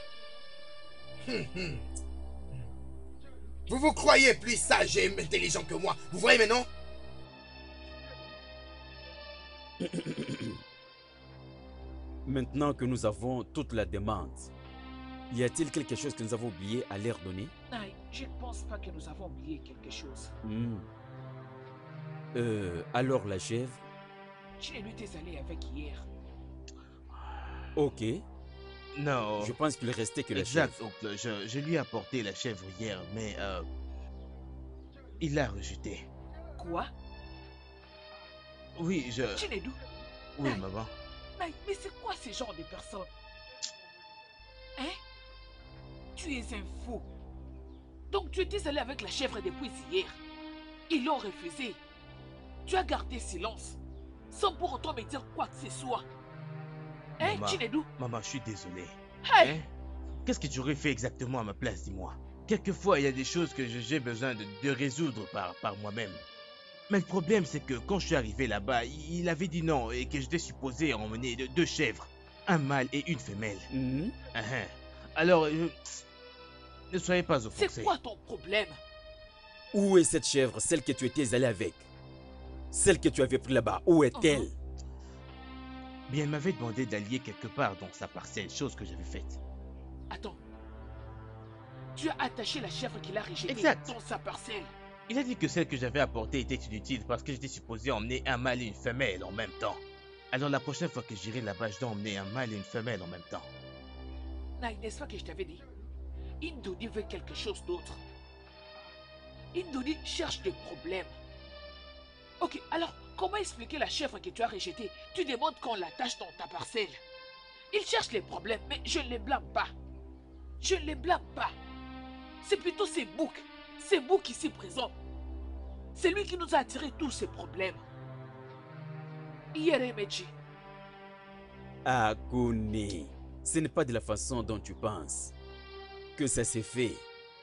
Vous vous croyez plus sage et intelligent que moi. Vous voyez maintenant? Maintenant que nous avons toute la demande, y a-t-il quelque chose que nous avons oublié à leur donner? Nai, je ne pense pas que nous avons oublié quelque chose. Alors la chèvre? Chinedu t'es allé avec hier. Ok. Non. Je pense qu'il restait que la chèvre. Exact, oncle. Je lui ai apporté la chèvre hier, mais il l'a rejetée. Quoi? Oui, Chinedu? Oui, Nai. maman. Nai, mais c'est quoi ce genre de personne? Hein? Tu es un fou. Donc tu étais allé avec la chèvre depuis hier. Ils l'ont refusé. Tu as gardé silence, sans pour autant me dire quoi que ce soit. Hein, Chinedu? Maman, je suis désolé. Hey! Hein? Qu'est-ce que tu aurais fait exactement à ma place, dis-moi? Quelquefois, il y a des choses que j'ai besoin de résoudre par moi-même. Mais le problème, c'est que quand je suis arrivé là-bas, il avait dit non et que j'étais supposé emmener deux chèvres, un mâle et une femelle. Alors, ne soyez pas offensés. C'est quoi ton problème? Où est cette chèvre, celle que tu étais allé avec? Celle que tu avais pris là-bas, où est-elle? Bien, elle m'avait demandé d'allier quelque part dans sa parcelle, chose que j'avais faite. Attends. Tu as attaché la chèvre qu'il a rejetée dans sa parcelle. Il a dit que celle que j'avais apportée était inutile parce que j'étais supposé emmener un mâle et une femelle en même temps. Alors la prochaine fois que j'irai là-bas, je dois emmener un mâle et une femelle en même temps. Nai, n'est-ce pas que je t'avais dit? Indodi veut quelque chose d'autre. Indodi cherche des problèmes. Ok, alors comment expliquer la chèvre que tu as rejetée? Tu demandes qu'on l'attache dans ta parcelle. Il cherche les problèmes, mais je ne les blâme pas. Je ne les blâme pas. C'est plutôt ces boucs ici présents. C'est lui qui nous a attiré tous ces problèmes. Yeremeji. Akune, ce n'est pas de la façon dont tu penses que ça s'est fait.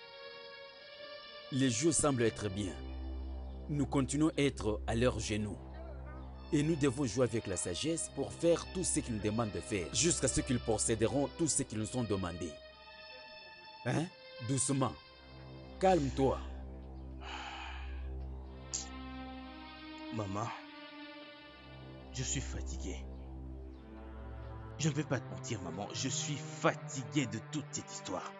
Les jours semblent être bien. Nous continuons à être à leurs genoux. Et nous devons jouer avec la sagesse pour faire tout ce qu'ils nous demandent de faire, jusqu'à ce qu'ils posséderont tout ce qu'ils nous ont demandé. Hein? Doucement. Calme-toi. Maman, je suis fatigué. Je ne vais pas te mentir, maman, je suis fatigué de toute cette histoire.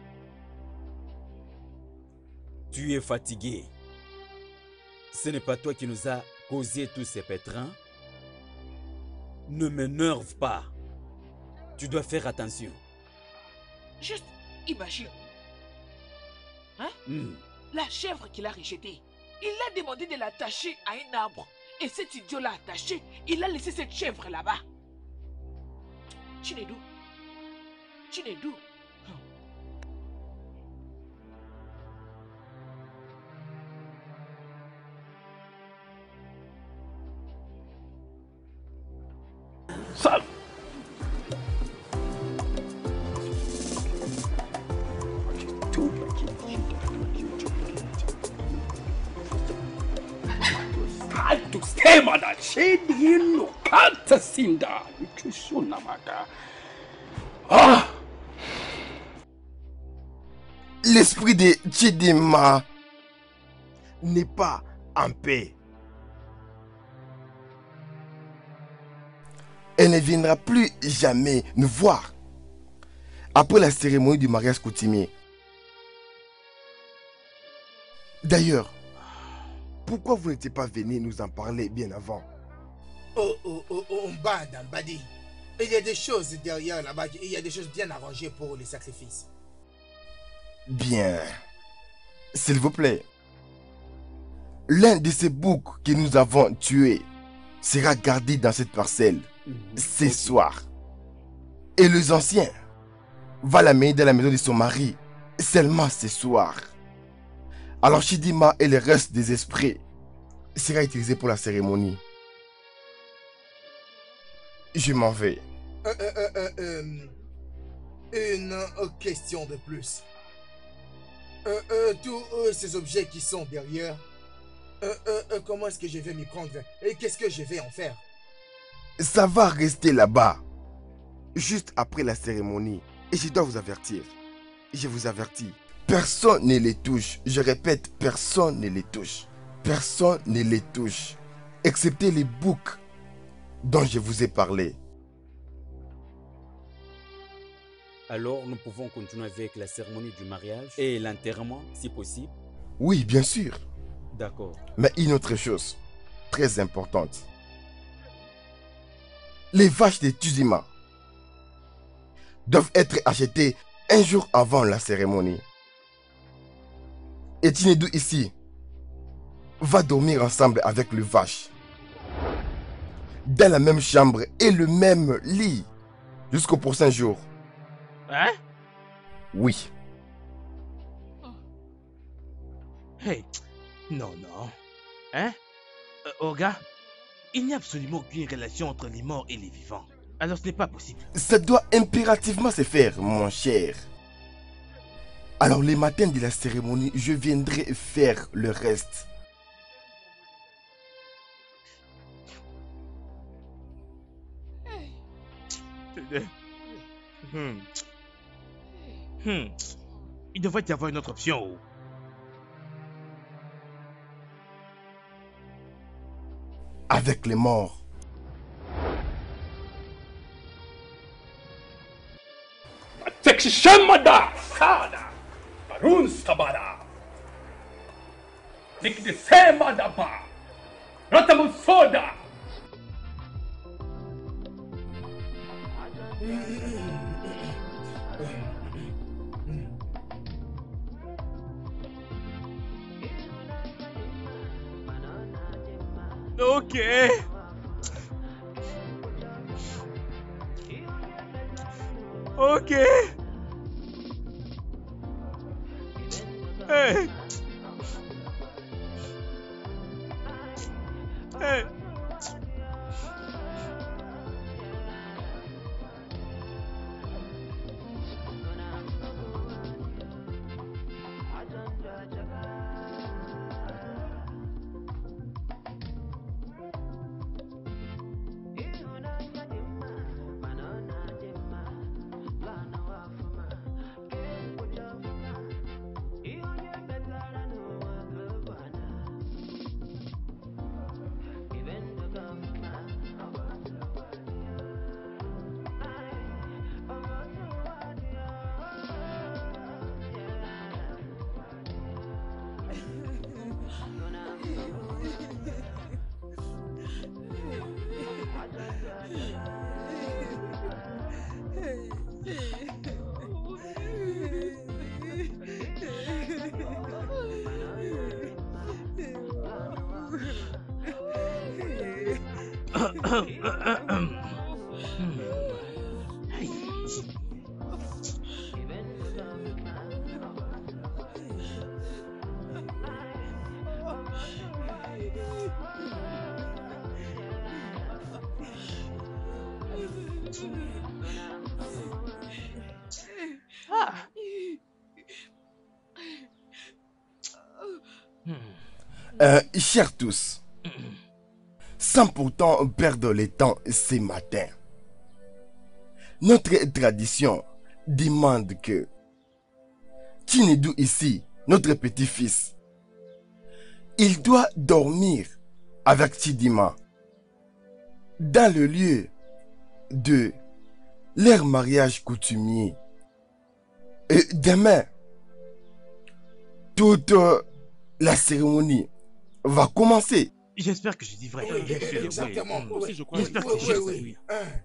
Tu es fatigué. Ce n'est pas toi qui nous as causé tous ces pétrins. Ne m'énerve pas. Tu dois faire attention. Juste imagine. Hein? La chèvre qu'il a rejetée. Il a demandé de l'attacher à un arbre. Et cet idiot l'a attaché. Il a laissé cette chèvre là-bas. Chinedu, Chinedu. Ça. L'esprit de Chidima n'est pas en paix. Elle ne viendra plus jamais nous voir après la cérémonie du mariage coutumier. D'ailleurs, pourquoi vous n'étiez pas venu nous en parler bien avant? Mbadi. Il y a des choses derrière là-bas, il y a des choses bien arrangées pour les sacrifices. Bien. S'il vous plaît. L'un de ces boucs que nous avons tués sera gardé dans cette parcelle ce soir. Et les anciens va l'amener dans la maison de son mari seulement ce soir. Alors Chidima et le reste des esprits sera utilisé pour la cérémonie. Je m'en vais. Une question de plus. Tous ces objets qui sont derrière, comment est-ce que je vais m'y prendre et qu'est-ce que je vais en faire? Ça va rester là-bas, juste après la cérémonie. Et je dois vous avertir. Je vous avertis. Personne ne les touche. Je répète, personne ne les touche. Personne ne les touche. Excepté les boucs dont je vous ai parlé. Alors, nous pouvons continuer avec la cérémonie du mariage et l'enterrement, si possible? Oui, bien sûr. D'accord. Mais une autre chose, très importante. Les vaches de Tuzima doivent être achetées un jour avant la cérémonie. Et Chinedu ici va dormir ensemble avec les vaches. Dans la même chambre et le même lit jusqu'au prochain jour. Hein? Oui. Hey, non. Hein? Oga, il n'y a absolument aucune relation entre les morts et les vivants. Alors ce n'est pas possible. Ça doit impérativement se faire, mon cher. Alors les matins de la cérémonie, je viendrai faire le reste. Il devrait y avoir une autre option. Avec les morts. Shamada Sada Barun Sabada Nikde Semada Ba Ratamu Soda. Ok. Ok. Hey. Hey. Chers tous, sans pourtant perdre le temps ce matin, notre tradition demande que Chinedu ici, notre petit-fils, il doit dormir avec Chidima dans le lieu de leur mariage coutumier. Et demain, toute la cérémonie va commencer. J'espère que je dis vrai. Oui, Bien sûr, exactement. oui. Oui. J'espère que c'est Oui.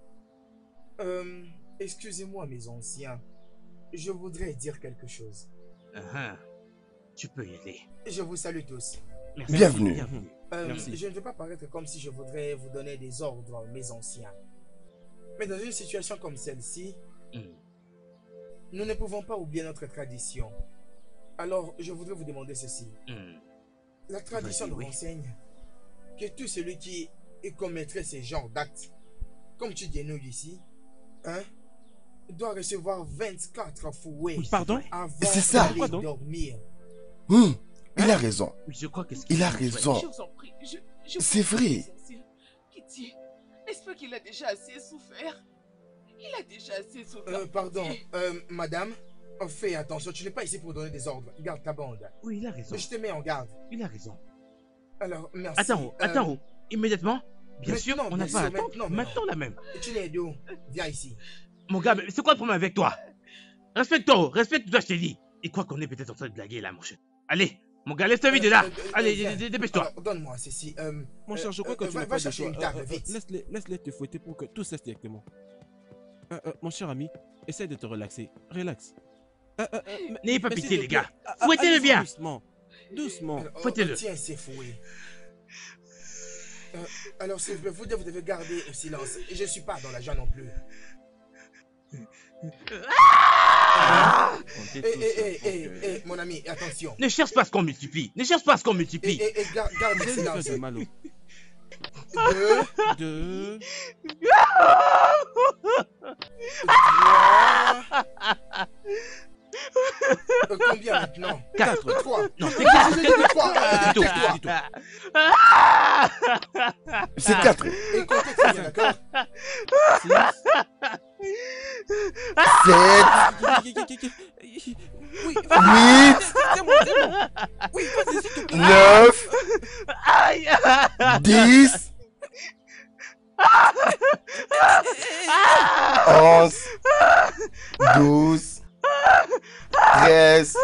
Excusez-moi, mes anciens. Je voudrais dire quelque chose. Tu peux y aller. Je vous salue tous. Merci. Bienvenue. Merci. Je ne veux pas paraître comme si je voudrais vous donner des ordres, mes anciens. Mais dans une situation comme celle-ci, nous ne pouvons pas oublier notre tradition. Alors, je voudrais vous demander ceci. La tradition nous enseigne que tout celui qui commettrait ce genre d'actes, comme tu dis nous ici, doit recevoir 24 fouets avant d'aller dormir. Il a raison. Je crois que il a raison. C'est vrai. Pitié, n'est-ce pas qu'il a déjà assez souffert? Il a déjà assez souffert. Pardon, madame, fais attention, tu n'es pas ici pour donner des ordres. Garde ta bande. Oui, il a raison. Je te mets en garde. Il a raison. Alors, merci. Attends, immédiatement. Bien sûr, on n'a pas à attendre. Maintenant, là même. Chinedu, viens ici. Mon gars, mais c'est quoi le problème avec toi? Respecte-toi, respecte-toi, je t'ai dit. Il croit qu'on est peut-être en train de blaguer là, mon cher. Allez, mon gars, laisse-toi vite de là. Allez, dépêche-toi. Donne-moi ceci. Mon cher, je crois que tu n'as pas de chercher une table, vite. Laisse-les te fouetter pour que tout cesse directement. Mon cher ami, essaie de te relaxer. Relax. N'ayez pas pitié, les gars. Fouettez-le bien. Doucement. Doucement. Fouettez-le. Tiens, c'est fouet. Alors, s'il vous plaît, vous devez garder le silence. Et je ne suis pas dans la joie non plus. Mon ami, attention. Ne cherche pas ce qu'on multiplie. Ne cherche pas ce qu'on multiplie. Garde le silence. Deux. Combien maintenant? 4. 3. Non, c'est 4. C'est 4. Et comptez très bien, d'accord? 7. Oui. 8. 9. 10. 11. 12. 13.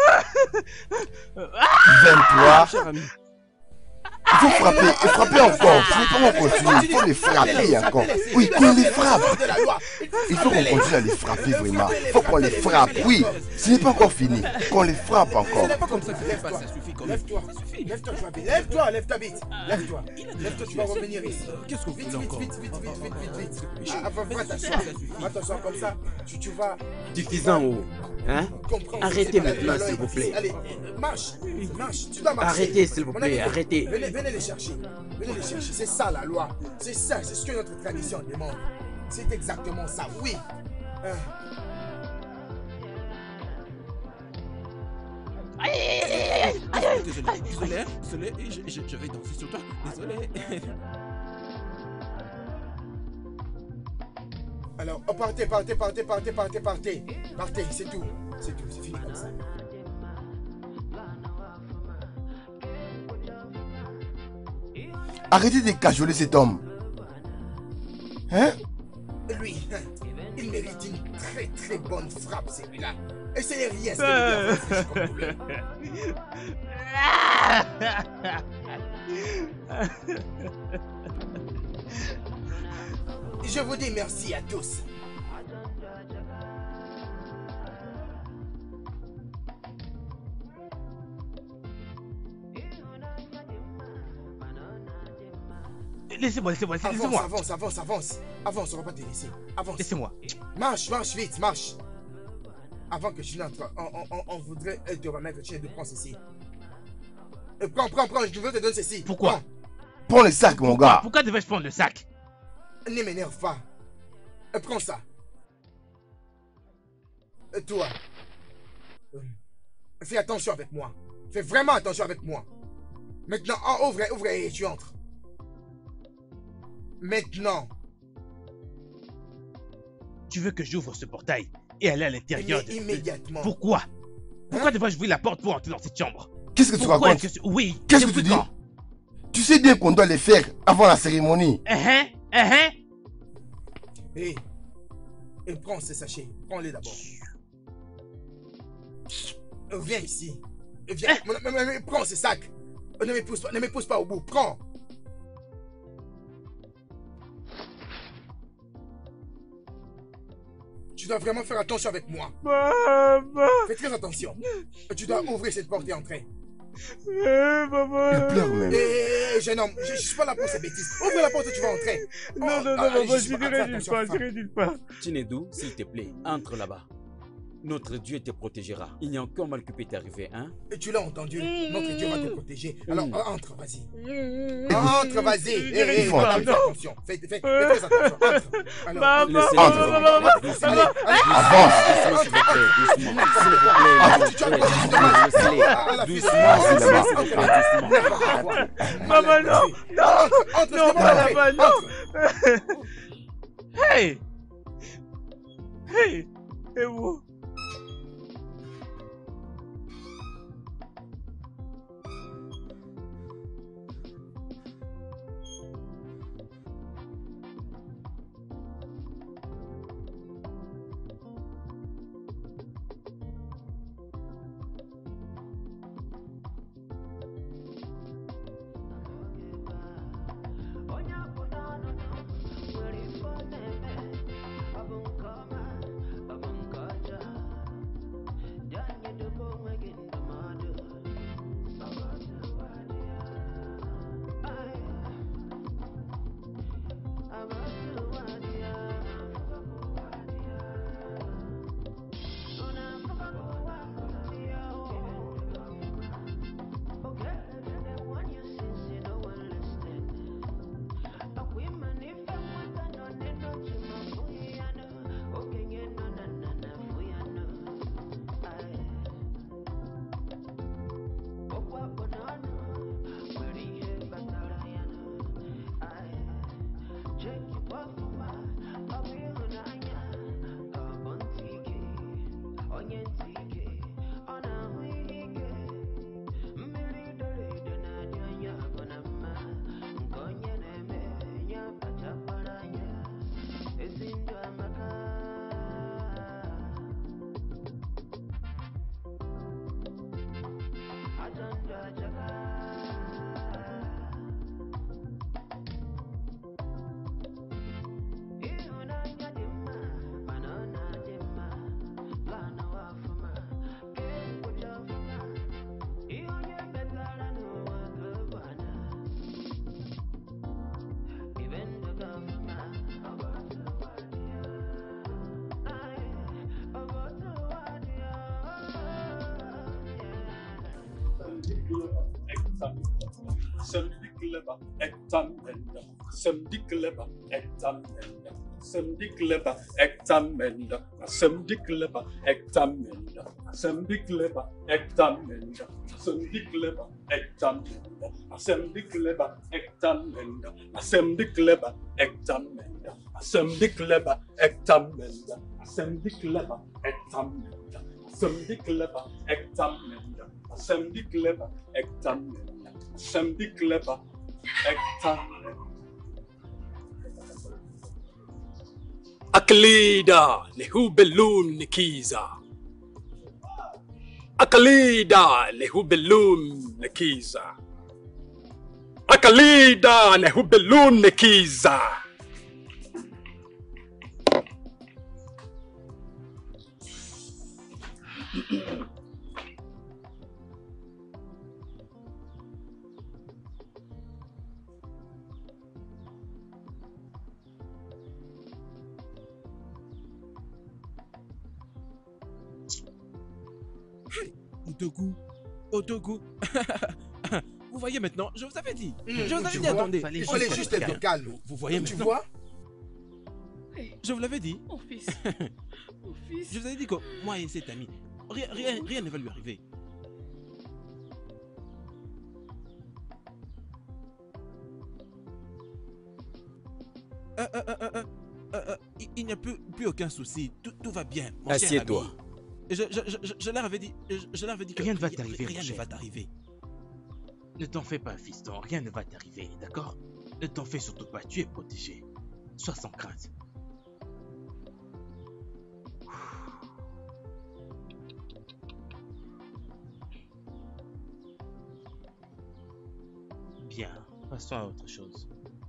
23. Il faut frapper, et frapper encore. Il faut qu'on continue, il faut les frapper encore. Oui, qu'on les frappe. Il faut qu'on continue à les frapper vraiment. Il faut qu'on les frappe, oui. Ce n'est pas encore fini. Qu'on les frappe encore. Ce n'est pas comme ça. Lève-toi, lève-toi vite. Lève-toi, tu vas revenir ici. Qu'est-ce qu'on fait encore? Vite. Va t'asseoir comme ça. Tu vas... Suffisant, oh. Hein? Arrêtez maintenant, s'il vous plaît. Allez, marche. Tu dois marcher. Arrêtez, s'il vous plaît, arrêtez. Venez les chercher. C'est ça la loi. C'est ça, c'est ce que notre tradition demande. C'est exactement ça, oui. Désolé, je vais danser sur toi. Désolé. Alors, partez. Partez, c'est tout. C'est fini comme ça. Arrêtez de cajoler cet homme. Hein? Lui, il mérite une très bonne frappe, celui-là. Et ce n'est rien ce que lui a Je vous dis merci à tous. Laissez-moi. Avance, on va pas te laisser. Avance. Laissez-moi. Marche vite. Avant que je n'entre, on voudrait te remettre. Tiens, prends ceci. Prends, je veux te donner ceci. Pourquoi? Prends le sac, mon gars. Pourquoi devais-je prendre le sac? Ne m'énerve pas. Prends ça. Toi. Fais attention avec moi. Fais vraiment attention avec moi. Maintenant, ouvre et tu entres. Maintenant. Tu veux que j'ouvre ce portail et aller à l'intérieur immédiatement. Pourquoi? Pourquoi devrais-je ouvrir la porte pour entrer dans cette chambre? Qu'est-ce que tu racontes? Oui. Qu'est-ce que tu dis? Tu sais bien qu'on doit les faire avant la cérémonie. Hé, prends ces sachets. Prends-les d'abord. Viens ici. Viens. Prends ces sacs. Ne me pousse pas au bout. Prends. Tu dois vraiment faire attention avec moi. Fais très attention. Tu dois ouvrir cette porte et entrer. Maman. Il pleure même. Jeune homme, je suis pas là pour ces bêtises. Ouvre la porte et tu vas entrer. Non, maman, je ne pas. Chinedu, s'il te plaît, entre là-bas. Notre Dieu te protégera. Il n'y a aucun mal qui peut t'arriver, hein? Et tu l'as entendu, notre Dieu va te protéger. Alors, entre, vas-y. Entre, vas-y. Fais attention. Fais très attention. Entre. Maman, doucement. Avance. S'il vous plaît, doucement. S'il vous plaît, doucement. Maman, non. Non, pas là-bas, non. Hey. Et vous? Akalida lehubelum nikiza. Akalida lehubelum nikiza. Akalida lehubelum nikiza. Otoku. Vous voyez maintenant, je vous avais dit. Je vous avais dit, attendez. Il fallait juste être calme. Vous voyez tu maintenant. vois? Je vous l'avais dit. Mon fils. Mon fils. Je vous avais dit que moi et cet ami, rien ne va lui arriver. Il n'y a plus aucun souci. Tout va bien. Assieds-toi. Je leur avais dit que rien ne va t'arriver. Rien ne va t'arriver. Ne t'en fais pas, fiston. Rien ne va t'arriver, d'accord? Ne t'en fais surtout pas. Tu es protégé. Sois sans crainte. Bien, passons à autre chose.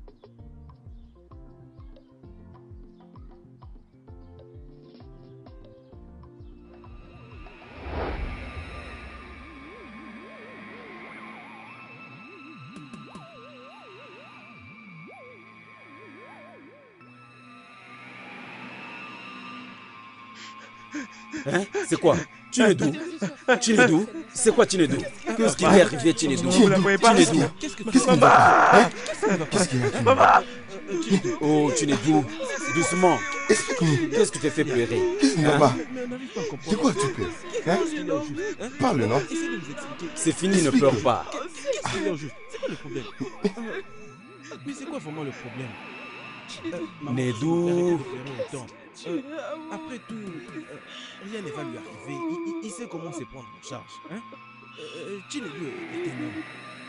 Hein? C'est quoi? Chinedu? Chinedu? C'est quoi Chinedu? Qu'est-ce qui est arrivé Chinedu? Chinedu? Qu'est-ce qu'il y a? Maman! Oh Chinedu, doucement. Explique-moi. Qu'est-ce qui te fait pleurer? Qu'est-ce qui ne va pas? De quoi tu pleures? Hein? Parle, non? C'est fini, ne pleure pas. C'est quoi le problème? Mais c'est quoi vraiment le problème? Nedou. Après tout, rien ne va lui arriver. Il sait comment se prendre en charge. Hein? Chinedu est un homme.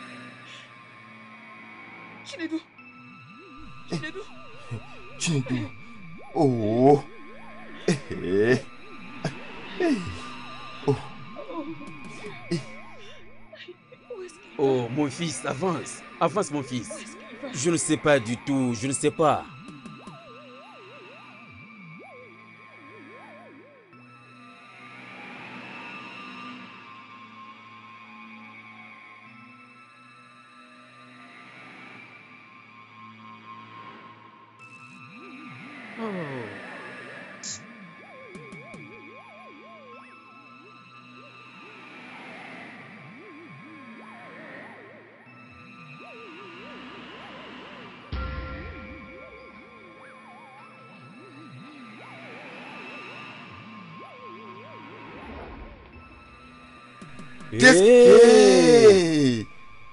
Chinedu. Chinedu. Chinedu. Oh. Oh. Oh, mon fils, avance. Avance, mon fils. Je ne sais pas du tout. Je ne sais pas. Qu'est-ce que...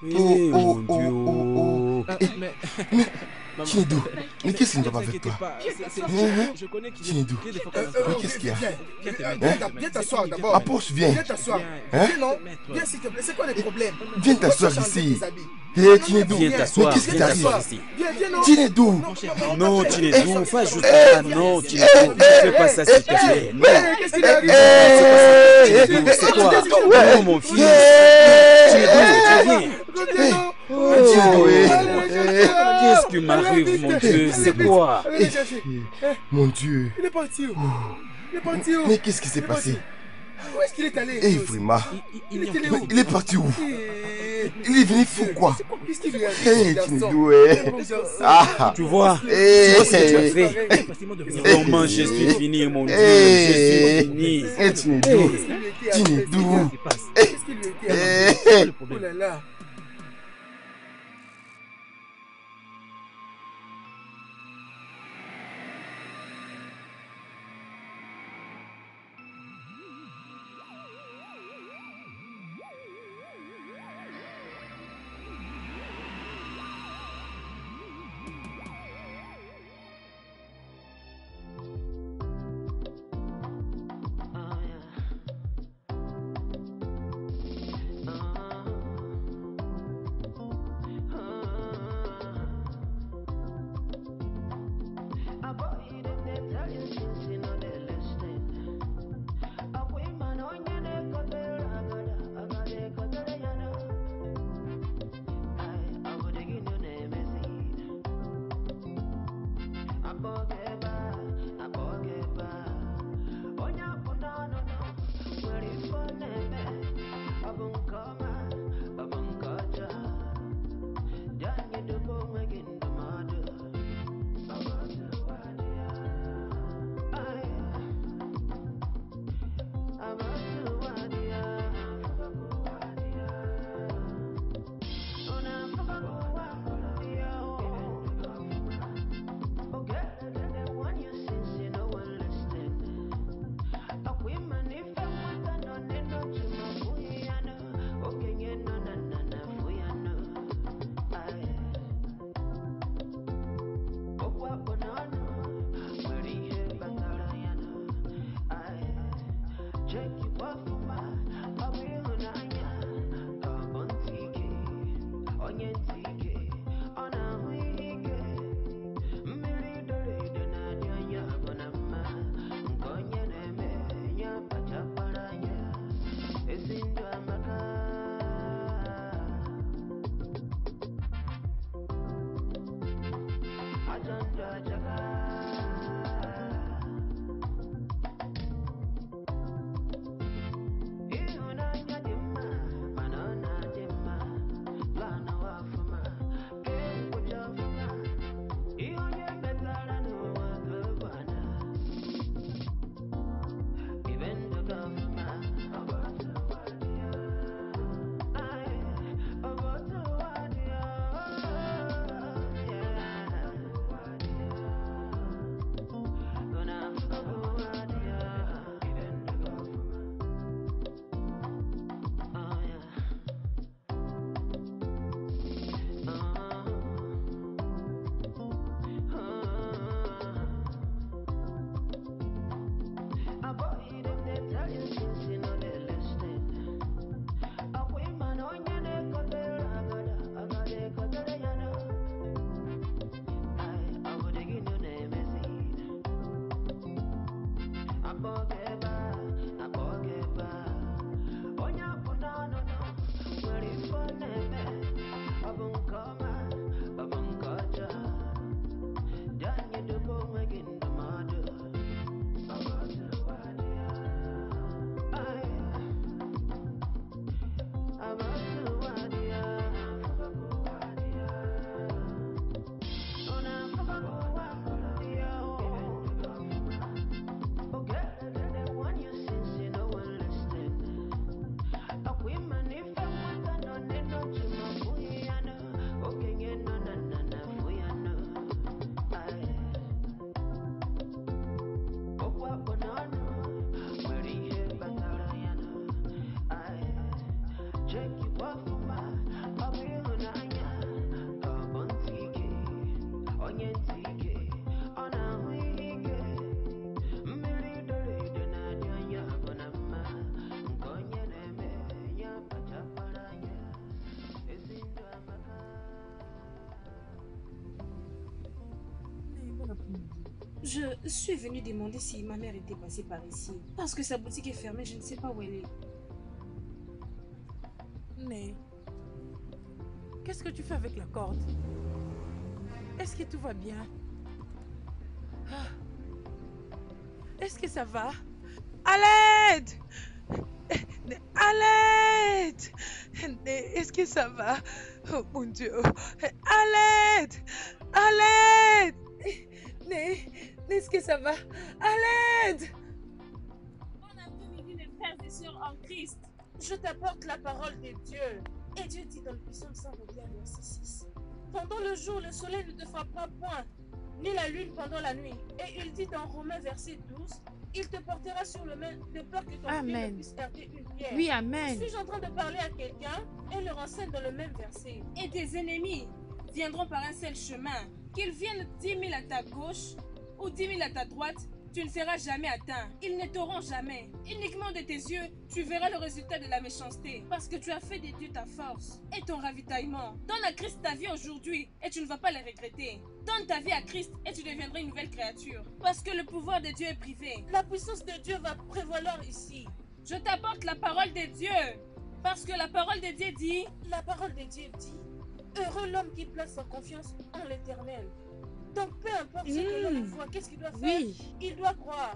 Chinedu, mais qu'est-ce qui ne va pas avec toi? Chinedu, mais qu'est-ce qu'il y a? Viens t'asseoir d'abord. Approche, viens. Viens t'asseoir. Hein? Viens non. Viens s'il te plaît. C'est quoi les problèmes? Viens t'asseoir ici. Hé, Chinedu, mais qu'est-ce qui t'arrive? Chinedu. Non, Chinedu, fais juste ça. Non, Chinedu, ne fais pas ça s'il te plaît. Non. Qu'est-ce qui t'arrive? Chinedu, c'est quoi? Non, mon fils. Chinedu, viens. Qu'est-ce qui m'arrive, mon Dieu? C'est quoi? Mon Dieu. Il est parti où? Il est parti où? Mais qu'est-ce qui s'est passé? Où est-ce qu'il est allé? Eh, vraiment. Il est parti où? Il est venu fou quoi? Qu'est-ce qu'il lui arrive? Eh, Chinedu, ah. Tu vois? Tu vois ce que tu as fait? Vraiment, je suis fini, mon Dieu. Je suis fini. Eh, Chinedu. Chinedu. Qu'est-ce qu'il lui était? Oh là là. Je suis venue demander si ma mère était passée par ici. Parce que sa boutique est fermée, je ne sais pas où elle est. Mais qu'est-ce que tu fais avec la corde? Est-ce que tout va bien? Ah. Est-ce que ça va? À l'aide! À l'aide! Est-ce que ça va? Oh mon Dieu! À l'aide! À l'aide! Est-ce que ça va? À l'aide! Bon après-midi, mes frères et sœurs en Christ. Je t'apporte la parole de Dieu. Et Dieu dit dans le psaume 121, verset 6. Pendant le jour, le soleil ne te frappera point, ni la lune pendant la nuit. Et il dit dans Romains, verset 12, il te portera sur le main de peur que ton pied ne puisse heurter une pierre. Oui, amen. Suis-je en train de parler à quelqu'un et le renseigne dans le même verset? Et tes ennemis viendront par un seul chemin. Qu'ils viennent 10 000 à ta gauche ou 10 000 à ta droite, tu ne seras jamais atteint. Ils ne t'auront jamais. Uniquement de tes yeux, tu verras le résultat de la méchanceté. Parce que tu as fait de Dieu ta force et ton ravitaillement. Donne à Christ ta vie aujourd'hui et tu ne vas pas le regretter. Donne ta vie à Christ et tu deviendras une nouvelle créature. Parce que le pouvoir de Dieu est privé. La puissance de Dieu va prévaloir ici. Je t'apporte la parole de Dieu. Parce que la parole de Dieu dit... La parole de Dieu dit... Heureux l'homme qui place sa confiance en l'Éternel. Donc peu importe ce que l'homme voit, qu'est-ce qu'il doit faire? Il doit croire.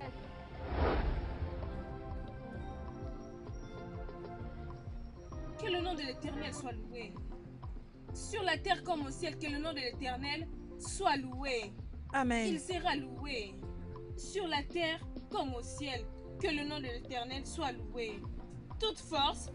Que le nom de l'Éternel soit loué. Sur la terre comme au ciel, que le nom de l'Éternel soit loué. Amen. Il sera loué. Sur la terre comme au ciel, que le nom de l'Éternel soit loué. Toute force.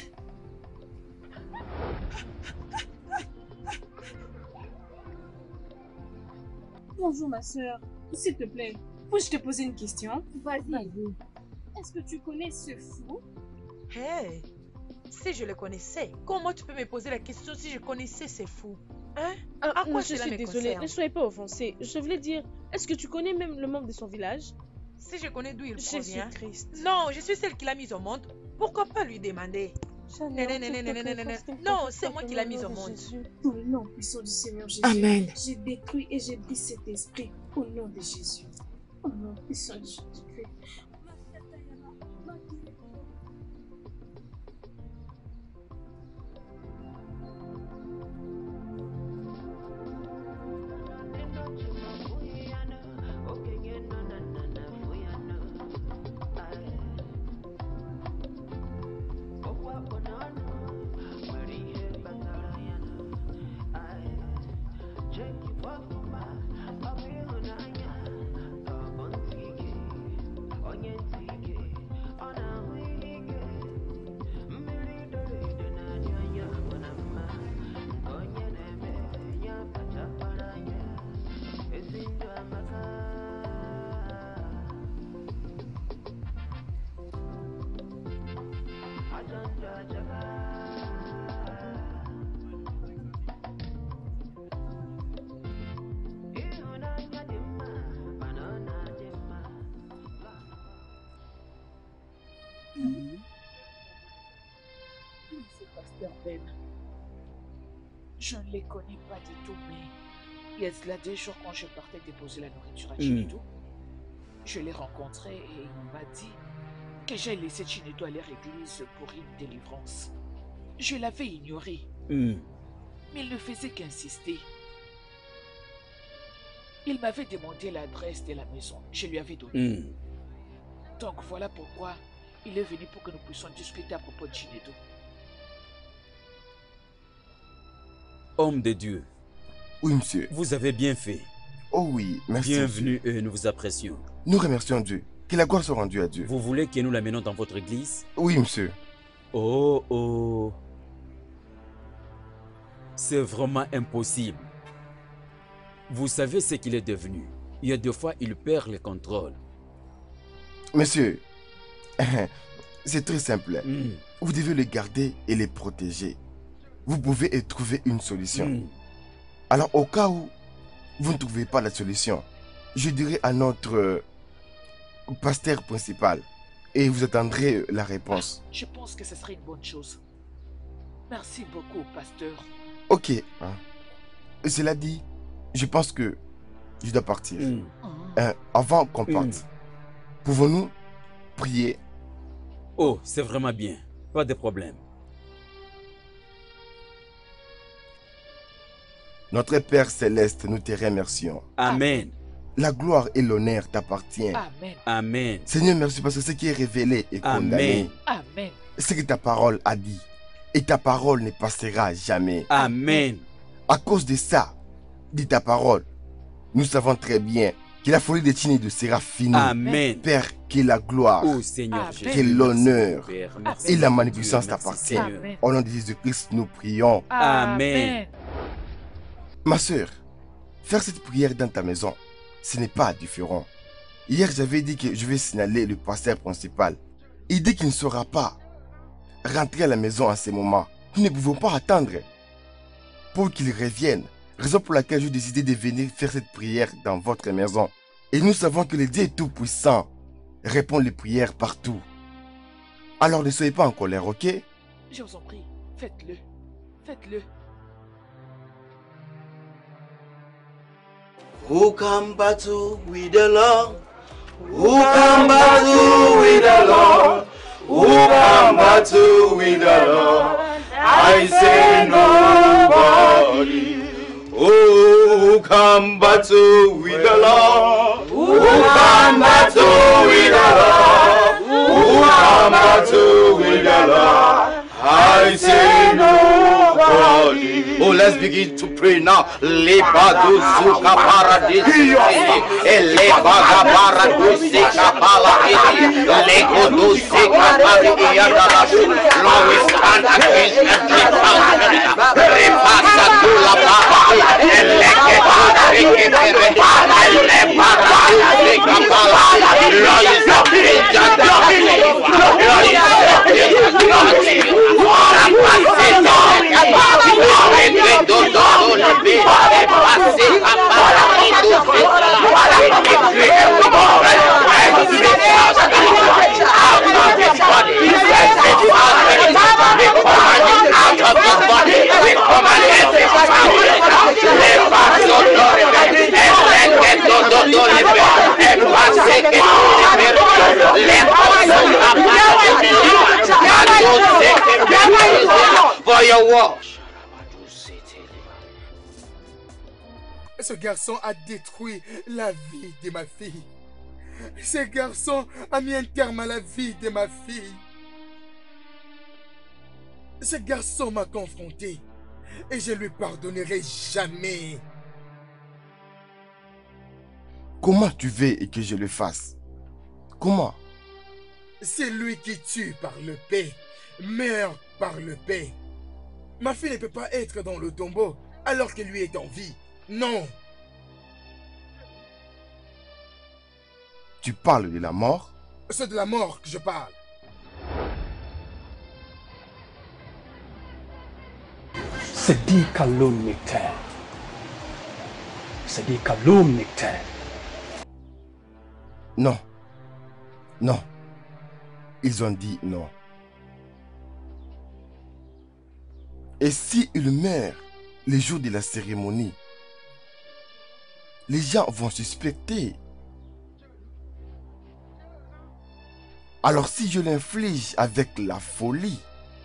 Bonjour ma soeur, s'il te plaît, puis-je te poser une question? Vas-y. Est-ce que tu connais ce fou? Hey, si je le connaissais, comment tu peux me poser la question si je connaissais ces fous? Hein? À quoi je suis désolée, ne soyez pas offensée. Je voulais dire, est-ce que tu connais même le membre de son village? Si je connais d'où il provient. Je suis triste. Non, je suis celle qui l'a mise au monde. Pourquoi pas lui demander? Non, c'est moi qui l'ai mise au monde. Dans le nom puissant du Seigneur Jésus, Amen. Je détruis et je brise cet esprit au nom de Jésus. Au nom puissant de Jésus-Christ. Ben. Je ne les connais pas du tout, mais il y a de là des jours quand je partais déposer la nourriture à Chinedu, je l'ai rencontré et il m'a dit que j'ai laissé Chinedu aller à l'église pour une délivrance. Je l'avais ignoré, mais il ne faisait qu'insister. Il m'avait demandé l'adresse de la maison, je lui avais donné. Donc voilà pourquoi il est venu pour que nous puissions discuter à propos de Chinedu. Homme de Dieu. Oui, monsieur. Vous avez bien fait. Oh oui, merci. Bienvenue et nous vous apprécions. Nous remercions Dieu. Que la gloire soit rendue à Dieu. Vous voulez que nous l'amenions dans votre église? Oui, monsieur. Oh. C'est vraiment impossible. Vous savez ce qu'il est devenu. Il y a 2 fois, il perd le contrôle. Monsieur, c'est très simple. Vous devez les garder et les protéger. Vous pouvez y trouver une solution. Alors, au cas où vous ne trouvez pas la solution, je dirai à notre pasteur principal et vous attendrez la réponse. Je pense que ce serait une bonne chose. Merci beaucoup, pasteur. Ok. Cela dit, je pense que je dois partir. Avant qu'on parte, pouvons-nous prier? Oh, c'est vraiment bien. Pas de problème. Notre Père Céleste, nous te remercions. Amen. La gloire et l'honneur t'appartiennent. Amen. Amen. Seigneur, merci parce que ce qui est révélé est condamné. Amen. Ce que ta parole a dit. Et ta parole ne passera jamais. Amen. À cause de ça, de ta parole, nous savons très bien que la folie de Chinedu sera finie. Amen. Père, que la gloire, oh, Seigneur, que l'honneur et la magnificence t'appartiennent. Au nom de Jésus-Christ, nous prions. Amen. Ma soeur, faire cette prière dans ta maison, ce n'est pas différent. Hier, j'avais dit que je vais signaler le pasteur principal. Il dit qu'il ne saura pas rentrer à la maison à ce moment. Nous ne pouvons pas attendre pour qu'il revienne. Raison pour laquelle j'ai décidé de venir faire cette prière dans votre maison. Et nous savons que le Dieu Tout-Puissant répond les prières partout. Alors ne soyez pas en colère, ok? Je vous en prie, faites-le. Faites-le. Who can battle with the Lord? Who can battle with the Lord? Who can battle with the Lord? I say nobody. Who can battle with the Lord? Who can battle with the Lord? Who can battle with the Lord? I say nobody. Oh, let's begin to pray now. Lebado suka paradisi, elebaga paradisi kapalaki, lekodo sika pariki yadalasu. Lord, we stand against every mountain. Repasa tula papa, elekedo sika pere, elebada sika pala. Lord, is a danger nothing. Lord, is a danger nothing. For your wash. Ce garçon a détruit la vie de ma fille. Ce garçon a mis un terme à la vie de ma fille. Ce garçon m'a confronté et je lui pardonnerai jamais. Comment tu veux que je le fasse? Comment? C'est lui qui tue par le paix, meurt par le paix. Ma fille ne peut pas être dans le tombeau alors que lui est en vie. Non. Tu parles de la mort? C'est de la mort que je parle. C'est dit calomniateur. C'est dit calomniateur. Non. Non. Ils ont dit non. Et si il meurt le jour de la cérémonie, les gens vont suspecter. Alors si je l'inflige avec la folie,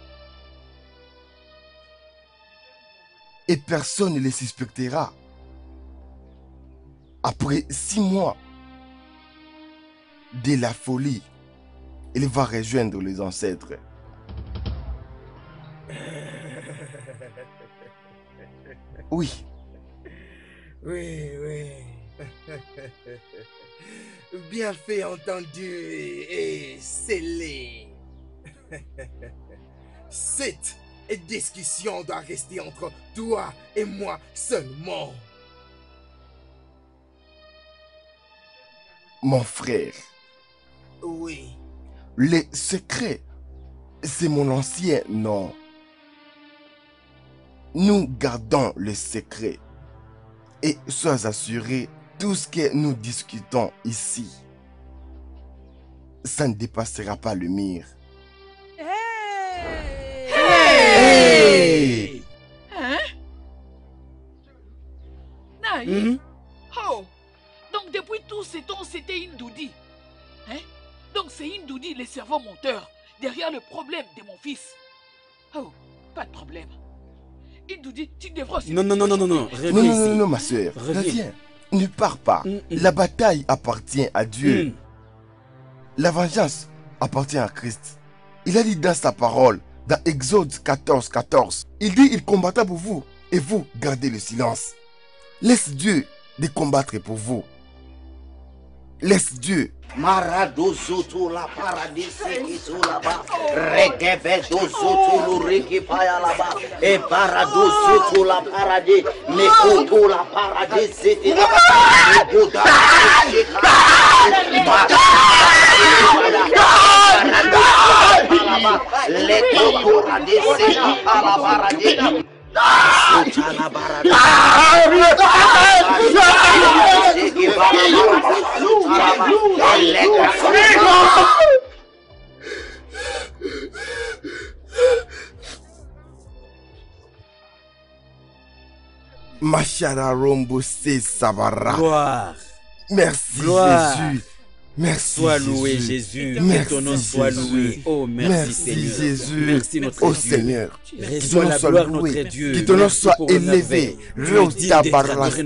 et personne ne les suspectera, après 6 mois de la folie, il va rejoindre les ancêtres. Oui. Oui, oui. Bien fait, entendu et scellé. Cette discussion doit rester entre toi et moi seulement. Mon frère. Oui. Les secrets, c'est mon ancien nom. Nous gardons le secret. Et sois assuré, tout ce que nous discutons ici, ça ne dépassera pas le mur. Hey! Hein? Naï? Oh! Donc depuis tout ce temps, c'était Indoudi. Hein? Donc c'est Indoudi, le cerveau monteur, derrière le problème de mon fils. Oh, pas de problème. Indoudi, tu devras aussi... Non, ma soeur, reviens. Ne pars pas. La bataille appartient à Dieu. La vengeance appartient à Christ. Il a dit dans sa parole, dans Exode 14, 14, il dit il combattra pour vous et vous gardez le silence. Laisse Dieu de combattre pour vous. Laisse Dieu. Maradozutu la paradisi la ba regebe dozutu riki paya la ba e paradozutu la paradis mekutu la paradisi la buda le kutu radisi la paradis Machara Rombo c'est Sabara. Gloire. Merci Gloire. Jésus. Merci. Sois loué Jésus. Merci, Que ton nom soit loué. Oh merci Seigneur. Jésus. Merci notre oh Dieu. Seigneur. Reçois la gloire notre Dieu. Que ton nom Merci soit pour élevé. Merci Dieu. Merci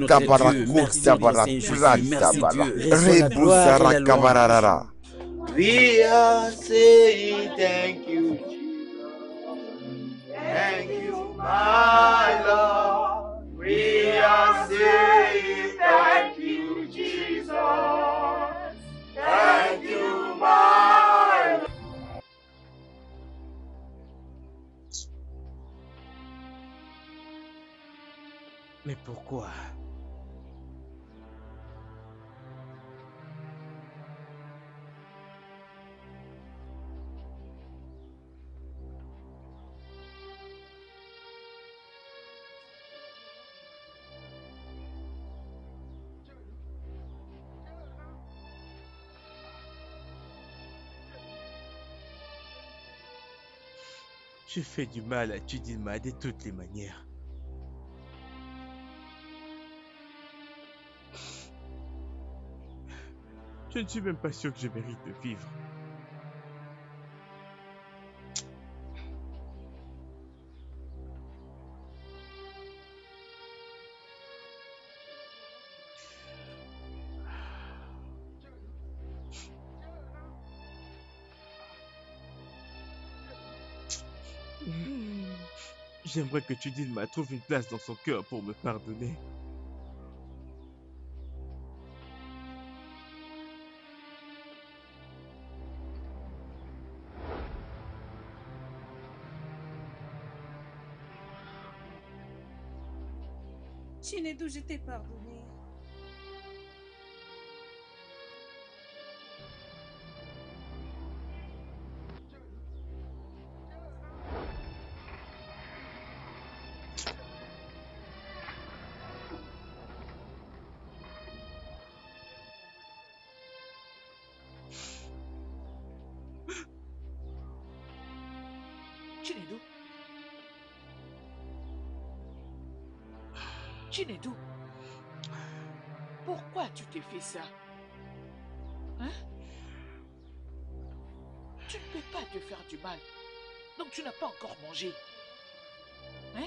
la gloire et la louange. We are saying thank you. Thank you, my Lord. We are saying thank you, Jesus. Thank you, my Lord. Mais pourquoi? Je fais du mal à Chidinma de toutes les manières. Je ne suis même pas sûr que je mérite de vivre. J'aimerais que Chidinma trouve une place dans son cœur pour me pardonner. Chinedu, je t'ai pardonné. Chinedu, Chinedu, pourquoi tu t'es fait ça? Hein? Tu ne peux pas te faire du mal. Donc tu n'as pas encore mangé. Hein?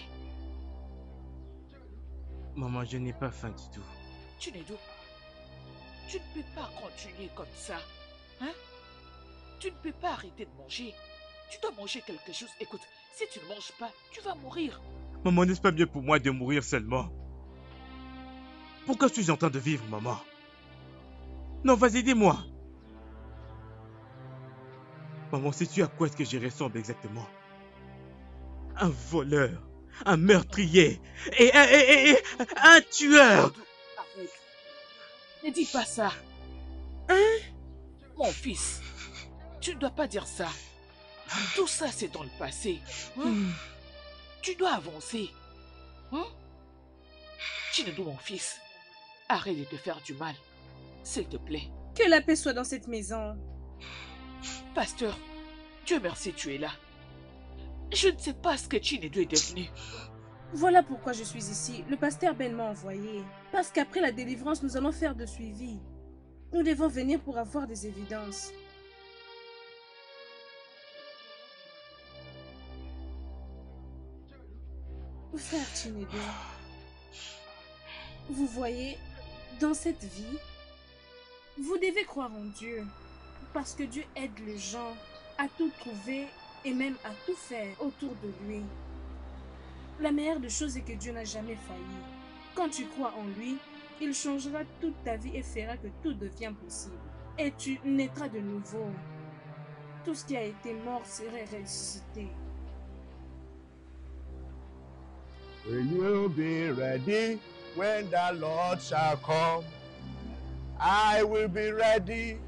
Maman, je n'ai pas faim du tout. Chinedu, tu ne peux pas continuer comme ça. Hein? Tu ne peux pas arrêter de manger. Tu dois manger quelque chose. Écoute, si tu ne manges pas, tu vas mourir. Maman, n'est-ce pas mieux pour moi de mourir seulement? Pourquoi suis-je en train de vivre, maman? Non, vas-y, dis-moi. Maman, sais-tu à quoi est-ce que je ressemble exactement? Un voleur, un meurtrier et un tueur. Arrête. Ne dis pas ça. Hein? Mon fils, tu ne dois pas dire ça. Tout ça, c'est dans le passé. Hein? Tu dois avancer. Hein? Chinedu, mon fils, arrête de te faire du mal. S'il te plaît. Que la paix soit dans cette maison. Pasteur, Dieu merci, tu es là. Je ne sais pas ce que Chinedu est devenu. Voilà pourquoi je suis ici. Le pasteur Ben m'a envoyé. Parce qu'après la délivrance, nous allons faire de suivi. Nous devons venir pour avoir des évidences. Frère Chinedu, vous voyez, dans cette vie, vous devez croire en Dieu. Parce que Dieu aide les gens à tout trouver et même à tout faire autour de lui. La meilleure des choses est que Dieu n'a jamais failli. Quand tu crois en lui, il changera toute ta vie et fera que tout devient possible. Et tu naîtras de nouveau. Tout ce qui a été mort serait ressuscité. We will be ready when the Lord shall come. I will be ready.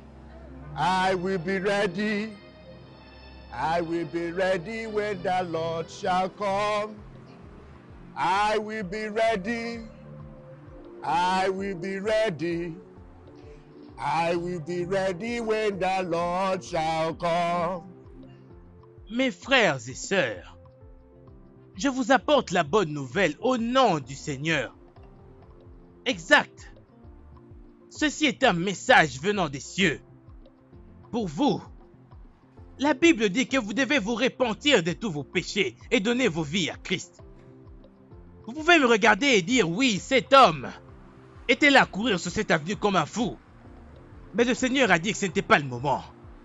I will be ready. I will be ready when the Lord shall come. I will be ready. I will be ready. I will be ready when the Lord shall come. Mes frères et sœurs, je vous apporte la bonne nouvelle au nom du Seigneur. Exact. Ceci est un message venant des cieux. Pour vous, la Bible dit que vous devez vous repentir de tous vos péchés et donner vos vies à Christ. Vous pouvez me regarder et dire, oui, cet homme était là à courir sur cette avenue comme un fou. Mais le Seigneur a dit que ce n'était pas le moment.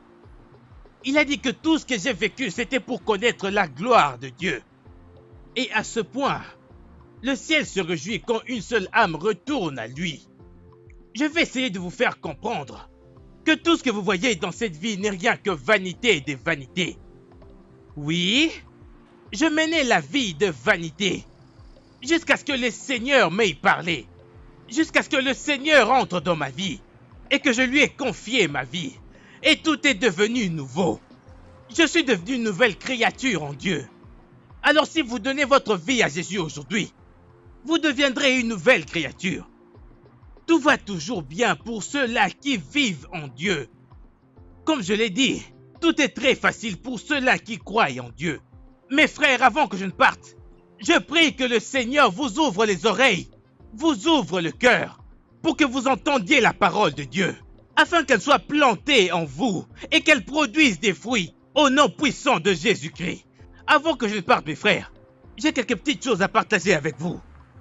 Il a dit que tout ce que j'ai vécu, c'était pour connaître la gloire de Dieu. Et à ce point, le ciel se réjouit quand une seule âme retourne à lui. Je vais essayer de vous faire comprendre que tout ce que vous voyez dans cette vie n'est rien que vanité des vanités. Oui, je menais la vie de vanité, jusqu'à ce que le Seigneur m'ait parlé, jusqu'à ce que le Seigneur entre dans ma vie, et que je lui ai confié ma vie, et tout est devenu nouveau. Je suis devenu une nouvelle créature en Dieu. Alors si vous donnez votre vie à Jésus aujourd'hui, vous deviendrez une nouvelle créature. Tout va toujours bien pour ceux-là qui vivent en Dieu. Comme je l'ai dit, tout est très facile pour ceux-là qui croient en Dieu. Mes frères, avant que je ne parte, je prie que le Seigneur vous ouvre les oreilles, vous ouvre le cœur, pour que vous entendiez la parole de Dieu, afin qu'elle soit plantée en vous et qu'elle produise des fruits au nom puissant de Jésus-Christ. Avant que je ne parte, mes frères, j'ai quelques petites choses à partager avec vous.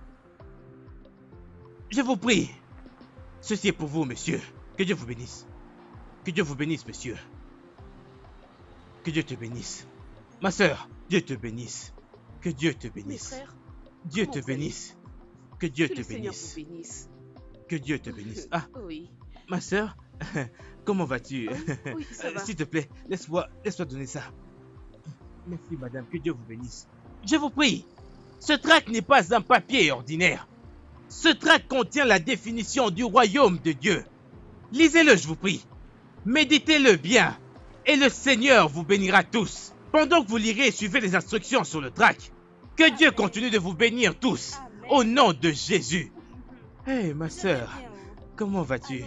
Je vous prie, ceci est pour vous, monsieur. Que Dieu vous bénisse. Que Dieu vous bénisse, monsieur. Que Dieu te bénisse. Ma sœur, Dieu te bénisse. Que Dieu te bénisse. Mes frères, Dieu te bénisse. Que Dieu te le Seigneur bénisse. vous bénisse. Que Dieu te bénisse. Ah, Oui. ma sœur, comment vas-tu? Oui, ça va. S'il te plaît, laisse-moi donner ça. Merci, madame. Que Dieu vous bénisse. Je vous prie, ce tract n'est pas un papier ordinaire. Ce tract contient la définition du royaume de Dieu. Lisez-le, je vous prie. Méditez-le bien, et le Seigneur vous bénira tous. Pendant que vous lirez et suivez les instructions sur le tract, que Dieu continue de vous bénir tous, au nom de Jésus. Hé, ma sœur, comment vas-tu?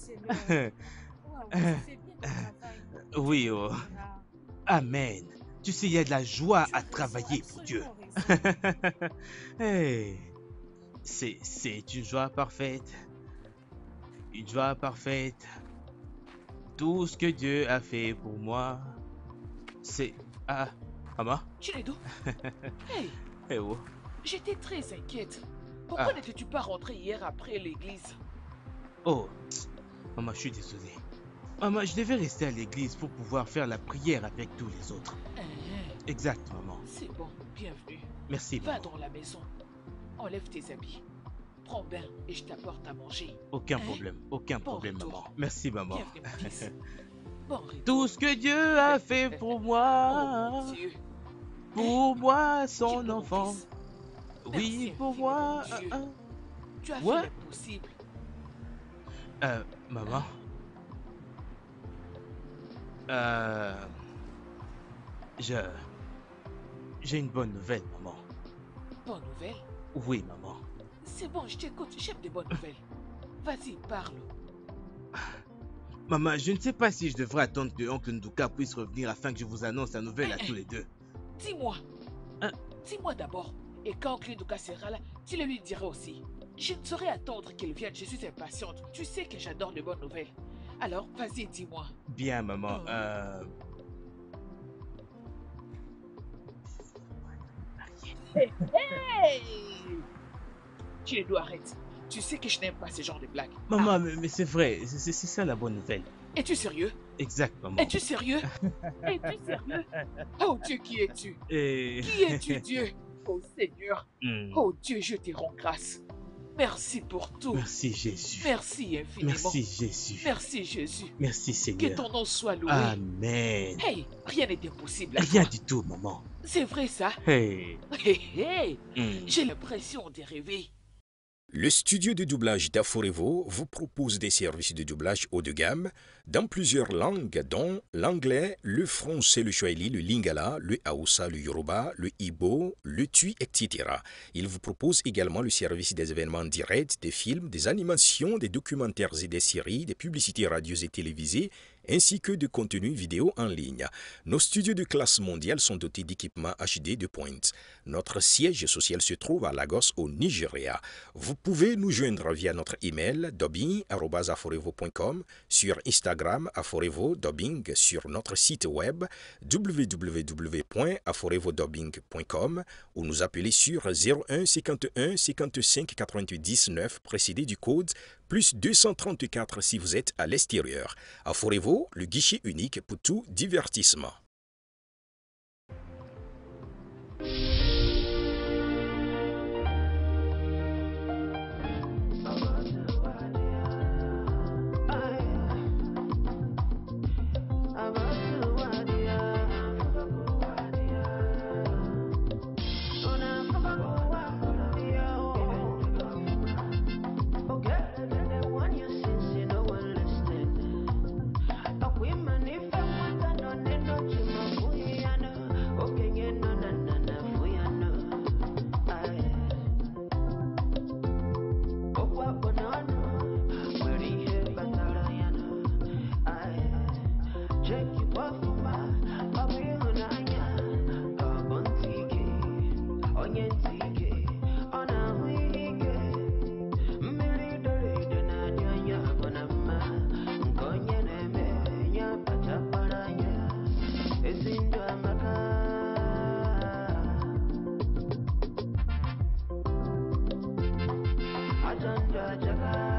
Oui, oh. Amen. Tu sais, il y a de la joie à travailler pour Dieu. Hey. C'est une joie parfaite. Une joie parfaite. Tout ce que Dieu a fait pour moi, c'est... Ah, maman? Chinedu. Hey. Eh oh. J'étais très inquiète. Pourquoi n'étais-tu pas rentré hier après l'église? Oh, maman, je suis désolé. Maman, je devais rester à l'église pour pouvoir faire la prière avec tous les autres. Exact, maman. C'est bon, bienvenue. Merci, Va maman. dans la maison. Enlève tes habits. Prends bain et je t'apporte à manger. Aucun problème, maman. Merci, maman. Bienvenue, mon fils. Bon retour. Tout ce que Dieu a fait pour moi, Oh, Dieu. pour moi, son Dieu, mon enfant. fils. Oui, Merci pour moi. infiniment, Dieu. Tu as Ouais. fait l'impossible. Maman. J'ai une bonne nouvelle, maman. Bonne nouvelle? Oui, maman. C'est bon, je t'écoute. J'aime des bonnes nouvelles. Vas-y, parle. Maman, je ne sais pas si je devrais attendre que Oncle Nduka puisse revenir afin que je vous annonce la nouvelle à tous les deux. Dis-moi. Dis-moi d'abord. Et quand Oncle Nduka sera là, tu le lui diras aussi. Je ne saurais attendre qu'il vienne. Je suis impatiente. Tu sais que j'adore les bonnes nouvelles. Alors, vas-y, dis-moi. Bien, maman. Hey! Chinedu, arrête. Tu sais que je n'aime pas ce genre de blagues. Maman, mais c'est vrai. C'est ça la bonne nouvelle. Es-tu sérieux? Exact, maman. Es-tu sérieux? Es-tu sérieux? Oh Dieu, qui es-tu? Qui es-tu, Dieu? Oh Seigneur. Oh Dieu, je te rends grâce. Merci pour tout. Merci, Jésus. Merci infiniment. Merci, Jésus. Merci, Jésus. Merci, Seigneur. Que ton nom soit loué. Amen. Hey, rien n'est impossible. Rien du tout, maman. C'est vrai ça? Hey. Hey. J'ai l'impression de rêver. Le studio de doublage d'Aforevo vous propose des services de doublage haut de gamme dans plusieurs langues, dont l'anglais, le français, le swahili, le lingala, le haoussa, le yoruba, le igbo, le tui, etc. Il vous propose également le service des événements directs, des films, des animations, des documentaires et des séries, des publicités radio et télévisées, ainsi que de contenus vidéo en ligne. Nos studios de classe mondiale sont dotés d'équipements HD de pointe. Notre siège social se trouve à Lagos, au Nigeria. Vous pouvez nous joindre via notre email dubbing@aforevo.com, sur Instagram Aforevo Dubbing, sur notre site web www.aforevodubbing.com ou nous appeler sur 01 51 55 98 9 précédé du code plus 234 si vous êtes à l'extérieur. Aforevo, le guichet unique pour tout divertissement. Ajanda Jaga